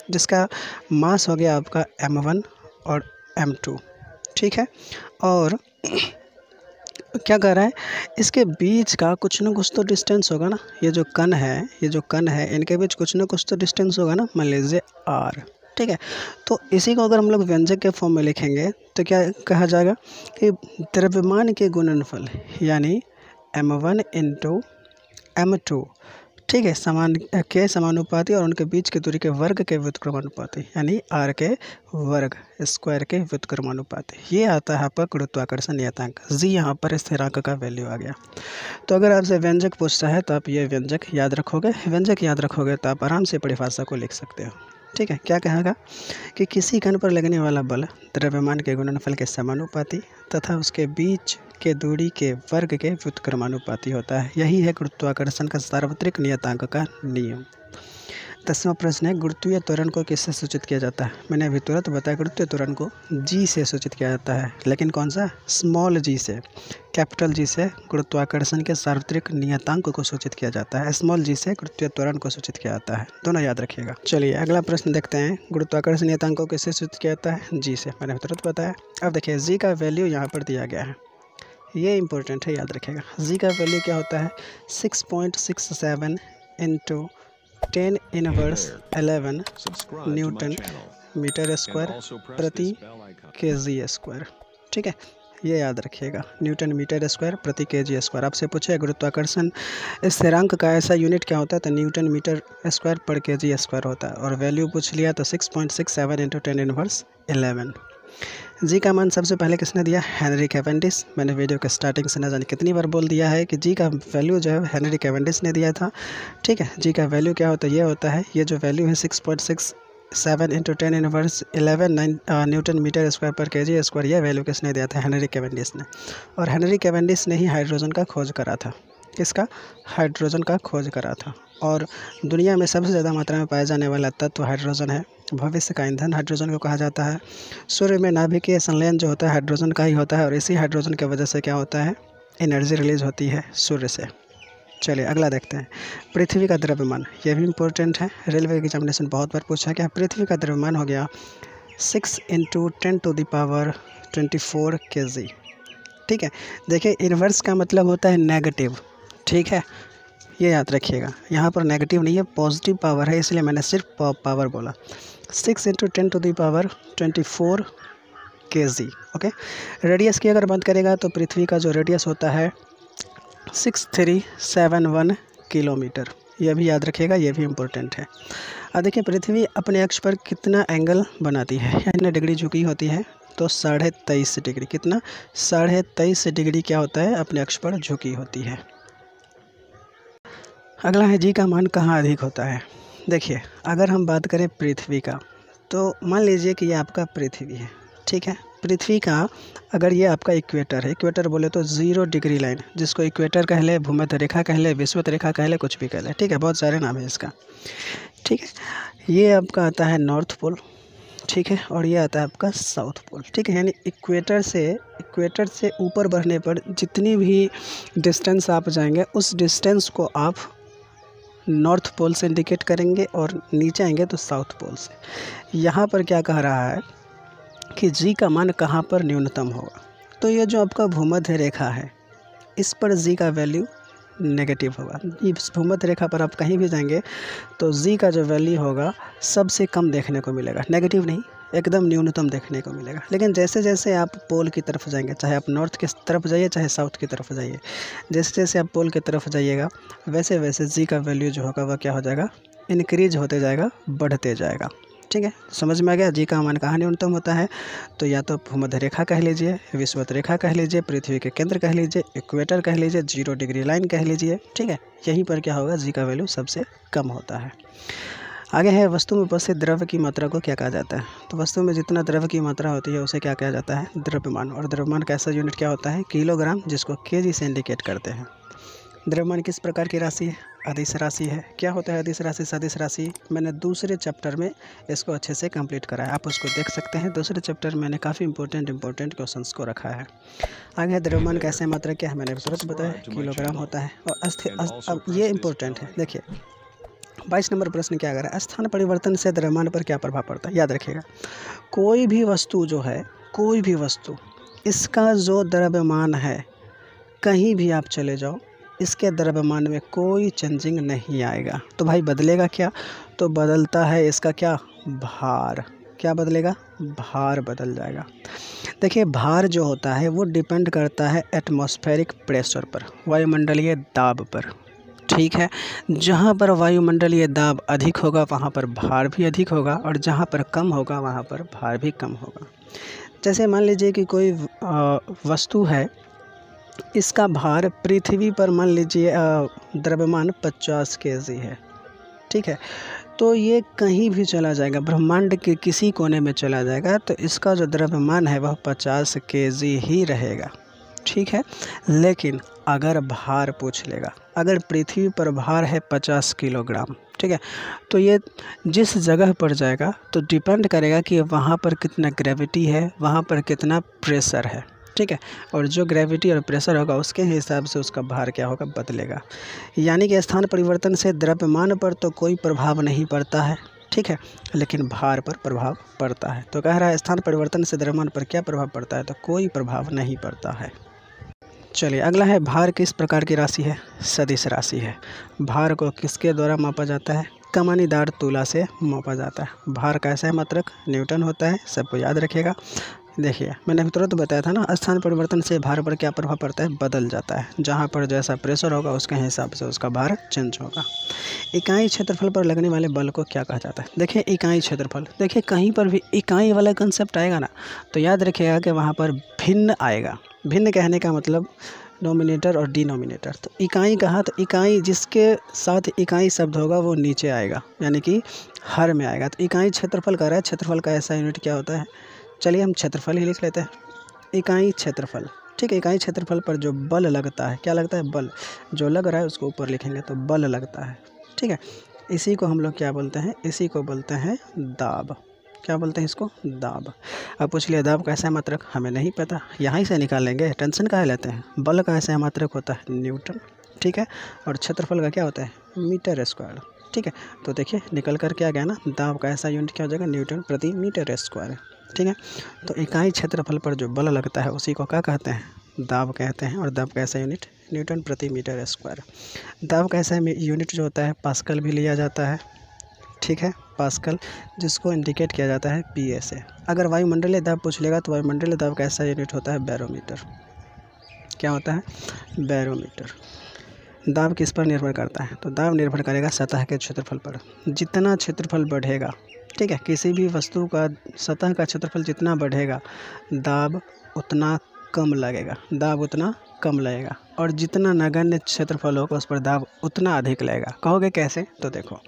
जिसका मास हो गया आपका m1 और m2, ठीक है। और क्या कह रहा है, इसके बीच का कुछ ना कुछ तो डिस्टेंस होगा ना, ये जो कण है इनके बीच कुछ ना कुछ तो डिस्टेंस होगा ना, मान लीजिए r, ठीक है। तो इसी को अगर हम लोग व्यंजक के फॉर्म में लिखेंगे तो क्या कहा जाएगा कि द्रव्यमान के गुणनफल यानी m1 इंटू m2, ठीक है, के समानुपाती और उनके बीच की दूरी के वर्ग के व्युत्क्रमानुपाती यानी r के वर्ग स्क्वायर के व्युत्क्रमानुपाती, ये आता है आपका गुरुत्वाकर्षण नियतांक जी। यहाँ पर स्थिरांक का वैल्यू आ गया। तो अगर आपसे व्यंजक पूछता है तो आप ये व्यंजक याद रखोगे तो आप आराम से परिभाषा को लिख सकते हो, ठीक है। क्या कहेगा कि किसी कण पर लगने वाला बल द्रव्यमान के गुणनफल के समानुपाती तथा उसके बीच के दूरी के वर्ग के व्युत्क्रमानुपाती होता है। यही है गुरुत्वाकर्षण का सार्वत्रिक नियतांक का नियम। 10वां प्रश्न है, गुरुत्वीय त्वरण को किससे सूचित किया जाता है। मैंने अभी तुरंत बताया गुरुत्वीय त्वरण को जी से सूचित किया जाता है, लेकिन कौन सा, स्मॉल जी से। कैपिटल जी से गुरुत्वाकर्षण के सार्वत्रिक नियतांक को सूचित किया जाता है, स्मॉल जी से गुरुत्वीय त्वरण को सूचित किया जाता है, दोनों याद रखिएगा। चलिए अगला प्रश्न देखते हैं, गुरुत्वाकर्षण नियतांक को किससे सूचित किया जाता है, जी से। मैंने तुरंत बताया। अब देखिए जी का वैल्यू यहाँ पर दिया गया है, ये इंपॉर्टेंट है, याद रखिएगा। जी का वैल्यू क्या होता है, 6.67 इंटू 10⁻11 न्यूटन मीटर स्क्वायर प्रति केजी स्क्वायर, ठीक है, ये याद रखिएगा, न्यूटन मीटर स्क्वायर प्रति केजी स्क्वायर। आपसे पूछे गुरुत्वाकर्षण स्थिरांक का ऐसा यूनिट क्या होता है, तो newton metre square per kg square होता है, और वैल्यू पूछ लिया तो 6.67 इंटू 10⁻11। जी का मान सबसे पहले किसने दिया, हेनरी कैवेंडिश। मैंने वीडियो के स्टार्टिंग से न जाने कितनी बार बोल दिया है कि जी का वैल्यू जो है हेनरी कैवेंडिश ने दिया था, ठीक है। जी का वैल्यू क्या होता है, ये होता है, ये जो वैल्यू है 6.67 into 10⁻11 newton metre square per kg square, ये वैल्यू किसने दिया था, हेनरी कैवेंडिश ने। और हेनरी कैवेंडिश ने ही हाइड्रोजन का खोज करा था, किसका, हाइड्रोजन का खोज करा था। और दुनिया में सबसे ज़्यादा मात्रा में पाया जाने वाला तत्व हाइड्रोजन है, भविष्य का ईंधन हाइड्रोजन को कहा जाता है। सूर्य में नाभिकीय संलयन जो होता है हाइड्रोजन का ही होता है, और इसी हाइड्रोजन की वजह से क्या होता है, एनर्जी रिलीज होती है सूर्य से। चलिए अगला देखते हैं, पृथ्वी का द्रव्यमान, ये भी इम्पोर्टेंट है, रेलवे एग्जामिनेशन बहुत बार पूछा क्या। पृथ्वी का द्रव्यमान हो गया 6 इंटू 10⁻24 kg, ठीक है। देखिए इन्वर्स का मतलब होता है नेगेटिव, ठीक है, ये याद रखिएगा। यहाँ पर नेगेटिव नहीं है, पॉजिटिव पावर है, इसलिए मैंने सिर्फ पावर बोला। 6 इंटू 10⁻24 kg, ओके। रेडियस की अगर बात करेगा तो पृथ्वी का जो रेडियस होता है 6371 किलोमीटर, यह भी याद रखिएगा, ये भी इम्पोर्टेंट है। अब देखिए पृथ्वी अपने अक्ष पर कितना एंगल बनाती है, कितने डिग्री झुकी होती है, तो 23.5 डिग्री। कितना, 23.5 डिग्री क्या होता है, अपने अक्ष पर झुकी होती है। अगला है जी का मान कहाँ अधिक होता है। देखिए अगर हम बात करें पृथ्वी का, तो मान लीजिए कि ये आपका पृथ्वी है, ठीक है। पृथ्वी का अगर ये आपका इक्वेटर है, इक्वेटर बोले तो 0 डिग्री लाइन, जिसको इक्वेटर कह ले, भूमध्य रेखा कह ले, विषुवत रेखा कह ले, कुछ भी कह ले, ठीक है, बहुत सारे नाम है इसका, ठीक है। ये आपका आता है नॉर्थ पोल, ठीक है, और ये आता है आपका साउथ पोल, ठीक है। यानी इक्वेटर से ऊपर बढ़ने पर जितनी भी डिस्टेंस आप जाएंगे उस डिस्टेंस को आप नॉर्थ पोल से इंडिकेट करेंगे, और नीचे आएंगे तो साउथ पोल से। यहाँ पर क्या कह रहा है कि जी का मान कहाँ पर न्यूनतम होगा, तो ये जो आपका भूमध्य रेखा है इस पर जी का वैल्यू नेगेटिव होगा। इस भूमध्य रेखा पर आप कहीं भी जाएंगे तो जी का जो वैल्यू होगा सबसे कम देखने को मिलेगा, नेगेटिव नहीं, एकदम न्यूनतम देखने को मिलेगा। लेकिन जैसे जैसे आप पोल की तरफ जाएंगे, चाहे आप नॉर्थ की तरफ जाइए चाहे साउथ की तरफ जाइए, जैसे जैसे आप पोल की तरफ जाइएगा वैसे वैसे जी का वैल्यू जो होगा वह क्या हो जाएगा, इंक्रीज होते जाएगा, बढ़ते जाएगा, ठीक है। समझ में आ गया जी का मान कहाँ न्यूनतम होता है, तो या तो भूमध्य रेखा कह लीजिए, विषुवत रेखा कह लीजिए, पृथ्वी के केंद्र कह लीजिए, इक्वेटर कह लीजिए, 0 डिग्री लाइन कह लीजिए, ठीक है। यहीं पर क्या होगा, जी का वैल्यू सबसे कम होता है। आगे है वस्तु में उपस्थित द्रव्य की मात्रा को क्या कहा जाता है। तो वस्तु में जितना द्रव्य की मात्रा होती है उसे क्या कहा जाता है, द्रव्यमान। और द्रव्यमान का ऐसा यूनिट क्या होता है, किलोग्राम, जिसको केजी से इंडिकेट करते हैं। द्रव्यमान किस प्रकार की राशि है, अदिश राशि है। क्या होता है अदिश राशि, सदिश राशि, मैंने दूसरे चैप्टर में इसको अच्छे से कंप्लीट करा है, आप उसको देख सकते हैं। दूसरे चैप्टर में मैंने काफ़ी इंपॉर्टेंट क्वेश्चंस को रखा है। आगे द्रव्यमान का ऐसे मात्रा क्या है, मैंने तुरंत बताया किलोग्राम होता है। और अब ये इंपॉर्टेंट है, देखिए 22 नंबर प्रश्न क्या कर रहा है, स्थान परिवर्तन से द्रव्यमान पर क्या प्रभाव पड़ता है। याद रखिएगा, कोई भी वस्तु जो है, कोई भी वस्तु, इसका जो द्रव्यमान है, कहीं भी आप चले जाओ, इसके द्रव्यमान में कोई चेंजिंग नहीं आएगा। तो भाई बदलेगा क्या, तो बदलता है इसका क्या, भार। क्या बदलेगा, भार बदल जाएगा। देखिए भार जो होता है वो डिपेंड करता है एटमॉस्फेरिक प्रेशर पर, वायुमंडलीय दाब पर। ठीक है, जहाँ पर वायुमंडलीय दाब अधिक होगा वहाँ पर भार भी अधिक होगा, और जहाँ पर कम होगा वहाँ पर भार भी कम होगा। जैसे मान लीजिए कि कोई वस्तु है, इसका भार पृथ्वी पर मान लीजिए द्रव्यमान 50 kg है। ठीक है, तो ये कहीं भी चला जाएगा, ब्रह्मांड के किसी कोने में चला जाएगा, तो इसका जो द्रव्यमान है वह 50 kg ही रहेगा। ठीक है, लेकिन अगर भार पूछ लेगा, अगर पृथ्वी पर भार है 50 किलोग्राम, ठीक है, तो ये जिस जगह पर जाएगा तो डिपेंड करेगा कि वहाँ पर कितना ग्रेविटी है, वहाँ पर कितना प्रेशर है। ठीक है, और जो ग्रेविटी और प्रेशर होगा उसके हिसाब से उसका भार क्या होगा, बदलेगा। यानी कि स्थान परिवर्तन से द्रव्यमान पर तो कोई प्रभाव नहीं पड़ता है, ठीक है, लेकिन भार पर प्रभाव पड़ता है। तो कह रहा है स्थान परिवर्तन से द्रव्यमान पर क्या प्रभाव पड़ता है, तो कोई प्रभाव नहीं पड़ता है। चलिए अगला है, भार किस प्रकार की राशि है, सदिश राशि है। भार को किसके द्वारा मापा जाता है, कमानीदार तुला से मापा जाता है। भार कैसा है, मात्रक न्यूटन होता है, सबको याद रखिएगा। देखिए मैंने अभी तुरंत बताया था ना, स्थान परिवर्तन से भार पर क्या प्रभाव पड़ता है, बदल जाता है। जहाँ पर जैसा प्रेशर होगा उसके हिसाब से उसका भार चेंज होगा। इकाई क्षेत्रफल पर लगने वाले बल को क्या कहा जाता है। देखिए इकाई क्षेत्रफल, देखिए कहीं पर भी इकाई वाला कंसेप्ट आएगा ना, तो याद रखिएगा कि वहाँ पर भिन्न आएगा। भिन्न कहने का मतलब नोमिनेटर और डिनोमिनेटर। तो इकाई कहा, तो इकाई जिसके साथ इकाई शब्द होगा वो नीचे आएगा, यानी कि हर में आएगा। तो इकाई क्षेत्रफल कह रहा है, क्षेत्रफल का ऐसा यूनिट क्या होता है, चलिए हम क्षेत्रफल ही लिख लेते हैं, इकाई क्षेत्रफल। ठीक है, इकाई क्षेत्रफल पर जो बल लगता है, क्या लगता है, बल जो लग रहा है उसको ऊपर लिखेंगे तो बल लगता है। ठीक है, इसी को हम लोग क्या बोलते हैं, इसी को बोलते हैं दाब। क्या बोलते हैं इसको, दाब। अब पूछ लिया दाब कैसा है मात्रक, हमें नहीं पता, यहाँ ही से निकाल लेंगे, टेंशन काहे लेते हैं। बल का ऐसा है मात्रक होता है न्यूटन। ठीक है, और क्षेत्रफल का क्या होता है, मीटर स्क्वायर। ठीक है, तो देखिए निकल कर क्या गया ना, दाब का ऐसा यूनिट क्या हो जाएगा, न्यूटन प्रति मीटर स्क्वायर। ठीक है, तो इकाई क्षेत्रफल पर जो बल लगता है उसी को क्या कहते हैं, दाब कहते हैं। और दाब का ऐसा यूनिट न्यूटन प्रति मीटर स्क्वायर। दाब का ऐसा यूनिट जो होता है पास्कल भी लिया जाता है। ठीक है, पास्कल, जिसको इंडिकेट किया जाता है PSA। अगर वायुमंडलीय दाब पूछ लेगा तो वायुमंडलीय दाब का ऐसा यूनिट होता है बैरोमीटर। क्या होता है, बैरोमीटर। दाब किस पर निर्भर करता है, तो दाब निर्भर करेगा सतह के क्षेत्रफल पर। जितना क्षेत्रफल बढ़ेगा, ठीक है, किसी भी वस्तु का सतह का क्षेत्रफल जितना बढ़ेगा दाब उतना कम लगेगा, दाब उतना कम लगेगा। और जितना नगण्य क्षेत्रफल होगा उस पर दाब उतना अधिक लगेगा। कहोगे कैसे, तो देखो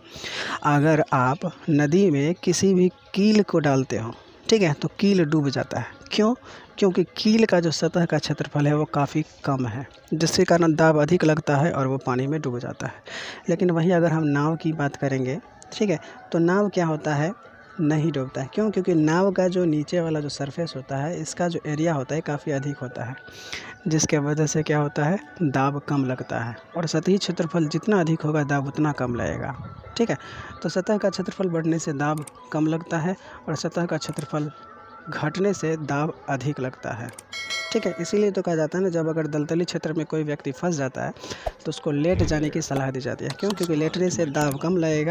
अगर आप नदी में किसी भी कील को डालते हो, ठीक है, तो कील डूब जाता है। क्यों, क्योंकि कील का जो सतह का क्षेत्रफल है वो काफ़ी कम है, जिसके कारण दाब अधिक लगता है और वो पानी में डूब जाता है। लेकिन वहीं अगर हम नाव की बात करेंगे, ठीक है, तो नाव क्या होता है, नहीं डूबता है। क्यों, क्योंकि नाव का जो नीचे वाला जो सरफेस होता है, इसका जो एरिया होता है काफ़ी अधिक होता है, जिसके वजह से क्या होता है, दाब कम लगता है। और सतही क्षेत्रफल जितना अधिक होगा दाब उतना कम लगेगा। ठीक है, तो सतह का क्षेत्रफल बढ़ने से दाब कम लगता है और सतह का क्षेत्रफल घटने से दाब अधिक लगता है। ठीक है, इसीलिए तो कहा जाता है ना, जब अगर दलदली क्षेत्र में कोई व्यक्ति फंस जाता है तो उसको लेट जाने की सलाह दी जाती है। क्यों, क्योंकि लेटने से दाब कम लगेगा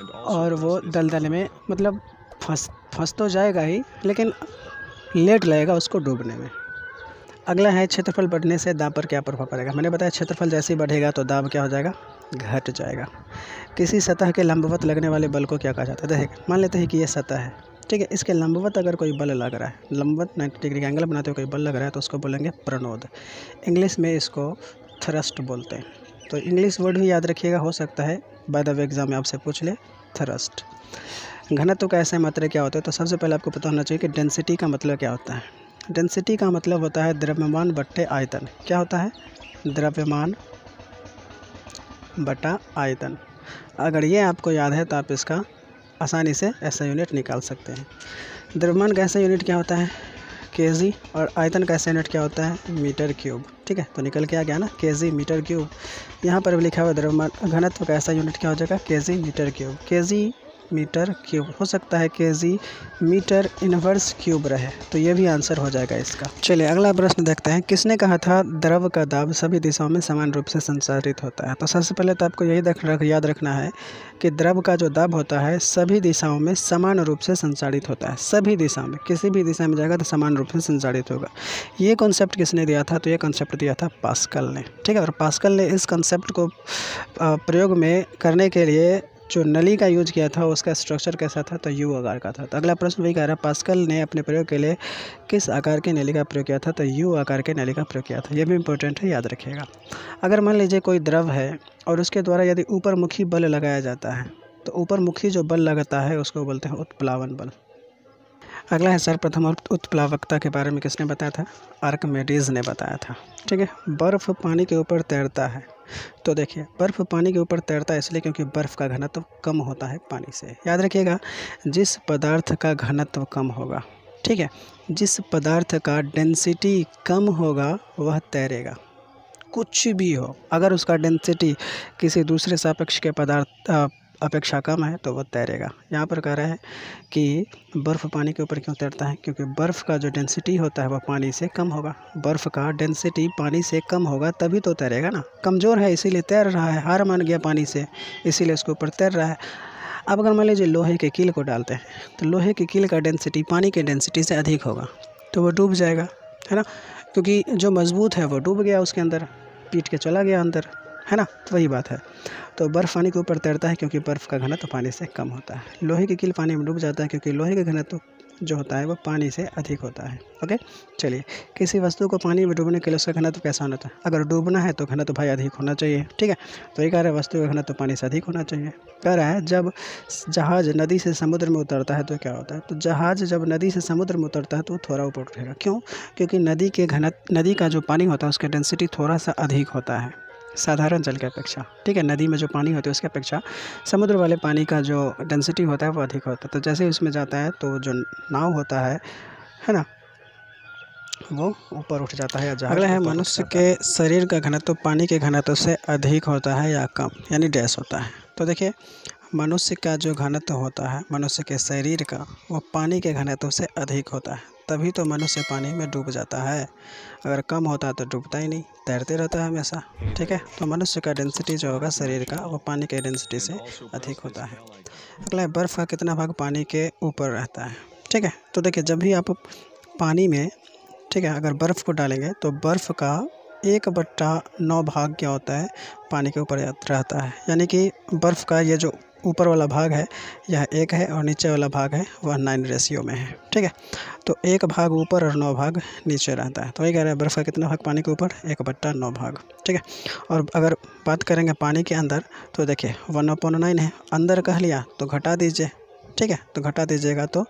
और वो दलदल में मतलब फंस तो जाएगा ही, लेकिन लेट लगेगा उसको डूबने में। अगला है, क्षेत्रफल बढ़ने से दाब पर क्या प्रभाव पड़ेगा। मैंने बताया क्षेत्रफल जैसे ही बढ़ेगा तो दाब क्या हो जाएगा, घट जाएगा। किसी सतह के लंबवत लगने वाले बल को क्या कहा जाता है। देखिए मान लेते हैं कि ये सतह है, ठीक है, इसके लंबवत अगर कोई बल लग रहा है, लंबवत 90 डिग्री का एंगल बनाते हुए कोई बल लग रहा है तो उसको बोलेंगे प्रणोद। इंग्लिश में इसको थ्रस्ट बोलते हैं। तो इंग्लिश वर्ड भी याद रखिएगा, हो सकता है बाय द वे एग्जाम में आपसे पूछ ले, थ्रस्ट। घनत्व का ऐसा मात्रा क्या होता है, तो सबसे पहले आपको पता होना चाहिए कि डेंसिटी का मतलब क्या होता है। डेंसिटी का मतलब होता है द्रव्यमान बट्टे आयतन। क्या होता है, द्रव्यमान बटा आयतन। अगर ये आपको याद है तो आप इसका आसानी से ऐसा यूनिट निकाल सकते हैं। द्रव्यमान का ऐसा यूनिट क्या होता है, केजी और आयतन का यूनिट क्या होता है मीटर क्यूब। ठीक है, तो निकल के आ गया ना केजी मीटर क्यूब। यहाँ पर भी लिखा हुआ द्रव्यमान घनत्व का ऐसा यूनिट क्या हो जाएगा kg metre cube. Kg metre cube हो सकता है केजी मीटर इनवर्स क्यूब रहे, तो ये भी आंसर हो जाएगा इसका। चलिए अगला प्रश्न देखते हैं। किसने कहा था द्रव का दाब सभी दिशाओं में समान रूप से संचारित होता है। तो सबसे पहले तो आपको यही याद रखना है कि द्रव का जो दाब होता है सभी दिशाओं में समान रूप से संचारित होता है। सभी दिशा में, किसी भी दिशा में जाएगा तो समान रूप से संचारित होगा। ये कॉन्सेप्ट किसने दिया था, तो ये कॉन्सेप्ट दिया था पास्कल ने। ठीक है, और पास्कल ने इस कॉन्सेप्ट को प्रयोग में करने के लिए जो नली का यूज किया था उसका स्ट्रक्चर कैसा था, तो यू आकार का था। तो अगला प्रश्न वही कह रहा है पास्कल ने अपने प्रयोग के लिए किस आकार की नली का प्रयोग किया था, तो यू आकार के नली का प्रयोग किया था। ये भी इंपॉर्टेंट है, याद रखिएगा। अगर मान लीजिए कोई द्रव है और उसके द्वारा यदि ऊपर मुखी बल लगाया जाता है, तो ऊपर मुखी जो बल लगता है उसको बोलते हैं उत्प्लावन बल। अगला है सर्वप्रथम उत्प्लावकता के बारे में किसने बताया था, आर्किमिडीज ने बताया था। ठीक है, बर्फ़ पानी के ऊपर तैरता है। तो देखिए बर्फ़ पानी के ऊपर तैरता है इसलिए क्योंकि बर्फ़ का घनत्व कम होता है पानी से। याद रखिएगा, जिस पदार्थ का घनत्व कम होगा, ठीक है, जिस पदार्थ का डेंसिटी कम होगा वह तैरेगा। कुछ भी हो, अगर उसका डेंसिटी किसी दूसरे सापेक्ष के पदार्थ अपेक्षा कम है तो वह तैरेगा। यहाँ पर कह रहा है कि बर्फ़ पानी के ऊपर क्यों तैरता है, क्योंकि बर्फ़ का जो डेंसिटी होता है वह पानी से कम होगा। बर्फ़ का डेंसिटी पानी से कम होगा तभी तो तैरेगा ना। कमज़ोर है इसीलिए तैर रहा है, हार मान गया पानी से, इसीलिए उसके ऊपर तैर रहा है। अब अगर मान लीजिए लोहे के कील को डालते हैं तो लोहे के कील का डेंसिटी पानी के डेंसिटी से अधिक होगा तो वो डूब जाएगा, है ना, क्योंकि जो मज़बूत है वो डूब गया, उसके अंदर पीट के चला गया अंदर, है ना। तो वही बात है। तो बर्फ़ पानी के ऊपर तैरता है क्योंकि बर्फ़ का घनत्व पानी से कम होता है। लोहे की कील पानी में डूब जाता है क्योंकि लोहे का घनत्व जो होता है वो पानी से अधिक होता है। ओके, चलिए किसी वस्तु को पानी में डूबने के लिए उसका घनत्व कैसा होना था, अगर डूबना है तो घनत्व भाई अधिक होना चाहिए। ठीक है, तो ये कह रहा है वस्तु का घनत्व पानी से अधिक होना चाहिए। कह रहा है जब जहाज़ नदी से समुद्र में उतरता है तो क्या होता है, तो जहाज़ जब नदी से समुद्र में उतरता है तो थोड़ा ऊपर उठेगा। क्यों, क्योंकि नदी का जो पानी होता है उसका डेंसिटी थोड़ा सा अधिक होता है साधारण जल की अपेक्षा। ठीक है, नदी में जो पानी होता है उसकी अपेक्षा समुद्र वाले पानी का जो डेंसिटी होता है वो अधिक होता है। तो जैसे ही उसमें जाता है तो जो नाव होता है ना, वो ऊपर उठ जाता है या जहाज। अगला है मनुष्य के शरीर का घनत्व पानी के घनत्व से अधिक होता है या कम, यानी डैश होता है। तो देखिए मनुष्य का जो घनत्व होता है मनुष्य के शरीर का, वो पानी के घनत्व से अधिक होता है, तभी तो मनुष्य पानी में डूब जाता है। अगर कम होता है तो डूबता ही नहीं, तैरते रहता है हमेशा। ठीक है, तो मनुष्य का डेंसिटी जो होगा शरीर का वो पानी के डेंसिटी से अधिक होता है। अगला है बर्फ़ का कितना भाग पानी के ऊपर रहता है। ठीक है, तो देखिए जब भी आप पानी में, ठीक है, अगर बर्फ़ को डालेंगे तो बर्फ़ का 1/9 भाग क्या होता है पानी के ऊपर रहता है, यानी कि बर्फ़ का ये जो ऊपर वाला भाग है यह 1 है और नीचे वाला भाग है वह 9 रेशियो में है। ठीक है, तो 1 भाग ऊपर और 9 भाग नीचे रहता है। तो वही कह रहे हैं बर्फ़ का कितना भाग पानी के ऊपर 1/9 भाग। ठीक है, और अगर बात करेंगे पानी के अंदर तो देखिए 1/9 है, अंदर कह लिया तो घटा दीजिए। ठीक है, तो घटा दीजिएगा तो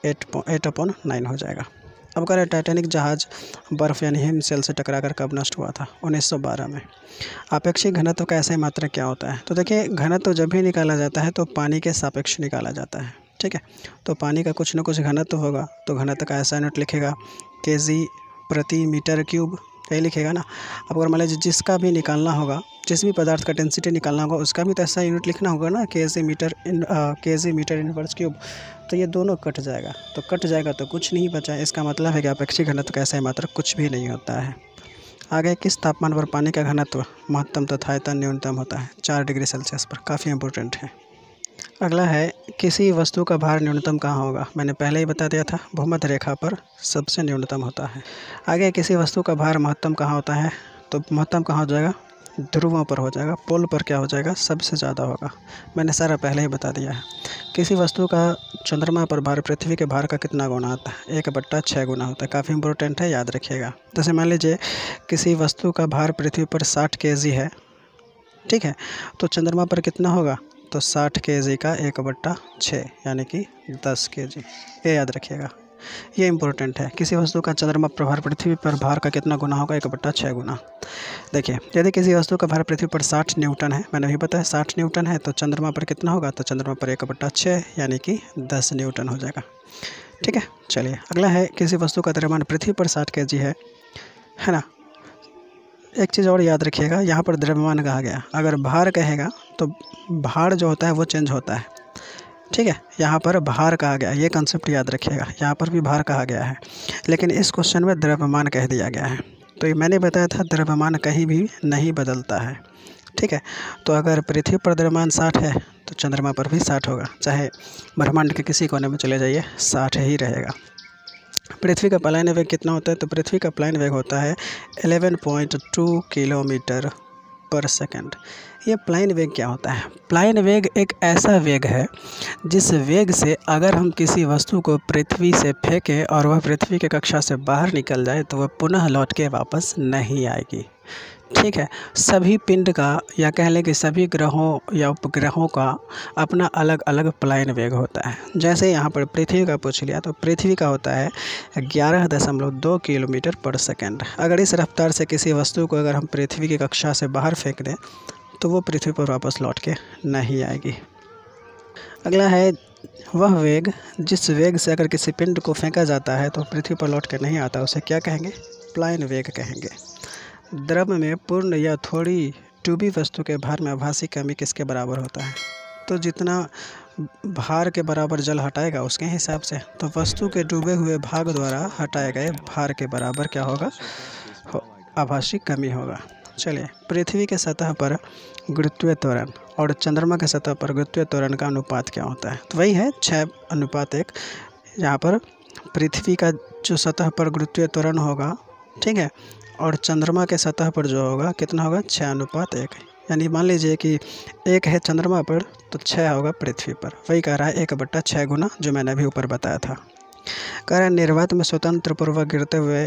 8/9 हो जाएगा। अब कह रहे टाइटैनिक जहाज़ बर्फ़ यानी हिमशैल से टकराकर कब नष्ट हुआ था, 1912 में। आपेक्षिक घनत्व का ऐसा मात्रक क्या होता है, तो देखिए घनत्व जब भी निकाला जाता है तो पानी के सापेक्ष निकाला जाता है। ठीक है, तो पानी का कुछ न कुछ घनत्व होगा तो घनत्व का ऐसा यूनिट लिखेगा केजी प्रति मीटर क्यूब, यही लिखेगा ना। अब अगर मान लीजिए जिसका भी निकालना होगा, जिस भी पदार्थ का डेंसिटी निकालना होगा उसका भी तो ऐसा यूनिट लिखना होगा ना, केजी मीटर इनवर्स क्यूब। तो ये दोनों कट जाएगा, तो कट जाएगा तो कुछ नहीं बचा। इसका मतलब है कि आपेक्षिक घनत्व का ऐसा मात्रक कुछ भी नहीं होता है। आगे किस तापमान पर पानी का घनत्व महत्तम तथा आयतन न्यूनतम होता है, 4 डिग्री सेल्सियस पर, काफ़ी इंपॉर्टेंट है। अगला है किसी वस्तु का भार न्यूनतम कहाँ होगा, मैंने पहले ही बता दिया था भूमध्य रेखा पर सबसे न्यूनतम होता है। आगे किसी वस्तु का भार महत्तम कहाँ होता है, तो महत्तम कहाँ हो जाएगा, ध्रुवों पर हो जाएगा। पोल पर क्या हो जाएगा, सबसे ज़्यादा होगा, मैंने सारा पहले ही बता दिया है। किसी वस्तु का चंद्रमा पर भार पृथ्वी के भार का कितना गुना होता है, 1/6 गुना होता है, काफ़ी इंपॉर्टेंट है, याद रखिएगा। जैसे मान लीजिए किसी वस्तु का भार पृथ्वी पर 60 kg है, ठीक है, तो चंद्रमा पर कितना होगा, तो 60 kg का 1/6 यानी कि 10 kg, ये याद रखिएगा, ये इंपॉर्टेंट है। किसी वस्तु का चंद्रमा पर भार पृथ्वी पर भार का कितना गुना होगा, 1/6 गुना। देखिए यदि किसी वस्तु का भार पृथ्वी पर 60 न्यूटन है, मैंने भी बताया 60 न्यूटन है, तो चंद्रमा पर कितना होगा, तो चंद्रमा पर 1/6 यानी कि 10 न्यूटन हो जाएगा। ठीक है। चलिए अगला है, किसी वस्तु का द्रव्यमान पृथ्वी पर 60 kg है ना। एक चीज़ और याद रखिएगा, यहाँ पर द्रव्यमान कहा गया, अगर भार कहेगा तो भार जो होता है वो चेंज होता है, ठीक है। यहाँ पर भार कहा गया, ये कंसेप्ट याद रखिएगा, यहाँ पर भी भार कहा गया है, लेकिन इस क्वेश्चन में द्रव्यमान कह दिया गया है। तो ये मैंने बताया था द्रव्यमान कहीं भी नहीं बदलता है, ठीक है। तो अगर पृथ्वी पर द्रव्यमान 60 है तो चंद्रमा पर भी 60 होगा, चाहे ब्रह्मांड के किसी कोने में चले जाइए 60 ही रहेगा। पृथ्वी का पलायन वेग कितना होता है, तो पृथ्वी का पलायन वेग होता है 11.2 किलोमीटर पर सेकंड। ये पलायन वेग क्या होता है? पलायन वेग एक ऐसा वेग है जिस वेग से अगर हम किसी वस्तु को पृथ्वी से फेंकें और वह पृथ्वी के कक्षा से बाहर निकल जाए तो वह पुनः लौट के वापस नहीं आएगी, ठीक है। सभी पिंड का या कह लें कि सभी ग्रहों या उपग्रहों का अपना अलग अलग पलायन वेग होता है। जैसे यहाँ पर पृथ्वी का पूछ लिया तो पृथ्वी का होता है 11.2 किलोमीटर पर सेकंड। अगर इस रफ्तार से किसी वस्तु को अगर हम पृथ्वी की कक्षा से बाहर फेंक दें तो वो पृथ्वी पर वापस लौट के नहीं आएगी। अगला है, वह वेग जिस वेग से अगर किसी पिंड को फेंका जाता है तो पृथ्वी पर लौट के नहीं आता, उसे क्या कहेंगे? पलायन वेग कहेंगे। द्रव में पूर्ण या थोड़ी डूबी वस्तु के भार में आभासी कमी किसके बराबर होता है? तो जितना भार के बराबर जल हटाएगा उसके हिसाब से, तो वस्तु के डूबे हुए भाग द्वारा हटाए गए भार के बराबर क्या होगा? आभासी कमी होगा। चलिए, पृथ्वी के सतह पर गुरुत्वीय त्वरण और चंद्रमा के सतह पर गुरुत्वीय त्वरण का अनुपात क्या होता है? तो वही है 6:1। यहाँ पर पृथ्वी का जो सतह पर गुरुत्वीय त्वरण होगा, ठीक है, और चंद्रमा के सतह पर जो होगा कितना होगा? 6:1। यानी मान लीजिए कि 1 है चंद्रमा पर तो 6 होगा पृथ्वी पर। वही कह रहा है 1/6 गुना, जो मैंने अभी ऊपर बताया था। कह रहा है निर्वात में स्वतंत्र पूर्वक गिरते हुए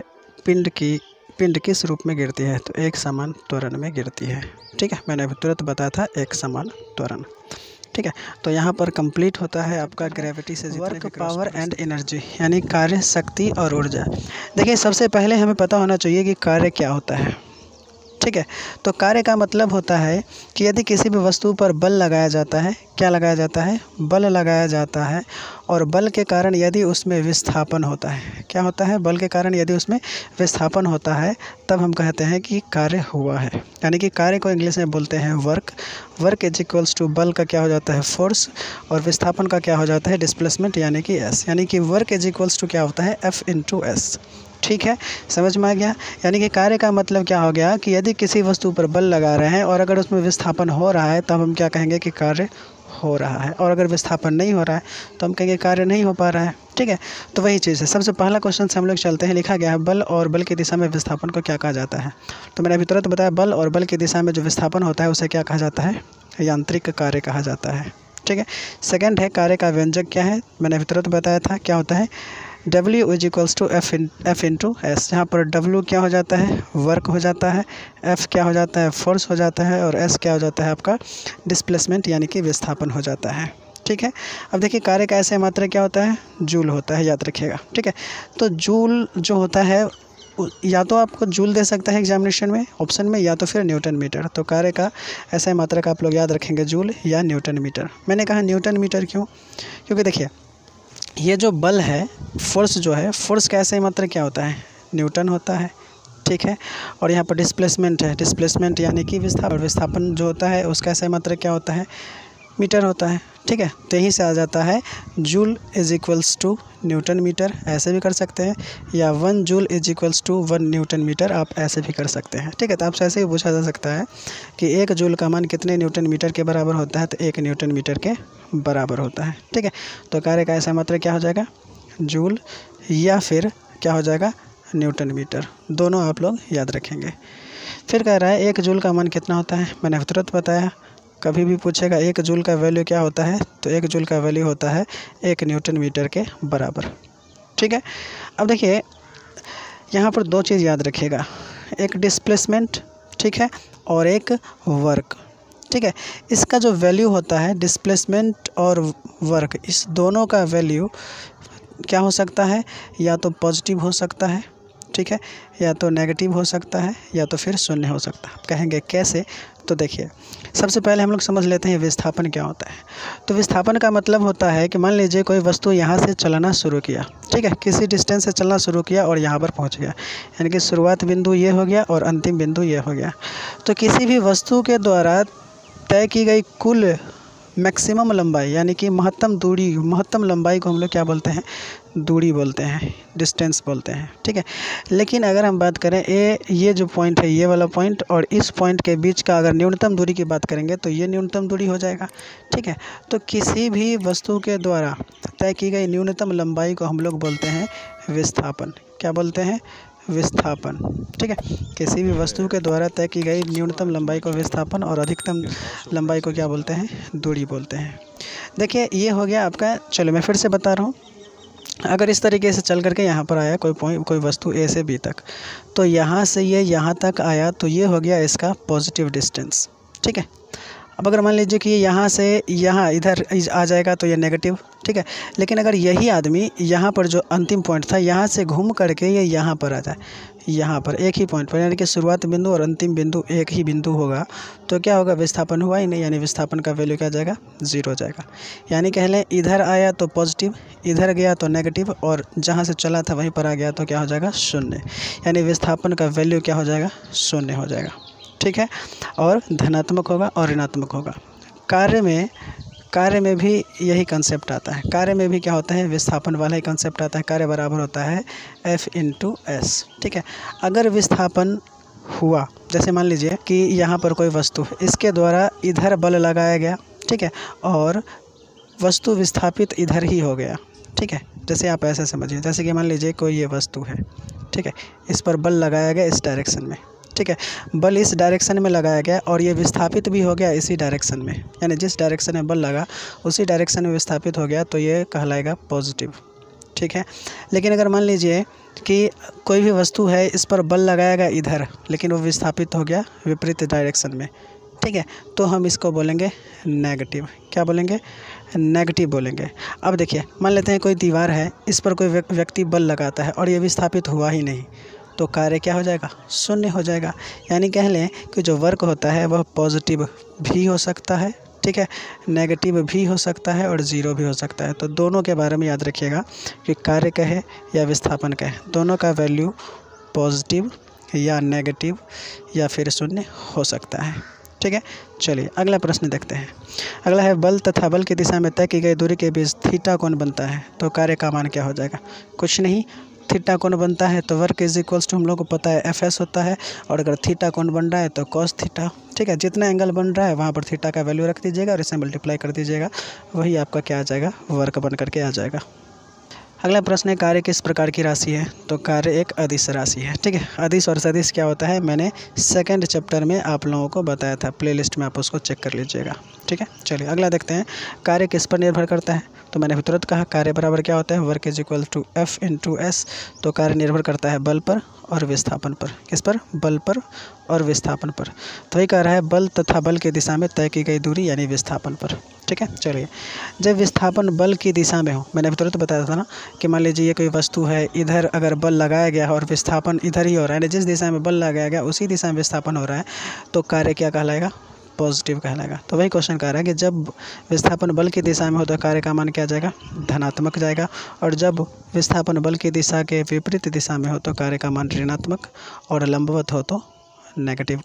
पिंड किस रूप में गिरती है? तो एक समान त्वरण में गिरती है, ठीक है। मैंने अभी तुरंत बताया था एक समान त्वरण, ठीक है। तो यहाँ पर कंप्लीट होता है आपका ग्रेविटी से वर्क, पावर एंड एनर्जी, यानी कार्य, शक्ति और ऊर्जा। देखिए, सबसे पहले हमें पता होना चाहिए कि कार्य क्या होता है, ठीक है। तो कार्य का मतलब होता है कि यदि किसी भी वस्तु पर बल लगाया जाता है, क्या लगाया जाता है? बल लगाया जाता है, और बल के कारण यदि उसमें विस्थापन होता है, क्या होता है? बल के कारण यदि उसमें विस्थापन होता है तब हम कहते हैं कि कार्य हुआ है। यानी कि कार्य को इंग्लिश में बोलते हैं work. Work is equals to बल का क्या हो जाता है? फोर्स, और विस्थापन का क्या हो जाता है? डिस्प्लेसमेंट, यानी कि एस। यानी कि वर्क इज इक्वल्स टू क्या होता है? F/S, ठीक है। समझ में आ गया? यानी कि कार्य का मतलब क्या हो गया कि यदि किसी वस्तु पर बल लगा रहे हैं और अगर उसमें विस्थापन हो रहा है तब हम क्या कहेंगे कि कार्य हो रहा है, और अगर विस्थापन नहीं हो रहा है तो हम कहेंगे कार्य नहीं हो पा रहा है, ठीक है। तो वही चीज़ है। सबसे पहला क्वेश्चन से हम लोग चलते हैं। लिखा गया है बल और बल की दिशा में विस्थापन को क्या कहा जाता है? तो मैंने अभी तुरंत बताया, बल और बल की दिशा में जो विस्थापन होता है उसे क्या कहा जाता है? यांत्रिक कार्य कहा जाता है, ठीक है। सेकेंड है, कार्य का व्यंजक क्या है? मैंने अभी तुरंत बताया था, क्या होता है? W is equals to F/S। यहाँ पर W क्या हो जाता है? वर्क हो जाता है, F क्या हो जाता है? फोर्स हो जाता है, और S क्या हो जाता है? आपका डिस्प्लेसमेंट, यानी कि विस्थापन हो जाता है, ठीक है। अब देखिए, कार्य का ऐसे मात्रा क्या होता है? जूल होता है, याद रखिएगा, ठीक है। तो जूल जो होता है या तो आपको जूल दे सकता है एग्जामिनेशन में ऑप्शन में, या तो फिर न्यूटन मीटर। तो कार्य का ऐसे मात्रा का आप लोग याद रखेंगे जूल या न्यूटन मीटर। मैंने कहा न्यूटन मीटर क्यों? क्योंकि देखिए, ये जो बल है, फोर्स जो है, फोर्स का ऐसे मात्रा क्या होता है? न्यूटन होता है, ठीक है। और यहाँ पर डिस्प्लेसमेंट है, डिस्प्लेसमेंट यानी कि विस्थापन। विस्थापन जो होता है उसका ऐसे मात्रा क्या होता है? मीटर होता है, ठीक है। तो यहीं से आ जाता है joule is equals to newton metre, ऐसे भी कर सकते हैं, या 1 joule is equals to 1 newton metre, आप ऐसे भी कर सकते हैं, ठीक है। तो आपसे ऐसे ही पूछा जा सकता है कि 1 जूल का मान कितने न्यूटन मीटर के बराबर होता है? तो 1 न्यूटन मीटर के बराबर होता है, ठीक है। तो कार्य का ऐसा मात्रा क्या हो जाएगा? जूल, या फिर क्या हो जाएगा? Newton metre. दोनों आप लोग याद रखेंगे। फिर कह रहा है 1 जूल का मान कितना होता है? मैंने तुरंत बताया। कभी भी पूछेगा 1 जूल का वैल्यू क्या होता है? तो 1 जूल का वैल्यू होता है 1 न्यूटन मीटर के बराबर, ठीक है। अब देखिए, यहाँ पर 2 चीज़ याद रखिएगा, एक डिस्प्लेसमेंट, ठीक है, और एक वर्क, ठीक है। इसका जो वैल्यू होता है डिस्प्लेसमेंट और वर्क, इस दोनों का वैल्यू क्या हो सकता है? या तो पॉजिटिव हो सकता है, ठीक है, या तो नेगेटिव हो सकता है या तो फिर शून्य हो सकता है। आप कहेंगे कैसे, तो देखिए सबसे पहले हम लोग समझ लेते हैं विस्थापन क्या होता है। तो विस्थापन का मतलब होता है कि मान लीजिए कोई वस्तु यहाँ से चलना शुरू किया, ठीक है, किसी डिस्टेंस से चलना शुरू किया और यहाँ पर पहुँच गया, यानी कि शुरुआत बिंदु ये हो गया और अंतिम बिंदु ये हो गया। तो किसी भी वस्तु के द्वारा तय की गई कुल मैक्सिमम लंबाई यानी कि महत्तम दूरी, महत्तम लंबाई को हम लोग क्या बोलते हैं, दूरी बोलते हैं, डिस्टेंस बोलते हैं, ठीक है। लेकिन अगर हम बात करें ये जो पॉइंट है, ये वाला पॉइंट और इस पॉइंट के बीच का अगर न्यूनतम दूरी की बात करेंगे तो ये न्यूनतम दूरी हो जाएगा, ठीक है। तो किसी भी वस्तु के द्वारा तय की गई न्यूनतम लंबाई को हम लोग बोलते हैं विस्थापन। क्या बोलते हैं, विस्थापन, ठीक है। किसी भी वस्तु के द्वारा तय की गई न्यूनतम लंबाई को विस्थापन और अधिकतम लंबाई को क्या बोलते हैं, दूरी बोलते हैं। देखिए ये हो गया आपका। चलो मैं फिर से बता रहा हूँ, अगर इस तरीके से चल करके यहाँ पर आया कोई वस्तु ए से बी तक, तो यहाँ से ये यहाँ तक आया तो ये हो गया इसका पॉजिटिव डिस्टेंस, ठीक है। अब अगर मान लीजिए कि यहाँ से यहाँ इधर आ जाएगा तो ये नेगेटिव, ठीक है। लेकिन अगर यही आदमी यहाँ पर जो अंतिम पॉइंट था यहाँ से घूम करके ये यहाँ पर आ जाए, यहाँ पर एक ही पॉइंट पर, यानी कि शुरुआत बिंदु और अंतिम बिंदु एक ही बिंदु होगा, तो क्या होगा, विस्थापन हुआ ही नहीं, यानी विस्थापन का वैल्यू क्या जाएगा, 0 हो जाएगा। यानी कह लें इधर आया तो पॉजिटिव, इधर गया तो नेगेटिव, और जहाँ से चला था वहीं पर आ गया तो क्या हो जाएगा, 0, यानी विस्थापन का वैल्यू क्या हो जाएगा, 0 हो जाएगा, ठीक है। और धनात्मक होगा और ऋणात्मक होगा। कार्य में भी यही कंसेप्ट आता है। कार्य में भी क्या होता है, विस्थापन वाला ही कंसेप्ट आता है। कार्य बराबर होता है F/S, ठीक है। अगर विस्थापन हुआ, जैसे मान लीजिए कि यहाँ पर कोई वस्तु है, इसके द्वारा इधर बल लगाया गया, ठीक है, और वस्तु विस्थापित इधर ही हो गया, ठीक है। जैसे आप ऐसे समझिए, जैसे कि मान लीजिए कोई ये वस्तु है, ठीक है, इस पर बल लगाया गया इस डायरेक्शन में, ठीक है, बल इस डायरेक्शन में लगाया गया और ये विस्थापित भी हो गया इसी डायरेक्शन में, यानी जिस डायरेक्शन में बल लगा उसी डायरेक्शन में विस्थापित हो गया, तो ये कहलाएगा पॉजिटिव, ठीक है। लेकिन अगर मान लीजिए कि कोई भी वस्तु है, इस पर बल लगाया गया इधर, लेकिन वो विस्थापित हो गया विपरीत डायरेक्शन में, ठीक है, तो हम इसको बोलेंगे नेगेटिव। क्या बोलेंगे, नेगेटिव बोलेंगे। अब देखिए मान लेते हैं कोई दीवार है, इस पर कोई व्यक्ति बल लगाता है और ये विस्थापित हुआ ही नहीं, तो कार्य क्या हो जाएगा, 0 हो जाएगा। यानी कह लें कि जो वर्क होता है वह पॉजिटिव भी हो सकता है, ठीक है, नेगेटिव भी हो सकता है और 0 भी हो सकता है। तो दोनों के बारे में याद रखिएगा कि कार्य कहे या विस्थापन कहे, दोनों का वैल्यू पॉजिटिव या नेगेटिव या फिर 0 हो सकता है, ठीक है। चलिए अगला प्रश्न देखते हैं। अगला है, बल तथा बल की दिशा में तय की गई दूरी के बीच थीटा कोण बनता है, तो कार्य का मान क्या हो जाएगा, कुछ नहीं, थीटा कोण बनता है तो वर्क = हम लोग को पता है Fs होता है, और अगर थीटा कोण बन रहा है तो cos थीटा, ठीक है। जितना एंगल बन रहा है वहाँ पर थीटा का वैल्यू रख दीजिएगा और इसे मल्टीप्लाई कर दीजिएगा, वही आपका क्या आ जाएगा, वर्क बन करके आ जाएगा। अगला प्रश्न है, कार्य किस प्रकार की राशि है, तो कार्य एक अदिश राशि है, ठीक है। अदिश और सदिश क्या होता है, मैंने सेकंड चैप्टर में आप लोगों को बताया था, प्लेलिस्ट में आप उसको चेक कर लीजिएगा, ठीक है। चलिए अगला देखते हैं, कार्य किस पर निर्भर करता है, तो मैंने तुरंत कहा कार्य बराबर क्या होता है, वर्क = F/S, तो कार्य निर्भर करता है बल पर और विस्थापन पर। किस पर, बल पर और विस्थापन पर। तो वही कह रहा है बल तथा बल की दिशा में तय की गई दूरी यानी विस्थापन पर, ठीक है। चलिए जब विस्थापन बल की दिशा में हो, मैंने अभी तुरंत बताया था ना कि मान लीजिए ये कोई वस्तु है, इधर अगर बल लगाया गया और विस्थापन इधर ही हो रहा है, जिस दिशा में बल लगाया गया उसी दिशा में विस्थापन हो रहा है, तो कार्य क्या कहलाएगा, पॉजिटिव कहलाएगा। तो वही क्वेश्चन कह रहा है कि जब विस्थापन बल की दिशा में हो तो कार्य का मान क्या जाएगा, धनात्मक जाएगा, और जब विस्थापन बल की दिशा के विपरीत दिशा में हो तो कार्य का मान ऋणात्मक, और लंबवत हो तो नेगेटिव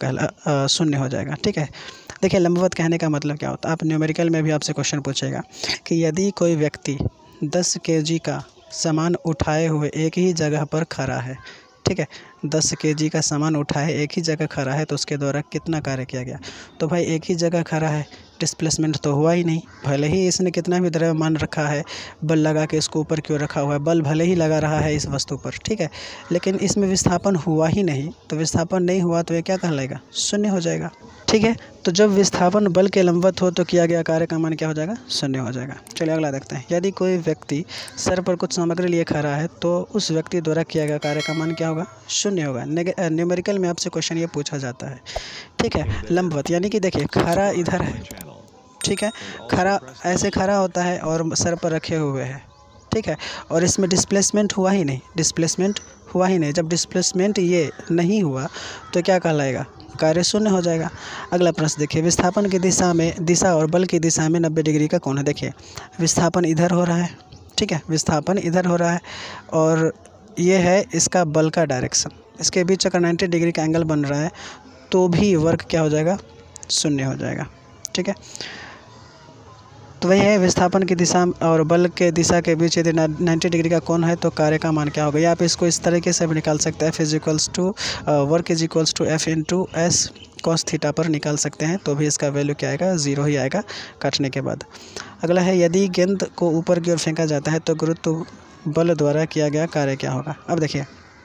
0 हो जाएगा, ठीक है। देखिए लंबवत कहने का मतलब क्या होता है, आप न्यूमेरिकल में भी आपसे क्वेश्चन पूछेगा कि यदि कोई व्यक्ति 10 kg का सामान उठाए हुए एक ही जगह पर खड़ा है, ठीक है, 10 kg का सामान उठाए एक ही जगह खड़ा है, तो उसके द्वारा कितना कार्य किया गया, तो भाई एक ही जगह खड़ा है, डिस्प्लेसमेंट तो हुआ ही नहीं, भले ही इसने कितना भी द्रव्यमान रखा है, बल लगा के इसको ऊपर क्यों रखा हुआ है, बल भले ही लगा रहा है इस वस्तु पर, ठीक है, लेकिन इसमें विस्थापन हुआ ही नहीं, तो विस्थापन नहीं हुआ तो ये क्या कहलाएगा, 0 हो जाएगा, ठीक है। तो जब विस्थापन बल के लंबवत हो तो किया गया कार्य का मान क्या हो जाएगा, 0 हो जाएगा। चलिए अगला देखते हैं, यदि कोई व्यक्ति सर पर कुछ सामग्री लिए खड़ा है तो उस व्यक्ति द्वारा किया गया कार्य का मान क्या होगा, 0 होगा। न्यूमेरिकल में आपसे क्वेश्चन ये पूछा जाता है, ठीक है। लंबवत यानी कि देखिए खड़ा इधर है, ठीक है, खड़ा ऐसे खड़ा होता है और सर पर रखे हुए है, ठीक है, और इसमें डिस्प्लेसमेंट हुआ ही नहीं, डिस्प्लेसमेंट हुआ ही नहीं। जब डिस्प्लेसमेंट ये नहीं हुआ तो क्या कहलाएगा, कार्य शून्य हो जाएगा। अगला प्रश्न देखिए, विस्थापन की दिशा और बल की दिशा में 90 डिग्री का कोण है। देखिए विस्थापन इधर हो रहा है, ठीक है, विस्थापन इधर हो रहा है और ये है इसका बल का डायरेक्शन। इसके बीच अगर 90 डिग्री का एंगल बन रहा है तो भी वर्क क्या हो जाएगा, शून्य हो जाएगा, ठीक है। तो वही है, विस्थापन की दिशा और बल के दिशा के बीच यदि 90 डिग्री का कोण है तो कार्य का मान क्या होगा। या आप इसको इस तरीके से भी निकाल सकते हैं, work is equals to F into S cos theta पर निकाल सकते हैं, तो भी इसका वैल्यू क्या आएगा, 0 ही आएगा काटने के बाद। अगला है, यदि गेंद को ऊपर की ओर फेंका जाता है तो गुरुत्व बल द्वारा किया गया कार्य क्या होगा। अब देखिए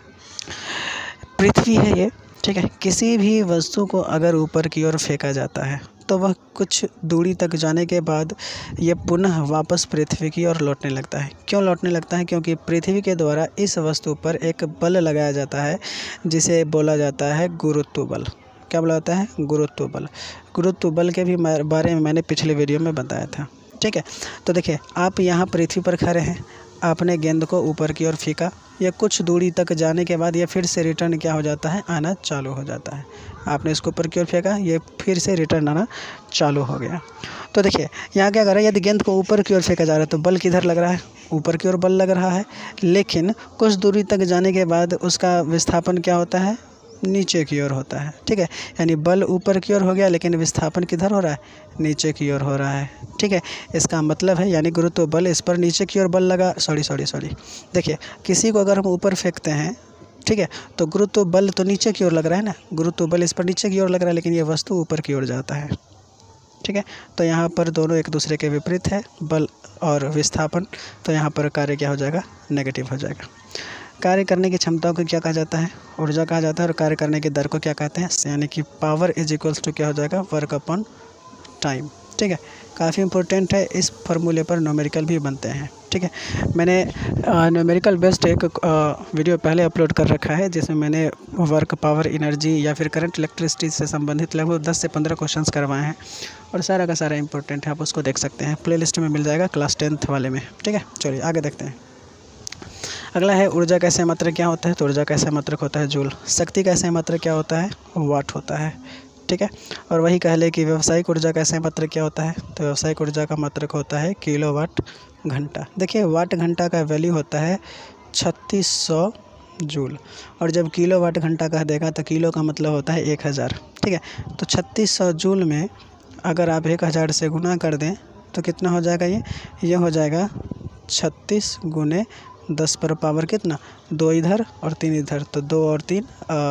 पृथ्वी है ये, ठीक है, किसी भी वस्तु को अगर ऊपर की ओर फेंका जाता है तो वह कुछ दूरी तक जाने के बाद ये पुनः वापस पृथ्वी की ओर लौटने लगता है। क्यों लौटने लगता है, क्योंकि पृथ्वी के द्वारा इस वस्तु पर एक बल लगाया जाता है जिसे बोला जाता है गुरुत्व बल। क्या बोला जाता है, गुरुत्व बल। गुरुत्व बल के भी बारे में मैंने पिछले वीडियो में बताया था, ठीक है। तो देखिए आप यहाँ पृथ्वी पर खड़े हैं, आपने गेंद को ऊपर की ओर फेंका, ये कुछ दूरी तक जाने के बाद ये फिर से रिटर्न क्या हो जाता है, आना चालू हो जाता है। आपने इसको ऊपर की ओर फेंका, ये फिर से रिटर्न आना चालू हो गया। तो देखिए यहाँ क्या कर रहा है, यदि गेंद को ऊपर की ओर फेंका जा रहा है तो बल किधर लग रहा है, ऊपर की ओर बल लग रहा है, लेकिन कुछ दूरी तक जाने के बाद उसका विस्थापन क्या होता है, नीचे की ओर होता है, ठीक है। यानी बल ऊपर की ओर हो गया लेकिन विस्थापन किधर हो रहा है, नीचे की ओर हो रहा है, ठीक है। इसका मतलब है यानी गुरुत्व बल इस पर नीचे की ओर बल लगा, सॉरी देखिए किसी को अगर हम ऊपर फेंकते हैं, ठीक है, तो गुरुत्व बल तो नीचे की ओर लग रहा है ना, गुरुत्व बल इस पर नीचे की ओर लग रहा है लेकिन ये वस्तु ऊपर की ओर जाता है, ठीक है। तो यहाँ पर दोनों एक दूसरे के विपरीत है, बल और विस्थापन। तो यहाँ पर कार्य क्या हो जाएगा, नेगेटिव हो जाएगा। कार्य करने की क्षमता को क्या कहा जाता है, ऊर्जा कहा जाता है। और कार्य करने की दर को क्या कहते हैं, यानी कि पावर इज इक्वल्स टू क्या हो जाएगा, वर्क अपॉन टाइम, ठीक है। काफ़ी इंपॉर्टेंट है, इस फार्मूले पर न्यूमेरिकल भी बनते हैं, ठीक है। मैंने न्यूमेरिकल बेस्ड एक वीडियो पहले अपलोड कर रखा है जिसमें मैंने वर्क, पावर, एनर्जी या फिर करंट, इलेक्ट्रिसिटी से संबंधित लगभग 10 से 15 क्वेश्चंस करवाए हैं और सारा का सारा इंपॉर्टेंट है, आप उसको देख सकते हैं, प्लेलिस्ट में मिल जाएगा क्लास 10th वाले में, ठीक है। चलिए आगे देखते हैं। अगला है, ऊर्जा का SI मात्रक क्या होता है, तो ऊर्जा का SI मात्रक होता है जूल। शक्ति का SI मात्रक क्या होता है, वाट होता है, ठीक है। और वही कह ले कि व्यावसायिक ऊर्जा का SI मात्रक क्या होता है, तो व्यावसायिक ऊर्जा का मात्रक होता है किलोवाट घंटा। देखिए वाट घंटा का वैल्यू होता है 3600 जूल, और जब किलोवाट घंटा कह देगा तो किलो का मतलब होता है 1000, ठीक है। तो 3600 जूल में अगर आप 1000 से गुना कर दें तो कितना हो जाएगा, ये हो जाएगा 36 गुने 10 पर पावर कितना, 2 इधर और 3 इधर, तो 2 और 3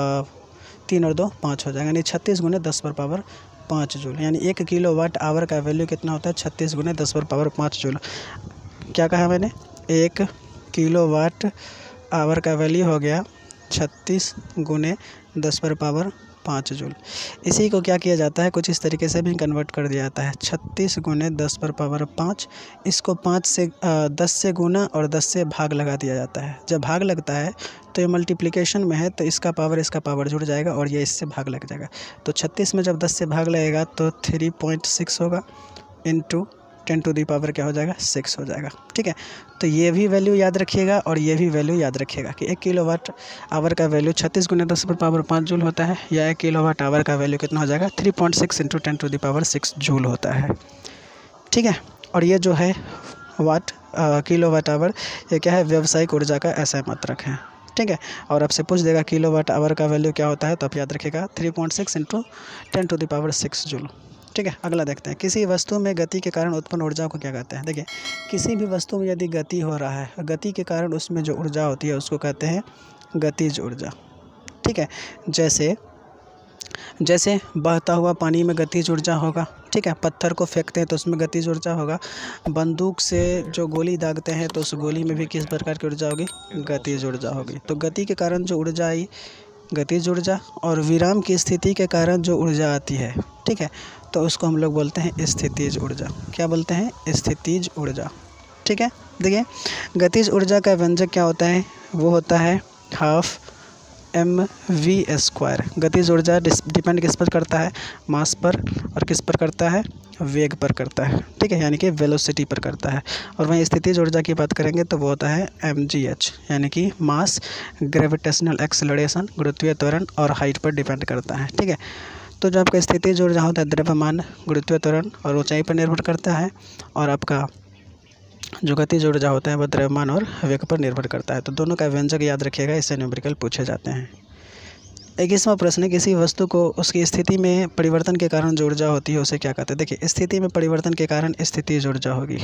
3 और 2 5 हो जाएगा, यानी 36 गुने 10 पर पावर 5 जूल। यानी 1 किलोवाट आवर का वैल्यू कितना होता है, 36 गुने 10 पर पावर 5 जूल। क्या कहा मैंने, 1 किलोवाट आवर का वैल्यू हो गया 36 गुने 10 पर पावर 5 जूल। इसी को क्या किया जाता है, कुछ इस तरीके से भी कन्वर्ट कर दिया जाता है, 36 गुने 10 पर पावर 5, इसको 10 से गुना और 10 से भाग लगा दिया जाता है। जब भाग लगता है तो ये मल्टीप्लिकेशन में है तो इसका पावर जुड़ जाएगा और ये इससे भाग लग जाएगा। तो 36 में जब 10 से भाग लगेगा तो 3.6 होगा, इंटू 10 टू दी पावर क्या हो जाएगा, 6 हो जाएगा, ठीक है। तो ये भी वैल्यू याद रखिएगा और ये भी वैल्यू याद रखिएगा कि 1 किलोवाट आवर का वैल्यू 36 गुने 10 पर पावर 5 जूल होता है, या 1 किलोवाट आवर का वैल्यू कितना हो जाएगा, 3.6 into 10 to the power 6 joule होता है, ठीक है। और ये जो है वाट किलोवाट आवर, ये क्या है, व्यावसायिक ऊर्जा का SI मात्रक है, ठीक है। और आपसे पूछ देगा किलोवाट आवर का वैल्यू क्या होता है, तो आप याद रखिएगा 3.6 into 10 to the power 6 joule, ठीक है। अगला देखते हैं, किसी वस्तु में गति के कारण उत्पन्न ऊर्जा को क्या कहते हैं। देखिए किसी भी वस्तु में यदि गति हो रहा है, गति के कारण उसमें जो ऊर्जा होती है उसको कहते हैं गतिज ऊर्जा, ठीक है। जैसे बहता हुआ पानी में गतिज ऊर्जा होगा, ठीक है। पत्थर को फेंकते हैं तो उसमें गतिज ऊर्जा होगा, बंदूक से जो गोली दागते हैं तो उस गोली में भी किस प्रकार की ऊर्जा होगी, गतिज ऊर्जा होगी। तो गति के कारण जो ऊर्जा आई, गतिज ऊर्जा, और विराम की स्थिति के कारण जो ऊर्जा आती है, ठीक है, तो उसको हम लोग बोलते हैं स्थितिज ऊर्जा। क्या बोलते हैं, स्थितिज ऊर्जा, ठीक है। देखिए गतिज ऊर्जा का व्यंजक क्या होता है, वो होता है हाफ mv²। गतिज ऊर्जा डिपेंड किस पर करता है? मास पर, और किस पर करता है? वेग पर करता है, ठीक है, यानी कि वेलोसिटी पर करता है। और वहीं स्थितिज ऊर्जा की बात करेंगे तो वो होता है mgh, यानी कि मास, ग्रेविटेशनल एक्सेलरेशन, गुरुत्वीय त्वरण और हाइट पर डिपेंड करता है, ठीक है। तो जो आपका स्थितिज ऊर्जा होता है द्रव्यमान, गुरुत्वीय त्वरण और ऊंचाई पर निर्भर करता है, और आपका जो गतिज ऊर्जा होता है वह द्रव्यमान और वेग पर निर्भर करता है। तो दोनों का व्यंजक याद रखिएगा, इससे न्यूमेरिकल पूछे जाते हैं। 21वां प्रश्न है, किसी वस्तु को उसकी स्थिति में परिवर्तन के कारण जो ऊर्जा होती है उसे क्या कहते हैं? देखिए, स्थिति में परिवर्तन के कारण स्थितिज ऊर्जा होगी।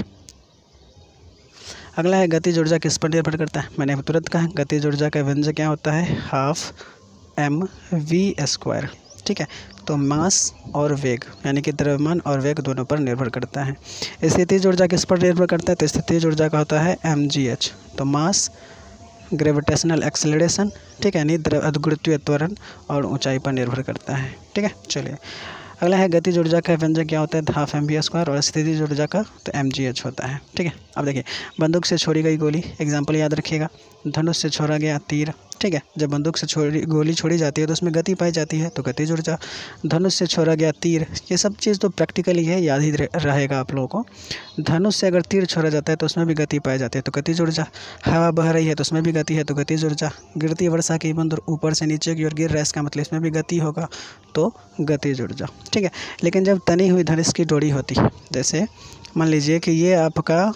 अगला है, गतिज ऊर्जा किस पर निर्भर करता है? मैंने तुरंत कहा, गतिज ऊर्जा का व्यंजक क्या होता है? ½ mv², ठीक है। तो मास और वेग, यानी कि द्रव्यमान और वेग दोनों पर निर्भर करता है। स्थितिज ऊर्जा किस पर निर्भर करता है? तो स्थितिज ऊर्जा का होता है mgh, तो मास, ग्रेविटेशनल एक्सेलरेशन, ठीक है, यानी गुरुत्वीय त्वरण और ऊंचाई पर निर्भर करता है, ठीक है। चलिए, अगला है, गतिज ऊर्जा का व्यंजक क्या होता है? ½ mv², और स्थितिज ऊर्जा का तो mgh होता है, ठीक है। अब देखिए, बंदूक से छोड़ी गई गोली, एग्जाम्पल याद रखिएगा। धनुष से छोड़ा गया तीर, ठीक है। जब बंदूक से गोली छोड़ी जाती है तो उसमें गति पाई जाती है, तो गतिज ऊर्जा। धनुष से छोड़ा गया तीर, ये सब चीज़ तो प्रैक्टिकली है, याद ही रहेगा आप लोगों को। धनुष से अगर तीर छोड़ा जाता है तो उसमें भी गति पाई जाती है, तो गतिज ऊर्जा। हवा बह रही है तो उसमें भी गति है, तो गतिज ऊर्जा। गिरती वर्षा की बूंद ऊपर से नीचे की ओर गिर रहा है, इसका मतलब इसमें भी गति होगा, तो गतिज ऊर्जा, ठीक है। लेकिन जब तनी हुई धनुष की डोरी होती है, जैसे मान लीजिए कि ये आपका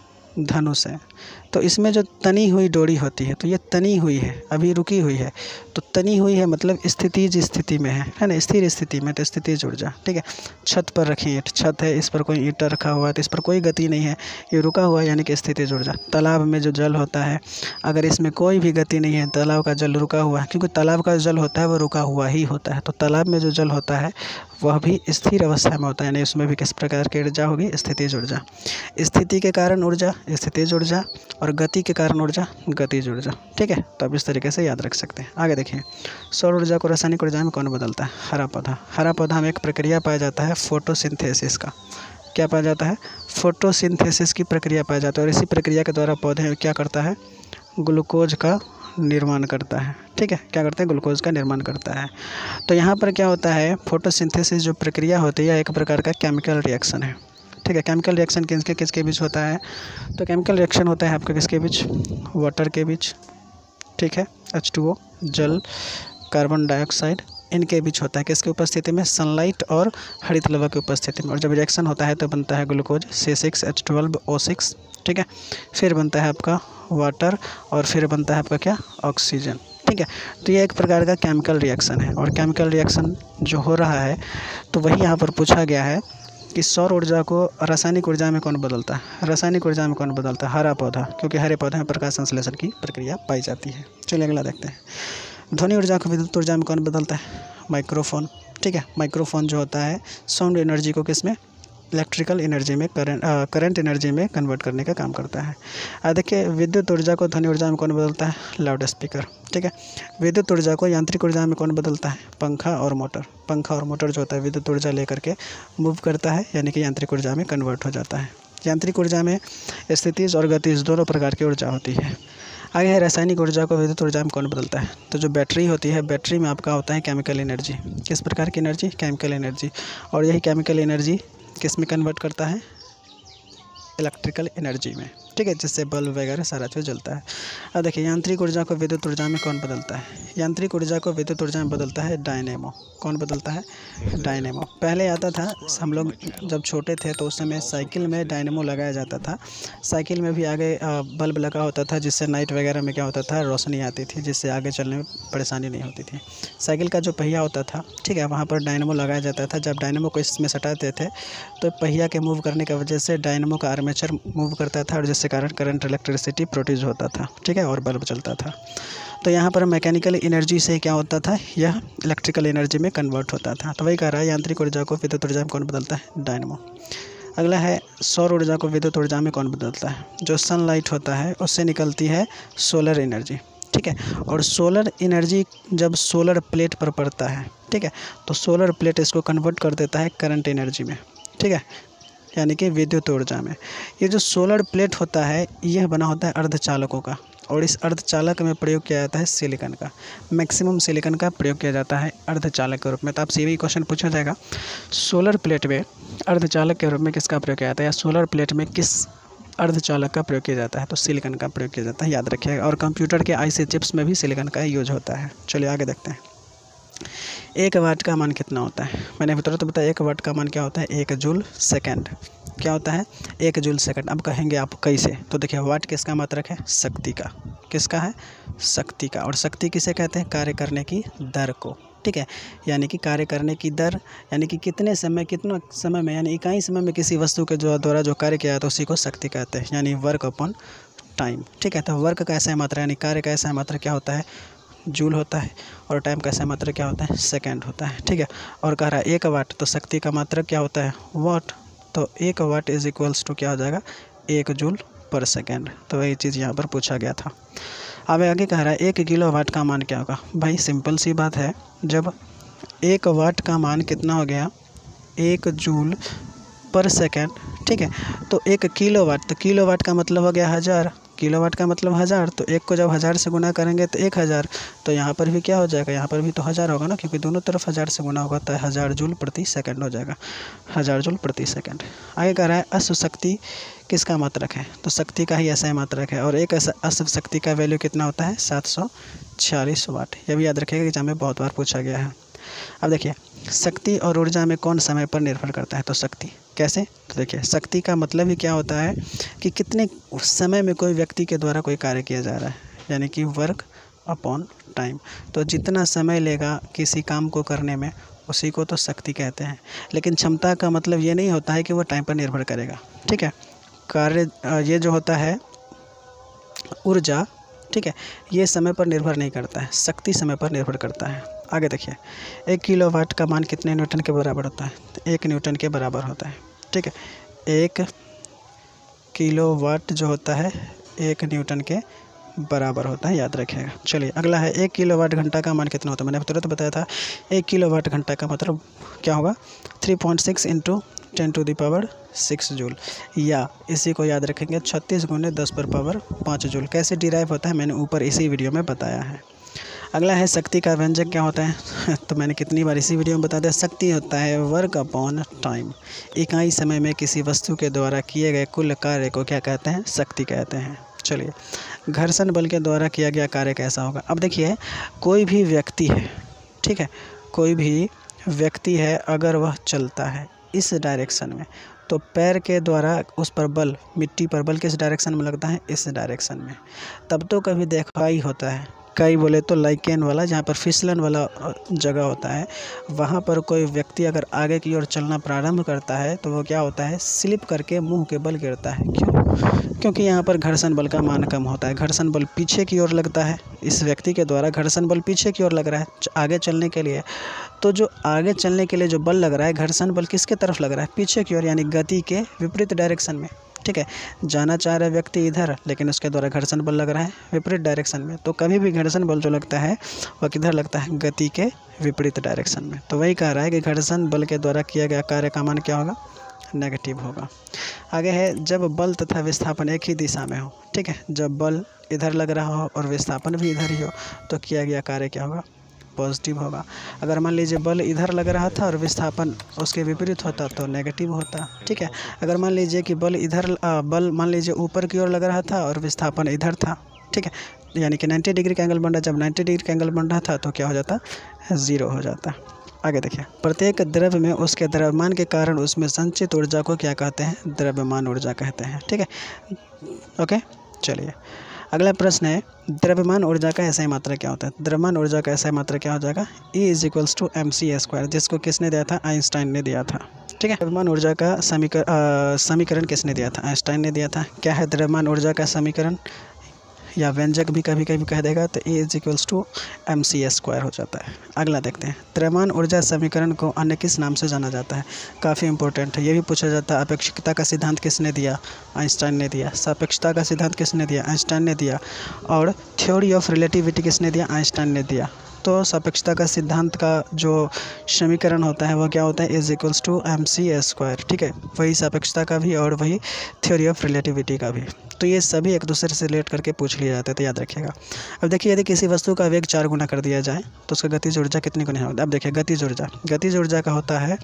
धनुष है, तो इसमें जो तनी हुई डोरी होती है, तो ये तनी हुई है, अभी रुकी हुई है, तो तनी हुई है मतलब स्थितिज स्थिति में है ना, स्थिर स्थिति में, तो स्थितिज ऊर्जा, ठीक है। छत पर रखी ईंट, छत है, इस पर कोई ईंटा रखा हुआ है तो इस पर कोई गति नहीं है, ये रुका हुआ है, यानी कि स्थितिज ऊर्जा। तालाब में जो जल होता है, अगर इसमें कोई भी गति नहीं है, तालाब का जल रुका हुआ है, क्योंकि तालाब का जल होता है वो रुका हुआ ही होता है, तो तालाब में जो जल होता है वह भी स्थिर अवस्था में होता है, यानी उसमें भी किस प्रकार की ऊर्जा होगी? स्थितिज ऊर्जा। स्थिति के कारण ऊर्जा स्थितिज ऊर्जा, और गति के कारण ऊर्जा गतिज ऊर्जा, ठीक है। तो आप इस तरीके से याद रख सकते हैं। आगे देखिए, सौर ऊर्जा को रासायनिक ऊर्जा में कौन बदलता है? हरा पौधा। हरा पौधा में एक प्रक्रिया पाया जाता है फोटोसिंथेसिस का। क्या पाया जाता है? फोटोसिंथेसिस की प्रक्रिया पाया जाता है, और इसी प्रक्रिया के द्वारा पौधे क्या करता है? ग्लूकोज का निर्माण करता है, ठीक है। क्या करते हैं? ग्लूकोज का निर्माण करता है। तो यहाँ पर क्या होता है? फोटोसिंथेसिस जो प्रक्रिया होती है एक प्रकार का केमिकल रिएक्शन है, ठीक है। केमिकल रिएक्शन किसके बीच होता है? तो केमिकल रिएक्शन होता है आपका किसके बीच? वाटर के बीच, ठीक है। H2O, जल, कार्बन डाइऑक्साइड, इनके बीच होता है। किसकी उपस्थिति में? सनलाइट और हरित लवण की उपस्थिति में। और जब रिएक्शन होता है तो बनता है ग्लूकोज C6H12O6, ठीक है। फिर बनता है आपका वाटर, और फिर बनता है आपका क्या? ऑक्सीजन, ठीक है। तो ये एक प्रकार का केमिकल रिएक्शन है, और केमिकल रिएक्शन जो हो रहा है तो वही यहाँ पर पूछा गया है कि सौर ऊर्जा को रासायनिक ऊर्जा में कौन बदलता है? रासायनिक ऊर्जा में कौन बदलता है? हरा पौधा, क्योंकि हरे पौधे में प्रकाश संश्लेषण की प्रक्रिया पाई जाती है। चलिए अगला देखते हैं। ध्वनि ऊर्जा को विद्युत ऊर्जा में कौन बदलता है? माइक्रोफोन, ठीक है। माइक्रोफोन जो होता है साउंड एनर्जी को किस में? इलेक्ट्रिकल एनर्जी में, करंट एनर्जी में कन्वर्ट करने का काम करता है। देखिए, विद्युत ऊर्जा को ध्वनि ऊर्जा में कौन बदलता है? लाउड स्पीकर, ठीक है। विद्युत ऊर्जा को यांत्रिक ऊर्जा में कौन बदलता है? पंखा और मोटर। पंखा और मोटर जो होता है विद्युत ऊर्जा लेकर के मूव करता है, यानी कि यांत्रिक ऊर्जा में कन्वर्ट हो जाता है। यांत्रिक ऊर्जा में स्थितिज और गतिज दोनों प्रकार की ऊर्जा होती है। आगे है, रासायनिक ऊर्जा को विद्युत ऊर्जा में कौन बदलता है? तो जो बैटरी होती है, बैटरी में आपका होता है केमिकल एनर्जी। किस प्रकार की एनर्जी? Chemical energy. और यही केमिकल एनर्जी किस में कन्वर्ट करता है? इलेक्ट्रिकल एनर्जी में, ठीक है, जिससे बल्ब वगैरह सारा चीज़ जलता है। अब देखिए, यांत्रिक ऊर्जा को विद्युत ऊर्जा में कौन बदलता है? यांत्रिक ऊर्जा को विद्युत ऊर्जा में बदलता है डायनेमो। कौन बदलता है? डायनेमो। पहले आता था, हम लोग जब छोटे थे तो उस समय साइकिल में डायनेमो लगाया जाता था। साइकिल में भी आगे बल्ब लगा होता था, जिससे नाइट वगैरह में क्या होता था? रोशनी आती थी, जिससे आगे चलने में परेशानी नहीं होती थी। साइकिल का जो पहिया होता था, ठीक है, वहाँ पर डायनेमो लगाया जाता था। जब डायनेमो को इसमें सटाते थे तो पहिया के मूव करने की वजह से डायनेमो का आर्मेचर मूव करता था, और जिससे कारण करंट, इलेक्ट्रिसिटी प्रोड्यूस होता था, ठीक है, और बल्ब चलता था। तो यहाँ पर मैकेनिकल एनर्जी से क्या होता था? यह इलेक्ट्रिकल एनर्जी में कन्वर्ट होता था। तो वही कह रहा है, यांत्रिक ऊर्जा को विद्युत ऊर्जा में कौन बदलता है? डायनेमो। अगला है, सौर ऊर्जा को विद्युत ऊर्जा में कौन बदलता है? जो सनलाइट होता है उससे निकलती है सोलर एनर्जी, ठीक है। और सोलर एनर्जी जब सोलर प्लेट पर पड़ता है, ठीक है, तो सोलर प्लेट इसको कन्वर्ट कर देता है करंट एनर्जी में, ठीक है, यानी कि विद्युत ऊर्जा में। ये जो सोलर प्लेट होता है यह बना होता है अर्धचालकों का, और इस अर्धचालक में प्रयोग किया जाता है सिलिकॉन का। मैक्सिमम सिलिकॉन का प्रयोग किया जाता है अर्धचालक के रूप में। तो आपसे ये भी क्वेश्चन पूछा जाएगा, सोलर प्लेट में अर्धचालक के रूप में किसका प्रयोग किया जाता है, या सोलर प्लेट में किस अर्धचालक का प्रयोग किया जाता है, तो सिलिकॉन का प्रयोग किया जाता है, याद रखिएगा। और कंप्यूटर के आईसी चिप्स में भी सिलिकॉन का यूज होता है। चलिए आगे देखते हैं। 1 वाट का मान कितना होता है, मैंने अभी तुरंत बताया 1 वाट का मान क्या होता है, 1 जूल सेकंड। क्या होता है, 1 जूल सेकंड। अब कहेंगे आप कैसे, तो देखिए वाट किसका मात्रक है, शक्ति का। किसका है, शक्ति का। और शक्ति किसे कहते हैं, कार्य करने की दर को, ठीक है। यानी कि कार्य करने की दर, यानी कि कितना समय में, यानी इकाई समय में किसी वस्तु के द्वारा जो कार्य किया जाता है उसी को शक्ति कहते हैं, यानी वर्क अपॉन टाइम, ठीक है। तो वर्क का ऐसा मात्रा, यानी कार्य का ऐसा मात्रा क्या होता है, जूल होता है। और टाइम का ऐसा मात्रक क्या होता है, सेकंड होता है, ठीक है। और कह रहा है 1 वाट, तो शक्ति का मात्रक क्या होता है, वाट। तो 1 वाट इज इक्वल्स टू क्या हो जाएगा, 1 जूल पर सेकंड। तो वही चीज़ यहाँ पर पूछा गया था। अब आगे कह रहा है 1 किलो वाट का मान क्या होगा। भाई सिंपल सी बात है, जब 1 वाट का मान कितना हो गया, 1 जूल पर सेकंड, ठीक है। तो 1 किलोवाट, तो किलोवाट का मतलब हो गया 1000, किलोवाट का मतलब 1000। तो 1 को जब 1000 से गुना करेंगे तो 1000। तो यहाँ पर भी क्या हो जाएगा, यहाँ पर भी तो 1000 होगा ना, क्योंकि दोनों तरफ 1000 से गुना होगा, तो 1000 जूल प्रति सेकंड हो जाएगा, 1000 जूल प्रति सेकंड। आगे कह रहा है अश्व शक्ति किसका मात्रक है, तो शक्ति का ही ऐसा मात्रक है। और एक अश्व शक्ति का वैल्यू कितना होता है, 746 वाट। यह भी याद रखिएगा, एग्जाम में बहुत बार पूछा गया है। अब देखिए शक्ति और ऊर्जा में कौन समय पर निर्भर करता है, तो शक्ति। कैसे, तो देखिए शक्ति का मतलब ही क्या होता है कि कितने समय में कोई व्यक्ति के द्वारा कोई कार्य किया जा रहा है, यानी कि वर्क अपॉन टाइम। तो जितना समय लेगा किसी काम को करने में उसी को तो शक्ति कहते हैं। लेकिन क्षमता का मतलब ये नहीं होता है कि वो टाइम पर निर्भर करेगा, ठीक है। कार्य ये जो होता है ऊर्जा, ठीक है, ये समय पर निर्भर नहीं करता है, शक्ति समय पर निर्भर करता है। आगे देखिए 1 किलोवाट का मान कितने न्यूटन के बराबर होता है, तो 1 न्यूटन के बराबर होता है, ठीक है। 1 किलोवाट जो होता है 1 न्यूटन के बराबर होता है, याद रखिएगा। चलिए अगला है 1 किलोवाट घंटा का मान कितना होता है। मैंने तुरंत बताया था 1 किलोवाट घंटा का मतलब क्या होगा, 3.6 × 10⁻6 जूल, या इसी को याद रखेंगे 36 × 10⁻5 जूल। कैसे डिराइव होता है मैंने ऊपर इसी वीडियो में बताया है। अगला है शक्ति का व्यंजक क्या होता है तो मैंने कितनी बार इसी वीडियो में बता दिया। शक्ति होता है वर्क अपॉन टाइम। इकाई समय में किसी वस्तु के द्वारा किए गए कुल कार्य को क्या कहते हैं, शक्ति कहते हैं। चलिए घर्षण बल के द्वारा किया गया कार्य कैसा होगा। अब देखिए कोई भी व्यक्ति है, ठीक है, कोई भी व्यक्ति है, अगर वह चलता है इस डायरेक्शन में, तो पैर के द्वारा उस पर बल, मिट्टी पर बल किस डायरेक्शन में लगता है, इस डायरेक्शन में। तब तो कभी देखा ही होता है, कई बोले तो लाइकेन वाला, जहाँ पर फिसलन वाला जगह होता है, वहाँ पर कोई व्यक्ति अगर आगे की ओर चलना प्रारंभ करता है तो वो क्या होता है, स्लिप करके मुंह के बल गिरता है। क्यों, क्योंकि यहाँ पर घर्षण बल का मान कम होता है। घर्षण बल पीछे की ओर लगता है, इस व्यक्ति के द्वारा घर्षण बल पीछे की ओर लग रहा है आगे चलने के लिए। तो जो आगे चलने के लिए जो बल लग रहा है, घर्षण बल किसके तरफ लग रहा है, पीछे की ओर, यानी गति के विपरीत डायरेक्शन में, ठीक है। जाना चाह रहा है व्यक्ति इधर, लेकिन उसके द्वारा घर्षण बल लग रहा है विपरीत डायरेक्शन में। तो कभी भी घर्षण बल जो लगता है वह किधर लगता है, गति के विपरीत डायरेक्शन में। तो वही कह रहा है कि घर्षण बल के द्वारा किया गया कार्य का मान क्या होगा, नेगेटिव होगा। आगे है जब बल तथा विस्थापन एक ही दिशा में हो, ठीक है, जब बल इधर लग रहा हो और विस्थापन भी इधर ही हो तो किया गया कार्य क्या होगा, पॉजिटिव होगा। अगर मान लीजिए बल इधर लग रहा था और विस्थापन उसके विपरीत होता तो नेगेटिव होता, ठीक है। अगर मान लीजिए कि बल मान लीजिए ऊपर की ओर लग रहा था और विस्थापन इधर था, ठीक है, यानी कि 90 डिग्री का एंगल बन रहा, जब 90 डिग्री का एंगल बन रहा था तो क्या हो जाता, 0 हो जाता। आगे देखिए प्रत्येक द्रव्य में उसके द्रव्यमान के कारण उसमें संचित ऊर्जा को क्या कहते हैं, द्रव्यमान ऊर्जा कहते हैं, ठीक है। ओके चलिए अगला प्रश्न है द्रव्यमान ऊर्जा का ऐसा ही मात्रा क्या होता है। द्रव्यमान ऊर्जा का ऐसा ही मात्रा क्या हो जाएगा, E = mc², जिसको किसने दिया था, आइंस्टाइन ने दिया था, ठीक है। द्रव्यमान ऊर्जा का समीकरण किसने दिया था, आइंस्टाइन ने दिया था। क्या है द्रव्यमान ऊर्जा का समीकरण या व्यंजक भी कभी कभी कह देगा, तो E = mc² हो जाता है। अगला देखते हैं द्रव्यमान ऊर्जा समीकरण को अन्य किस नाम से जाना जाता है। काफ़ी इंपॉर्टेंट है, ये भी पूछा जाता है। अपेक्षिकता का सिद्धांत किसने दिया, आइंस्टाइन ने दिया। सापेक्षता का सिद्धांत किसने दिया, आइंस्टाइन ने दिया। और थ्योरी ऑफ रिलेटिविटी किसने दिया, आइंस्टाइन ने दिया। तो सापेक्षता का सिद्धांत का जो समीकरण होता है वो क्या होता है, Is=mc²। ठीक है, वही सापेक्षता का भी और वही थ्योरी ऑफ रिलेटिविटी का भी। तो ये सभी एक दूसरे से रिलेट करके पूछ लिए जाते हैं, तो याद रखिएगा। अब देखिए, यदि किसी वस्तु का वेग 4 गुना कर दिया जाए तो उसका गतिज ऊर्जा कितनी गुना होगी। अब देखिए, गतिज ऊर्जा का होता है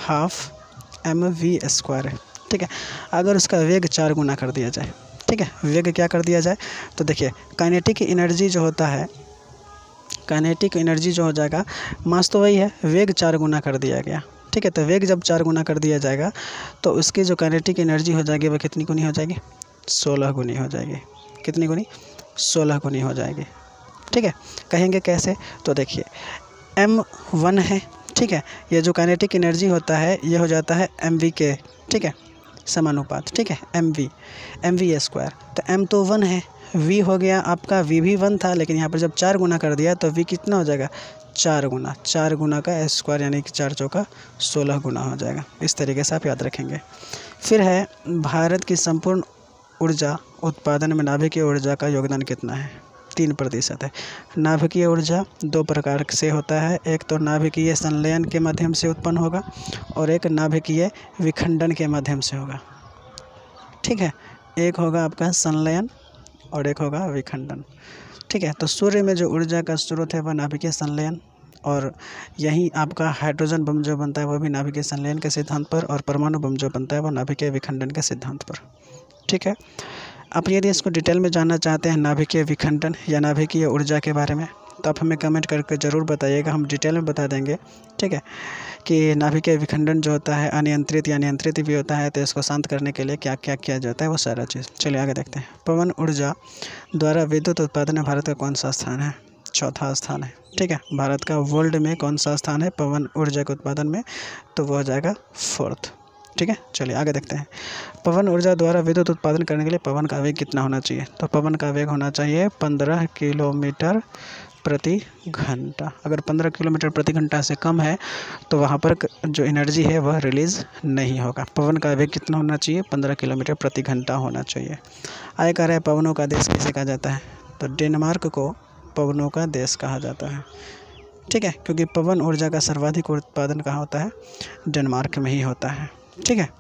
12mv²। ठीक है, अगर उसका वेग 4 गुना कर दिया जाए, ठीक है, वेग क्या कर दिया जाए, तो देखिए काइनेटिक एनर्जी जो होता है, काइनेटिक एनर्जी जो हो जाएगा, मास तो वही है, वेग 4 गुना कर दिया गया। ठीक है, तो वेग जब 4 गुना कर दिया जाएगा तो उसकी जो काइनेटिक एनर्जी हो जाएगी वह कितनी गुनी हो जाएगी, 16 गुनी हो जाएगी। कितनी गुनी, 16 गुनी हो जाएगी। ठीक है, कहेंगे कैसे, तो देखिए m1 है। ठीक है, ये जो काइनेटिक एनर्जी होता है ये हो जाता है mv के, ठीक है, समानुपात। ठीक है, mv²। तो m तो 1 है, v हो गया आपका, v भी 1 था, लेकिन यहाँ पर जब 4 गुना कर दिया तो v कितना हो जाएगा, 4 गुना का s² यानी कि 4 चौका 16 गुना हो जाएगा। इस तरीके से आप याद रखेंगे। फिर है, भारत की संपूर्ण ऊर्जा उत्पादन में नाभिकीय ऊर्जा का योगदान कितना है, 3% है। नाभिकीय ऊर्जा 2 प्रकार से होता है, एक तो नाभिकीय संलयन के माध्यम से उत्पन्न होगा और एक नाभिकीय विखंडन के माध्यम से होगा। ठीक है, एक होगा आपका संलयन और एक होगा विखंडन। ठीक है, तो सूर्य में जो ऊर्जा का स्रोत है वह नाभिकीय संलयन, और यहीं आपका हाइड्रोजन बम जो बनता है वह भी नाभिकीय संलयन के सिद्धांत पर, और परमाणु बम जो बनता है वह नाभिकीय विखंडन के सिद्धांत पर। ठीक है, आप यदि इसको डिटेल में जानना चाहते हैं नाभिकीय विखंडन या नाभिकीय ऊर्जा के बारे में, तो आप हमें कमेंट करके ज़रूर बताइएगा, हम डिटेल में बता देंगे। ठीक है, कि नाभिकीय विखंडन जो होता है अनियंत्रित या नियंत्रित भी होता है, तो इसको शांत करने के लिए क्या क्या किया जाता है वो सारा चीज़। चलिए आगे देखते हैं। पवन ऊर्जा द्वारा विद्युत उत्पादन में भारत का कौन सा स्थान है, 4था स्थान है। ठीक है, भारत का वर्ल्ड में कौन सा स्थान है पवन ऊर्जा के उत्पादन में, तो वो हो जाएगा 4th। ठीक है, चलिए आगे देखते हैं। पवन ऊर्जा द्वारा विद्युत उत्पादन करने के लिए पवन का वेग कितना होना चाहिए, तो पवन का वेग होना चाहिए 15 किलोमीटर प्रति घंटा। अगर 15 किलोमीटर प्रति घंटा से कम है तो वहाँ पर जो एनर्जी है वह रिलीज़ नहीं होगा। पवन का वेग कितना होना चाहिए, 15 किलोमीटर प्रति घंटा होना चाहिए। आगे कह रहा है पवनों का देश किसे कहा जाता है, तो डेनमार्क को पवनों का देश कहा जाता है। ठीक है, क्योंकि पवन ऊर्जा का सर्वाधिक उत्पादन कहाँ होता है, डेनमार्क में ही होता है। ठीक है,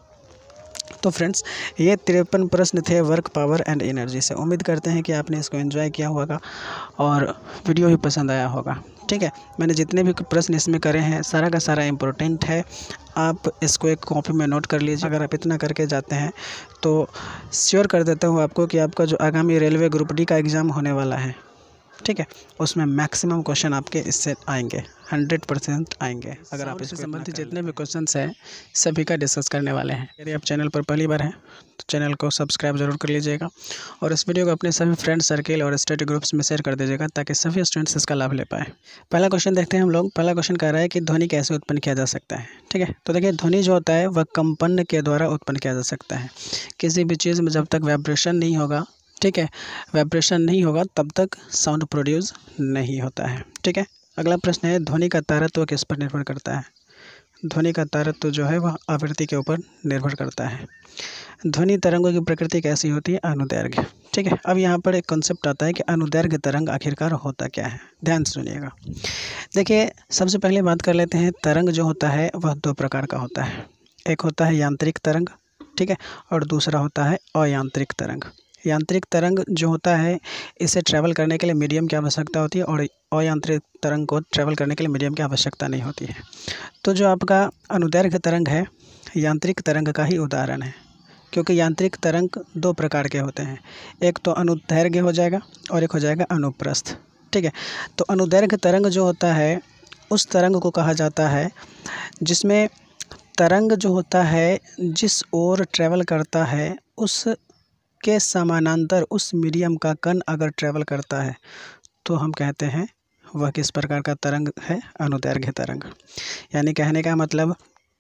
तो फ्रेंड्स ये 53 प्रश्न थे वर्क, पावर एंड एनर्जी से। उम्मीद करते हैं कि आपने इसको एंजॉय किया होगा और वीडियो भी पसंद आया होगा। ठीक है, मैंने जितने भी प्रश्न इसमें करे हैं सारा का सारा इम्पोर्टेंट है, आप इसको एक कॉपी में नोट कर लीजिए। अगर आप इतना करके जाते हैं तो श्योर कर देता हूँ आपको कि आपका जो आगामी रेलवे ग्रुप डी का एग्ज़ाम होने वाला है, ठीक है, उसमें मैक्सिमम क्वेश्चन आपके इससे आएंगे, 100% आएंगे। अगर आप इससे संबंधित जितने भी क्वेश्चंस हैं सभी का डिस्कस करने वाले हैं। यदि आप चैनल पर पहली बार हैं तो चैनल को सब्सक्राइब ज़रूर कर लीजिएगा और इस वीडियो को अपने सभी फ्रेंड सर्किल और स्टडी ग्रुप्स में शेयर कर दीजिएगा ताकि सभी स्टूडेंट्स इसका लाभ ले पाएँ। पहला क्वेश्चन देखते हैं हम लोग। पहला क्वेश्चन कह रहा है कि ध्वनि कैसे उत्पन्न किया जा सकता है। ठीक है, तो देखिए ध्वनि जो होता है वह कंपन के द्वारा उत्पन्न किया जा सकता है। किसी भी चीज़ में जब तक वाइब्रेशन नहीं होगा, ठीक है, वाइब्रेशन नहीं होगा तब तक साउंड प्रोड्यूस नहीं होता है। ठीक है, अगला प्रश्न है ध्वनि का तारत्व किस पर निर्भर करता है। ध्वनि का तारत्व जो है वह आवृत्ति के ऊपर निर्भर करता है। ध्वनि तरंगों की प्रकृति कैसी होती है, अनुदैर्घ्य। ठीक है, अब यहाँ पर एक कॉन्सेप्ट आता है कि अनुदैर्घ्य तरंग आखिरकार होता क्या है, ध्यान से सुनिएगा। देखिए सबसे पहले बात कर लेते हैं, तरंग जो होता है वह 2 प्रकार का होता है। एक होता है यांत्रिक तरंग, ठीक है, और दूसरा होता है अयांत्रिक तरंग। यांत्रिक तरंग जो होता है इसे ट्रैवल करने के लिए मीडियम की आवश्यकता होती है और अयांत्रिक तरंग को ट्रैवल करने के लिए मीडियम की आवश्यकता नहीं होती है। तो जो आपका अनुदैर्घ्य तरंग है यांत्रिक तरंग का ही उदाहरण है, क्योंकि यांत्रिक तरंग 2 प्रकार के होते हैं, एक तो अनुदैर्घ्य हो जाएगा और एक हो जाएगा अनुप्रस्थ। ठीक है, तो अनुदैर्घ्य तरंग जो होता है उस तरंग को कहा जाता है जिसमें तरंग जो होता है जिस ओर ट्रैवल करता है उस के समानांतर उस मीडियम का कण अगर ट्रैवल करता है तो हम कहते हैं वह किस प्रकार का तरंग है, अनुदैर्घ्य तरंग। यानी कहने का मतलब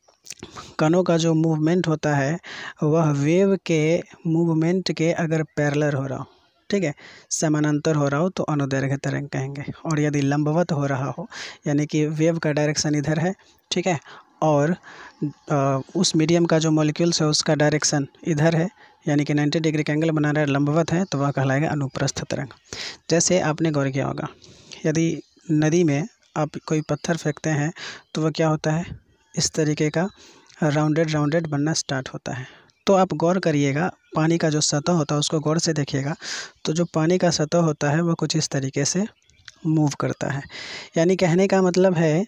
कणों का जो मूवमेंट होता है वह वेव के मूवमेंट के अगर पैरेलल हो रहा हो, ठीक है, समानांतर हो रहा हो तो अनुदैर्घ्य तरंग कहेंगे। और यदि लंबवत हो रहा हो यानी कि वेव का डायरेक्शन इधर है, ठीक है, और उस मीडियम का जो मॉलिक्यूल्स है उसका डायरेक्शन इधर है यानी कि 90 डिग्री का एंगल बना रहा है, लंबवत है, तो वह कहलाएगा अनुप्रस्थ तरंग। जैसे आपने गौर किया होगा यदि नदी में आप कोई पत्थर फेंकते हैं तो वह क्या होता है, इस तरीके का राउंडेड बनना स्टार्ट होता है। तो आप गौर करिएगा, पानी का जो सतह होता है उसको गौर से देखिएगा, तो जो पानी का सतह होता है वो कुछ इस तरीके से मूव करता है। यानी कहने का मतलब है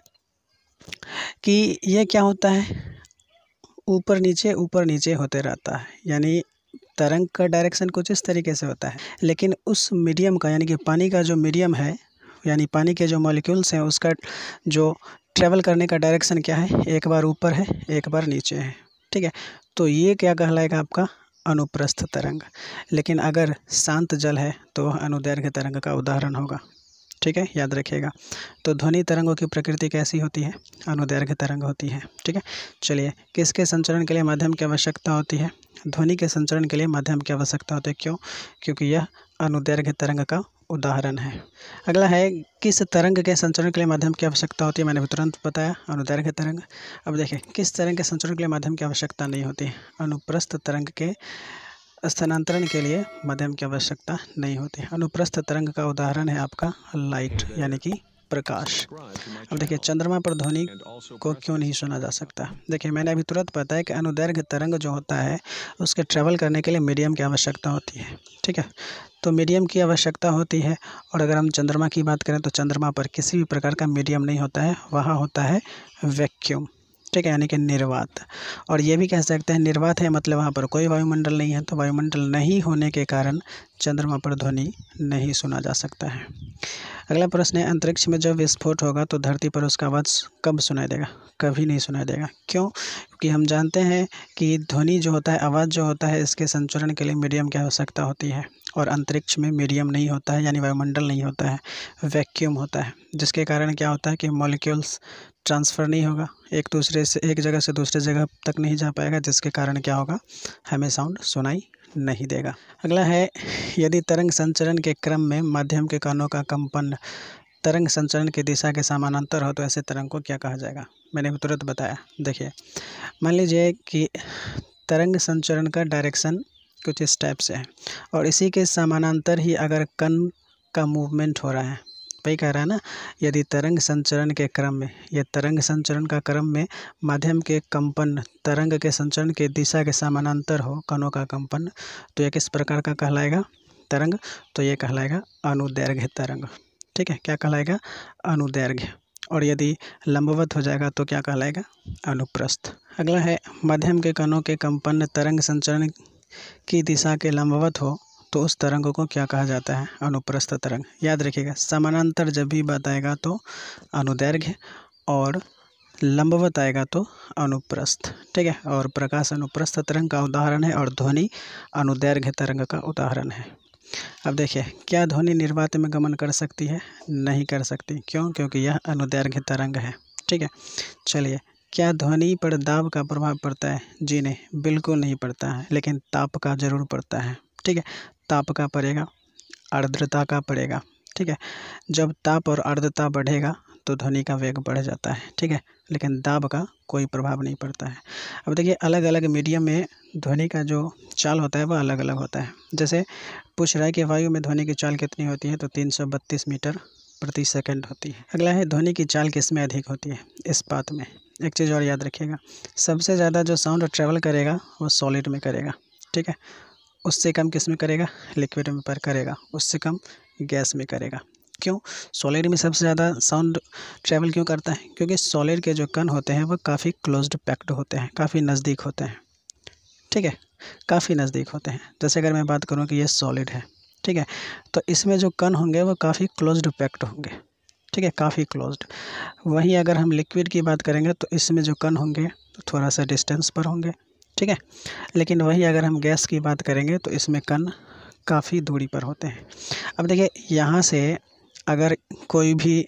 कि ये क्या होता है, ऊपर नीचे होते रहता है। यानी तरंग का डायरेक्शन कुछ इस तरीके से होता है, लेकिन उस मीडियम का, यानी कि पानी का जो मीडियम है, यानी पानी के जो मॉलिक्यूल्स हैं उसका जो ट्रेवल करने का डायरेक्शन क्या है, एक बार ऊपर है एक बार नीचे है। ठीक है, तो ये क्या कहलाएगा, आपका अनुप्रस्थ तरंग। लेकिन अगर शांत जल है तो वह अनुदैर्घ्य तरंग का उदाहरण होगा। ठीक है, याद रखिएगा। तो ध्वनि तरंगों की प्रकृति कैसी होती है, अनुदैर्घ्य तरंग होती है। ठीक है, चलिए, किसके संचरण के लिए माध्यम की आवश्यकता होती है, ध्वनि के संचरण के लिए माध्यम की आवश्यकता होती है। क्यों, क्योंकि यह अनुदैर्घ्य तरंग का उदाहरण है। अगला है, किस तरंग के संचरण के लिए माध्यम की आवश्यकता होती है, मैंने तुरंत बताया, अनुदैर्घ्य तरंग। अब देखिए, किस तरंग के संचरण के लिए माध्यम की आवश्यकता नहीं होती, अनुप्रस्थ तरंग के स्थानांतरण के लिए माध्यम की आवश्यकता नहीं होती। अनुप्रस्थ तरंग का उदाहरण है आपका लाइट, यानी कि प्रकाश। अब देखिए, चंद्रमा पर ध्वनि को क्यों नहीं सुना जा सकता। देखिए, मैंने अभी तुरंत बताया कि अनुदैर्घ्य तरंग जो होता है उसके ट्रैवल करने के लिए मीडियम की आवश्यकता होती है। ठीक है, तो मीडियम की आवश्यकता होती है। और अगर हम चंद्रमा की बात करें तो चंद्रमा पर किसी भी प्रकार का मीडियम नहीं होता है, वहाँ होता है वैक्यूम। ठीक है, यानी कि निर्वात। और ये भी कह सकते हैं निर्वात है मतलब वहाँ पर कोई वायुमंडल नहीं है, तो वायुमंडल नहीं होने के कारण चंद्रमा पर ध्वनि नहीं सुना जा सकता है। अगला प्रश्न है, अंतरिक्ष में जब विस्फोट होगा तो धरती पर उसका आवाज़ कब सुनाई देगा, कभी नहीं सुनाई देगा। क्यों, क्योंकि हम जानते हैं कि ध्वनि जो होता है, आवाज़ जो होता है, इसके संचरण के लिए मीडियम की आवश्यकता होती है। और अंतरिक्ष में मीडियम नहीं होता है, यानी वायुमंडल नहीं होता है, वैक्यूम होता है, जिसके कारण क्या होता है कि मॉलिक्यूल्स ट्रांसफ़र नहीं होगा, एक जगह से दूसरे जगह तक नहीं जा पाएगा, जिसके कारण क्या होगा, हमें साउंड सुनाई नहीं देगा। अगला है, यदि तरंग संचरण के क्रम में माध्यम के कणों का कंपन तरंग संचरण की दिशा के समानांतर हो तो ऐसे तरंग को क्या कहा जाएगा, मैंने भी तुरंत बताया। देखिए, मान लीजिए कि तरंग संचरण का डायरेक्शन कुछ इस टाइप से है और इसी के समानांतर ही अगर कण का मूवमेंट हो रहा है, वही कह रहा है ना, यदि तरंग संचरण के क्रम में, ये तरंग संचरण का क्रम में माध्यम के कंपन तरंग के संचरण के दिशा के समानांतर हो, कणों का कंपन, तो यह किस प्रकार का कहलाएगा, तरंग, तो ये कहलाएगा अनुदैर्घ्य तरंग। ठीक है, क्या कहलाएगा, अनुदैर्घ्य। और यदि लंबवत हो जाएगा तो क्या कहलाएगा, अनुप्रस्थ। अगला है, माध्यम के कणों के कंपन तरंग संचरण की दिशा के लंबवत हो तो उस तरंग को क्या कहा जाता है, अनुप्रस्थ तरंग। याद रखिएगा, समानांतर जब भी बात आएगा तो अनुदैर्घ्य और लंबवत आएगा तो अनुप्रस्थ। ठीक है, और प्रकाश अनुप्रस्थ तरंग का उदाहरण है और ध्वनि अनुदैर्घ्य तरंग का उदाहरण है। अब देखिए, क्या ध्वनि निर्वात में गमन कर सकती है, नहीं कर सकती। क्यों, क्योंकि यह अनुदैर्घ्य तरंग है। ठीक है, चलिए, क्या ध्वनि पर दाब का प्रभाव पड़ता है, जी नहीं, बिल्कुल नहीं पड़ता है, लेकिन ताप का जरूर पड़ता है। ठीक है, ताप का पड़ेगा, आर्द्रता का पड़ेगा। ठीक है, जब ताप और आर्द्रता बढ़ेगा तो ध्वनि का वेग बढ़ जाता है। ठीक है, लेकिन दाब का कोई प्रभाव नहीं पड़ता है। अब देखिए, अलग अलग मीडियम में ध्वनि का जो चाल होता है वह अलग अलग होता है। जैसे पूछ रहा है कि वायु में ध्वनि की चाल कितनी होती है, तो 332 मीटर प्रति सेकंड होती है। अगला है, ध्वनि की चाल किस में अधिक होती है, इस्पात में। एक चीज़ और याद रखिएगा, सबसे ज़्यादा जो साउंड ट्रैवल करेगा वो सॉलिड में करेगा। ठीक है, उससे कम किस में करेगा, लिक्विड में पर करेगा, उससे कम गैस में करेगा। क्यों, सॉलिड में सबसे ज़्यादा साउंड ट्रैवल क्यों करता है, क्योंकि सॉलिड के जो कण होते हैं वो काफ़ी क्लोज्ड पैक्ड होते हैं, काफ़ी नज़दीक होते हैं। ठीक है, काफ़ी नज़दीक होते हैं। जैसे अगर मैं बात करूँ कि ये सॉलिड है, ठीक है, तो इसमें जो कण होंगे वो काफ़ी क्लोज्ड पैक्ड होंगे। ठीक है, काफ़ी क्लोज्ड। वहीं अगर हम लिक्विड की बात करेंगे तो इसमें जो कण होंगे तो थोड़ा सा डिस्टेंस पर होंगे। ठीक है, लेकिन वहीं अगर हम गैस की बात करेंगे तो इसमें कण काफ़ी दूरी पर होते हैं। अब देखिए, यहाँ से अगर कोई भी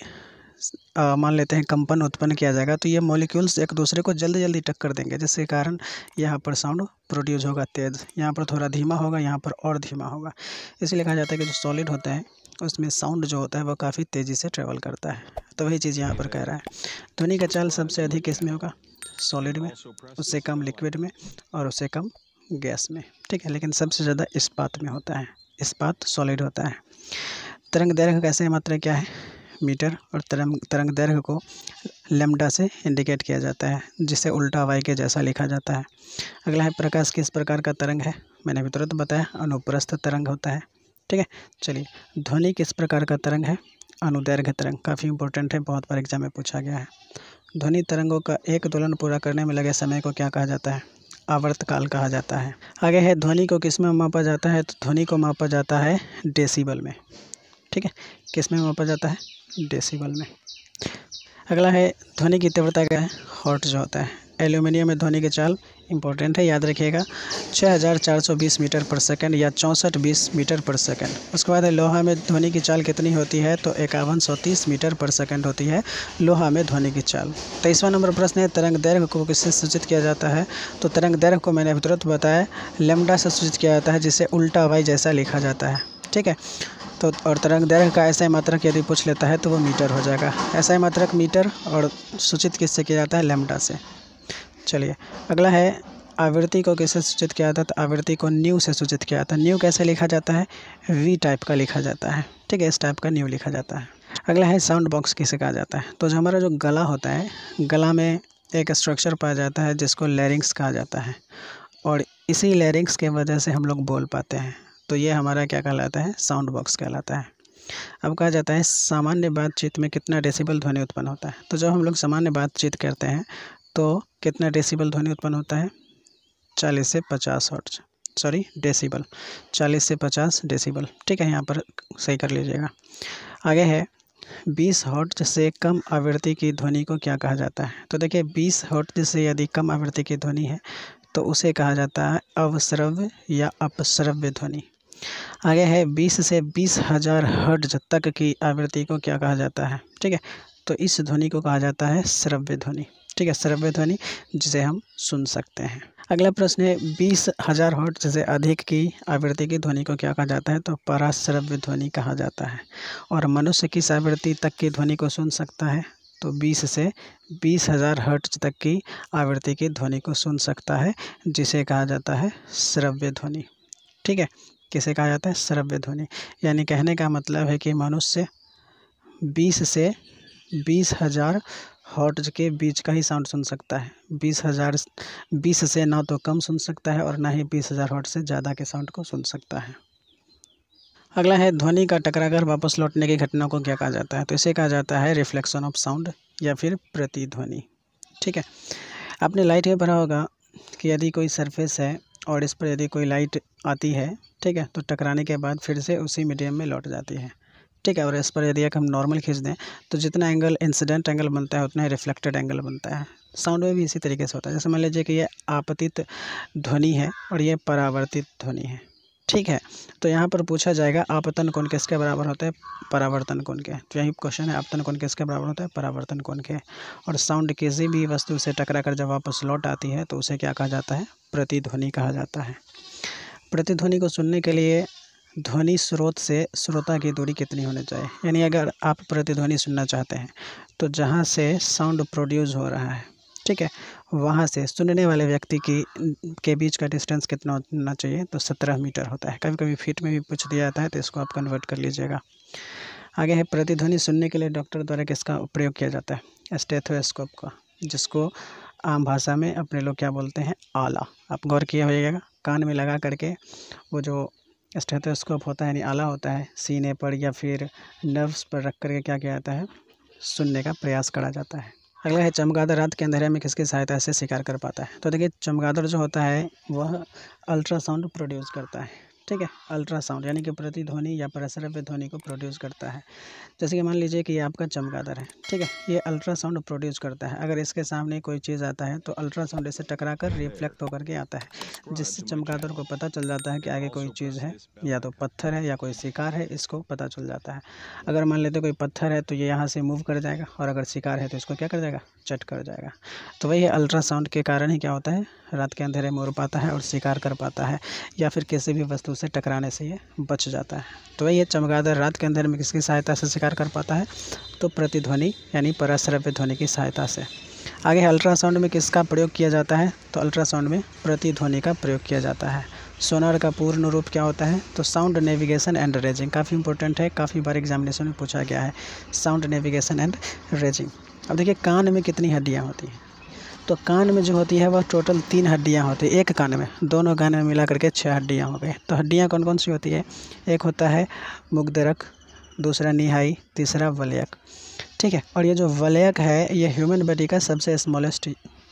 मान लेते हैं कंपन उत्पन्न किया जाएगा तो ये मॉलिक्यूल्स एक दूसरे को जल्दी जल्दी टक्कर देंगे, जिसके कारण यहाँ पर साउंड प्रोड्यूस होगा तेज़, यहाँ पर थोड़ा धीमा होगा, यहाँ पर और धीमा होगा। इसलिए कहा जाता है कि जो सॉलिड होता है उसमें साउंड जो होता है वो काफ़ी तेज़ी से ट्रेवल करता है। तो वही चीज़ यहाँ पर कह रहा है, ध्वनि का चाल सबसे अधिक किसमें होगा, सॉलिड में, उससे कम लिक्विड में और उससे कम गैस में। ठीक है, लेकिन सबसे ज़्यादा इस्पात में होता है, इस्पात सॉलिड होता है। तरंग दैर्घ्य कैसे मात्रा क्या है, मीटर और तरंग दैर्घ्य को लैम्ब्डा से इंडिकेट किया जाता है, जिसे उल्टा वाई के जैसा लिखा जाता है। अगला है प्रकाश किस प्रकार का तरंग है। मैंने अभी तुरंत बताया अनुप्रस्थ तरंग होता है। ठीक है, चलिए ध्वनि किस प्रकार का तरंग है। अनुदैर्घ्य तरंग, काफ़ी इंपॉर्टेंट है, बहुत बार एग्जाम में पूछा गया है। ध्वनि तरंगों का एक दोलन पूरा करने में लगे समय को क्या कहा जाता है। आवर्तकाल कहा जाता है। आगे है ध्वनि को किस में मापा जाता है। तो ध्वनि को मापा जाता है डेसिबल में। ठीक है, किस में मापा जाता है, डेसिबल में। अगला है ध्वनि की तीव्रता क्या है, हर्ट्ज जो होता है। एल्यूमिनियम में ध्वनि की चाल इंपॉर्टेंट है, याद रखिएगा 6420 मीटर पर सेकंड या 6420 मीटर पर सेकंड। उसके बाद है लोहा में ध्वनि की चाल कितनी होती है। तो 5130 मीटर पर सेकंड होती है लोहा में ध्वनि की चाल। 23वां नंबर प्रश्न है तरंग दैर्घ्य को किससे सूचित किया जाता है। तो तरंग दैर्घ्य को मैंने अभी तुरंत बताया लैम्ब्डा से सूचित किया जाता है, जिसे उल्टा वाई जैसा लिखा जाता है। ठीक है, तो और तरंग दैर्घ्य का ऐसा मात्रक यदि पूछ लेता है तो वो मीटर हो जाएगा। ऐसा मात्रक मीटर और सूचित किससे किया जाता है, लैम्ब्डा से। चलिए अगला है आवृत्ति को किससे सूचित किया जाता है। तो आवृत्ति को न्यू से सूचित किया जाता है। न्यू कैसे लिखा जाता है, वी टाइप का लिखा जाता है। ठीक है, इस टाइप का न्यू लिखा जाता है। अगला है साउंड बॉक्स किसे कहा जाता है। तो जो हमारा जो गला होता है, गला में एक स्ट्रक्चर पाया जाता है जिसको लैरिंक्स कहा जाता है, और इसी लैरिंक्स के वजह से हम लोग बोल पाते हैं। तो ये हमारा क्या कहलाता है, साउंड बॉक्स कहलाता है। अब कहा जाता है सामान्य बातचीत में कितना डेसिबल ध्वनि उत्पन्न होता है। तो जब हम लोग सामान्य बातचीत करते हैं तो कितना डेसिबल ध्वनि उत्पन्न होता है, 40 से 50 हर्ट्ज, सॉरी डेसिबल, 40 से 50 डेसिबल। ठीक है, यहाँ पर सही कर लीजिएगा। आगे है 20 हर्ट्ज से कम आवृत्ति की ध्वनि को क्या कहा जाता है। तो देखिए 20 हर्ट्ज से यदि कम आवृत्ति की ध्वनि है तो उसे कहा जाता है अवश्रव्य या अपश्रव्य ध्वनि। आगे है 20 से 20,000 हर्ट्ज तक की आवृत्ति को क्या कहा जाता है। ठीक है, तो इस ध्वनि को कहा जाता है श्रव्य ध्वनि। ठीक है, श्रव्य ध्वनि जिसे हम सुन सकते हैं। अगला प्रश्न है 20,000 हर्ट्ज से अधिक की आवृत्ति की ध्वनि को क्या कहा जाता है। तो पराश्रव्य ध्वनि कहा जाता है। और मनुष्य किस आवृत्ति तक की ध्वनि को सुन सकता है। तो 20 से 20,000 हर्ट्ज तक की आवृत्ति की ध्वनि को सुन सकता है, जिसे कहा जाता है श्रव्य ध्वनि। ठीक है, किसे कहा जाता है, श्रव्य ध्वनि। यानी कहने का मतलब है कि मनुष्य 20 से 20,000 हर्ट्ज के बीच का ही साउंड सुन सकता है। 20 से ना तो कम सुन सकता है और ना ही 20,000 हर्ट्ज से ज़्यादा के साउंड को सुन सकता है। अगला है ध्वनि का टकराकर वापस लौटने की घटना को क्या कहा जाता है। तो इसे कहा जाता है रिफ्लेक्शन ऑफ साउंड या फिर प्रतिध्वनि। ठीक है, आपने लाइट में पढ़ा होगा कि यदि कोई सरफेस है और इस पर यदि कोई लाइट आती है, ठीक है, तो टकराने के बाद फिर से उसी मीडियम में लौट जाती है। ठीक है, और इस पर यदि एक हम नॉर्मल खींच दें तो जितना एंगल इंसिडेंट एंगल बनता है उतना ही रिफ्लेक्टेड एंगल बनता है। साउंड में भी इसी तरीके से होता है। जैसे मान लीजिए कि ये आपतित ध्वनि है और ये परावर्तित ध्वनि है। ठीक है, तो यहाँ पर पूछा जाएगा आपतन कोण किसके बराबर होता है, परावर्तन कोण के। तो यही क्वेश्चन है, आपतन कोण किसके बराबर होता है, परावर्तन कोण के। और साउंड किसी भी वस्तु से टकराकर जब वापस लौट आती है तो उसे क्या कहा जाता है, प्रतिध्वनि कहा जाता है। प्रतिध्वनि को सुनने के लिए ध्वनि स्रोत से श्रोता की दूरी कितनी होनी चाहिए। यानी अगर आप प्रतिध्वनि सुनना चाहते हैं तो जहाँ से साउंड प्रोड्यूस हो रहा है, ठीक है, वहाँ से सुनने वाले व्यक्ति के बीच का डिस्टेंस कितना होना चाहिए। तो 17 मीटर होता है। कभी कभी फीट में भी पूछ दिया जाता है, तो इसको आप कन्वर्ट कर लीजिएगा। आगे है प्रतिध्वनि सुनने के लिए डॉक्टर द्वारा किसका प्रयोग किया जाता है, स्टेथोस्कोप का, जिसको आम भाषा में अपने लोग क्या बोलते हैं, आला। आप गौर किया होइएगा, कान में लगा करके वो जो स्टेथोस्कोप होता है यानी आला होता है, सीने पर या फिर नर्व्स पर रख करके क्या किया जाता है, सुनने का प्रयास करा जाता है। अगला है चमगादड़ रात के अंधेरे में किसकी सहायता से शिकार कर पाता है। तो देखिए चमगादड़ जो होता है वह अल्ट्रासाउंड प्रोड्यूस करता है। ठीक है, अल्ट्रासाउंड यानी कि प्रतिध्वनि या परश्रव्य ध्वनि को प्रोड्यूस करता है। जैसे कि मान लीजिए कि ये आपका चमगादड़ है, ठीक है, ये अल्ट्रासाउंड प्रोड्यूस करता है। अगर इसके सामने कोई चीज़ आता है तो अल्ट्रासाउंड इससे टकराकर रिफ्लेक्ट होकर के आता है, जिससे चमगादड़ को पता चल जाता है कि आगे कोई चीज़ है, या तो पत्थर है या कोई शिकार है, इसको पता चल जाता है। अगर मान लेते कोई पत्थर है तो ये यहाँ से मूव कर जाएगा, और अगर शिकार है तो इसको क्या कर जाएगा, चट कर जाएगा। तो वही अल्ट्रासाउंड के कारण ही क्या होता है, रात के अंधेरे में उड़ पाता है और शिकार कर पाता है, या फिर किसी भी वस्तु से टकराने से ये बच जाता है। तो वही चमगादड़ रात के अंधेरे में किसकी सहायता से शिकार कर पाता है, तो प्रतिध्वनि यानी परश्रव्य ध्वनि की सहायता से। आगे अल्ट्रासाउंड में किसका प्रयोग किया जाता है, तो अल्ट्रासाउंड में प्रतिध्वनि का प्रयोग किया जाता है। सोनार का पूर्ण रूप क्या होता है? तो साउंड नेविगेशन एंड रेजिंग। काफ़ी इंपॉर्टेंट है, काफ़ी बार एग्जामिनेशन में पूछा गया है, साउंड नेविगेशन एंड रेजिंग। अब देखिए कान में कितनी हड्डियाँ होती हैं? तो कान में जो होती है वह टोटल 3 हड्डियाँ होती है एक कान में, दोनों कान में मिला करके 6 हड्डियाँ हो गई। तो हड्डियाँ कौन कौन सी होती है? एक होता है मुग्धरक, दूसरा निहाई, तीसरा वलयक, ठीक है। और ये जो वलयक है ये ह्यूमन बॉडी का सबसे स्मॉलेस्ट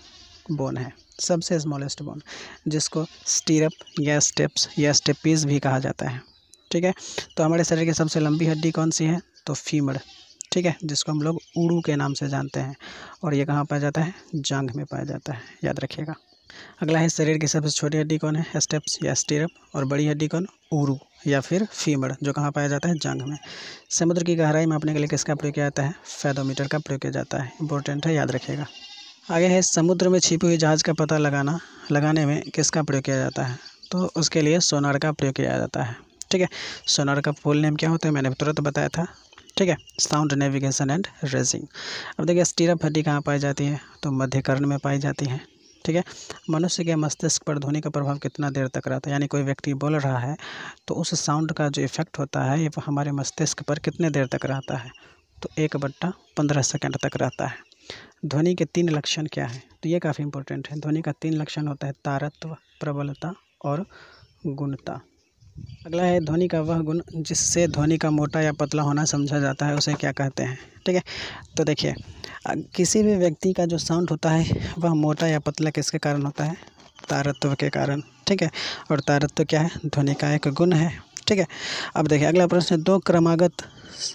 बोन है, सबसे स्मॉलेस्ट बोन, जिसको स्टीरप या स्टेप्स या स्टेपीज भी कहा जाता है, ठीक है। तो हमारे शरीर की सबसे लंबी हड्डी कौन सी है? तो फीमर, ठीक है, जिसको हम लोग ऊरू के नाम से जानते हैं। और ये कहाँ पाया जाता है? जांघ में पाया जाता है, याद रखिएगा। अगला है शरीर की सबसे छोटी हड्डी कौन है? स्टेप्स या स्टीरप। और बड़ी हड्डी कौन? ऊरू या फिर फीमर, जो कहाँ पाया जाता है? जांघ में। समुद्र की गहराई मापने के लिए किसका प्रयोग किया जाता है? फेदोमीटर का प्रयोग किया जाता है, इंपॉर्टेंट है, याद रखिएगा। आगे है समुद्र में छिपी हुई जहाज़ का पता लगाने में किसका प्रयोग किया जाता है? तो उसके लिए सोनार का प्रयोग किया जाता है, ठीक है। सोनार का फुल नेम क्या होता है? मैंने तुरंत बताया था, ठीक है, साउंड नेविगेशन एंड रेजिंग। अब देखिए स्टीरप हड्डी कहाँ पाई जाती है? तो मध्य कर्ण में पाई जाती है, ठीक है। मनुष्य के मस्तिष्क पर ध्वनि का प्रभाव कितना देर तक रहता है? यानी कोई व्यक्ति बोल रहा है तो उस साउंड का जो इफेक्ट होता है ये हमारे मस्तिष्क पर कितने देर तक रहता है? तो 1/15 सेकंड तक रहता है। ध्वनि के 3 लक्षण क्या हैं? तो ये काफ़ी इंपॉर्टेंट है। ध्वनि का 3 लक्षण होता है, तारत्व, प्रबलता और गुणता। अगला है ध्वनि का वह गुण जिससे ध्वनि का मोटा या पतला होना समझा जाता है, उसे क्या कहते हैं? ठीक है, तो देखिए किसी भी व्यक्ति का जो साउंड होता है वह मोटा या पतला किसके कारण होता है? तारत्व के कारण, ठीक है। और तारत्व क्या है? ध्वनि का एक गुण है, ठीक है। अब देखिए अगला प्रश्न है, 2 क्रमागत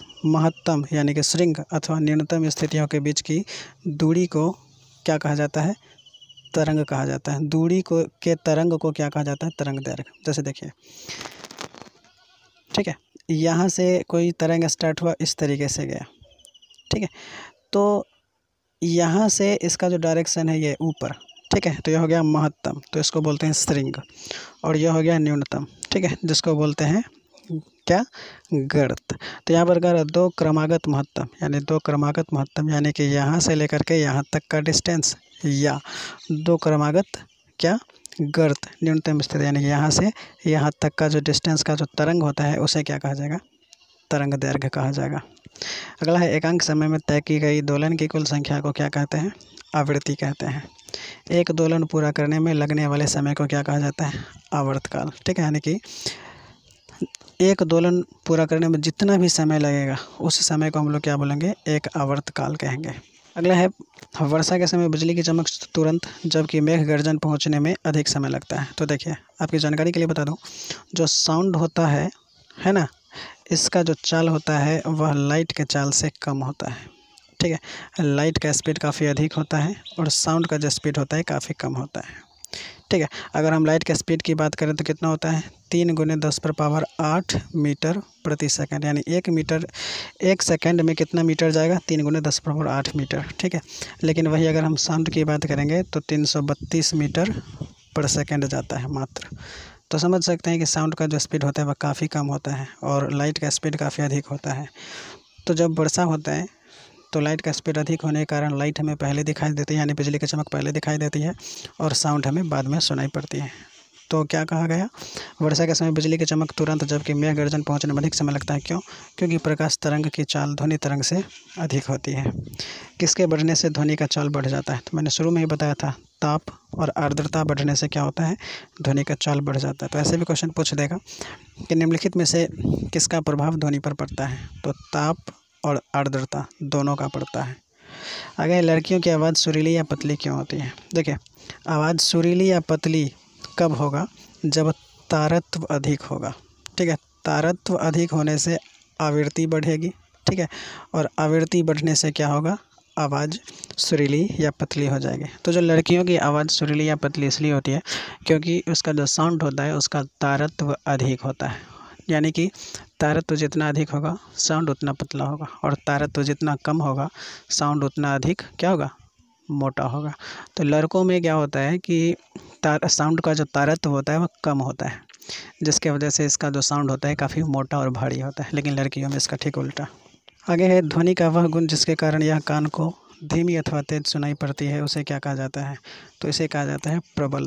महत्तम यानी कि श्रृंग अथवा न्यूनतम स्थितियों के बीच की दूरी को क्या कहा जाता है? तरंग कहा जाता है। दूरी को के तरंग को क्या कहा जाता है? तरंग दैर्घ्य। जैसे देखिए, ठीक है, यहाँ से कोई तरंग स्टार्ट हुआ, इस तरीके से गया, ठीक है, तो यहाँ से इसका जो डायरेक्शन है ये ऊपर, ठीक है, तो यह हो गया महत्तम, तो इसको बोलते हैं श्रृंग। और यह हो गया न्यूनतम, ठीक है, जिसको बोलते हैं क्या? गर्त। तो यहाँ पर अगर 2 क्रमागत महत्तम यानी 2 क्रमागत महत्तम यानी कि यहाँ से लेकर के यहाँ तक का डिस्टेंस, या 2 क्रमागत क्या? गर्त न्यूनतम स्थिति यानी यहाँ से यहाँ तक का जो डिस्टेंस का जो तरंग होता है उसे क्या कहा जाएगा? तरंग दैर्घ्य कहा जाएगा। अगला है, एकांक समय में तय की गई दोलन की कुल संख्या को क्या कहते हैं? आवृत्ति कहते हैं। एक दोलन पूरा करने में लगने वाले समय को क्या कहा जाता है? आवर्तकाल, ठीक है, यानी कि एक दोलन पूरा करने में जितना भी समय लगेगा उस समय को हम लोग क्या बोलेंगे? एक आवर्तकाल कहेंगे। अगला है, वर्षा के समय बिजली की चमक तुरंत जबकि मेघ गर्जन पहुंचने में अधिक समय लगता है। तो देखिए आपकी जानकारी के लिए बता दूं, जो साउंड होता है ना, इसका जो चाल होता है वह लाइट के चाल से कम होता है, ठीक है। लाइट का स्पीड काफ़ी अधिक होता है और साउंड का जो स्पीड होता है काफ़ी कम होता है, ठीक है। अगर हम लाइट के स्पीड की बात करें तो कितना होता है? 3 × 10⁸ मीटर प्रति सेकंड, यानी 1 सेकंड में कितना मीटर जाएगा? 3 × 10⁸ मीटर, ठीक है। लेकिन वही अगर हम साउंड की बात करेंगे तो 332 मीटर पर सेकंड जाता है मात्र। तो समझ सकते हैं कि साउंड का जो स्पीड होता है वह काफ़ी कम होता है और लाइट का स्पीड काफ़ी अधिक होता है। तो जब वर्षा होता है तो लाइट का स्पीड अधिक होने के कारण लाइट हमें पहले दिखाई देती है, यानी बिजली की चमक पहले दिखाई देती है और साउंड हमें बाद में सुनाई पड़ती है। तो क्या कहा गया? वर्षा के समय बिजली की चमक तुरंत जबकि मेघ गर्जन पहुंचने में अधिक समय लगता है। क्यों? क्योंकि प्रकाश तरंग की चाल ध्वनि तरंग से अधिक होती है। किसके बढ़ने से ध्वनि का चाल बढ़ जाता है? तो मैंने शुरू में ही बताया था, ताप और आर्द्रता बढ़ने से क्या होता है? ध्वनि का चाल बढ़ जाता है। तो ऐसे भी क्वेश्चन पूछ देगा कि निम्नलिखित में से किसका प्रभाव ध्वनि पर पड़ता है? तो ताप और आर्द्रता दोनों का पड़ता है। आगे, लड़कियों की आवाज़ सुरीली या पतली क्यों होती है? देखिए, आवाज़ सुरीली या पतली कब होगा? जब तारत्व अधिक होगा, ठीक है। तारत्व अधिक होने से आवृत्ति बढ़ेगी, ठीक है, और आवृत्ति बढ़ने से क्या होगा? आवाज़ सुरीली या पतली हो जाएगी। तो जो लड़कियों की आवाज़ सुरीली या पतली इसलिए होती है क्योंकि उसका जो साउंड होता है उसका तारत्व अधिक होता है, यानी कि तारत्व जितना अधिक होगा साउंड उतना पतला होगा, और तारत्व जितना कम होगा साउंड उतना अधिक क्या होगा? मोटा होगा। तो लड़कों में क्या होता है कि साउंड का जो तारत्व होता है वह कम होता है, जिसके वजह से इसका जो साउंड होता है काफ़ी मोटा और भारी होता है, लेकिन लड़कियों में इसका ठीक उल्टा। आगे है, ध्वनि का वह गुण जिसके कारण यह कान को धीमी अथवा तेज सुनाई पड़ती है उसे क्या कहा जाता है? तो इसे कहा जाता है प्रबलता।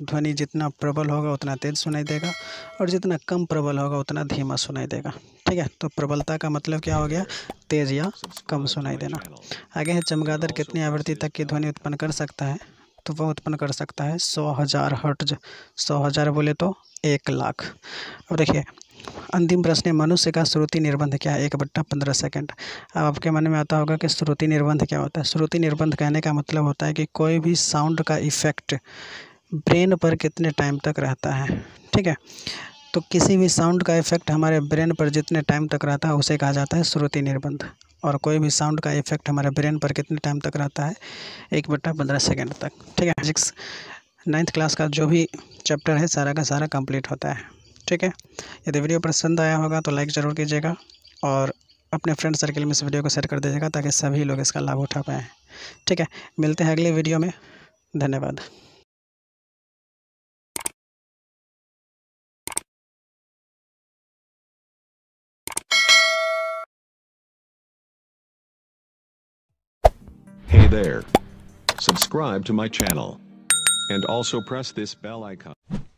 ध्वनि जितना प्रबल होगा उतना तेज़ सुनाई देगा और जितना कम प्रबल होगा उतना धीमा सुनाई देगा। ठीक है, तो प्रबलता का मतलब क्या हो गया, तेज़ या कम सुनाई देना। आगे है चमगादड़ कितनी आवृत्ति तक की ध्वनि उत्पन्न कर सकता है, तो वह उत्पन्न कर सकता है 100,000 हर्ट्ज। 100,000 बोले तो 1,00,000। अब देखिए अंतिम प्रश्न है, मनुष्य का श्रुति निर्बंध क्या है, 1/15 सेकंड। अब आपके मन में आता होगा कि श्रुति निर्बंध क्या होता है। श्रुति निर्बंध कहने का मतलब होता है कि कोई भी साउंड का इफ़ेक्ट ब्रेन पर कितने टाइम तक रहता है। ठीक है, तो किसी भी साउंड का इफ़ेक्ट हमारे ब्रेन पर जितने टाइम तक रहता है उसे कहा जाता है श्रुति निर्बंध। और कोई भी साउंड का इफ़ेक्ट हमारे ब्रेन पर कितने टाइम तक रहता है, 1/15 सेकंड तक। ठीक है, फिजिक्स 9th क्लास का जो भी चैप्टर है सारा का सारा कंप्लीट होता है। ठीक है, यदि वीडियो पसंद आया होगा तो लाइक ज़रूर कीजिएगा और अपने फ्रेंड सर्कल में इस वीडियो को शेयर कर दीजिएगा ताकि सभी लोग इसका लाभ उठा पाएँ। ठीक है, मिलते हैं अगले वीडियो में। धन्यवाद। Hey there. Subscribe to my channel. And also press this bell icon.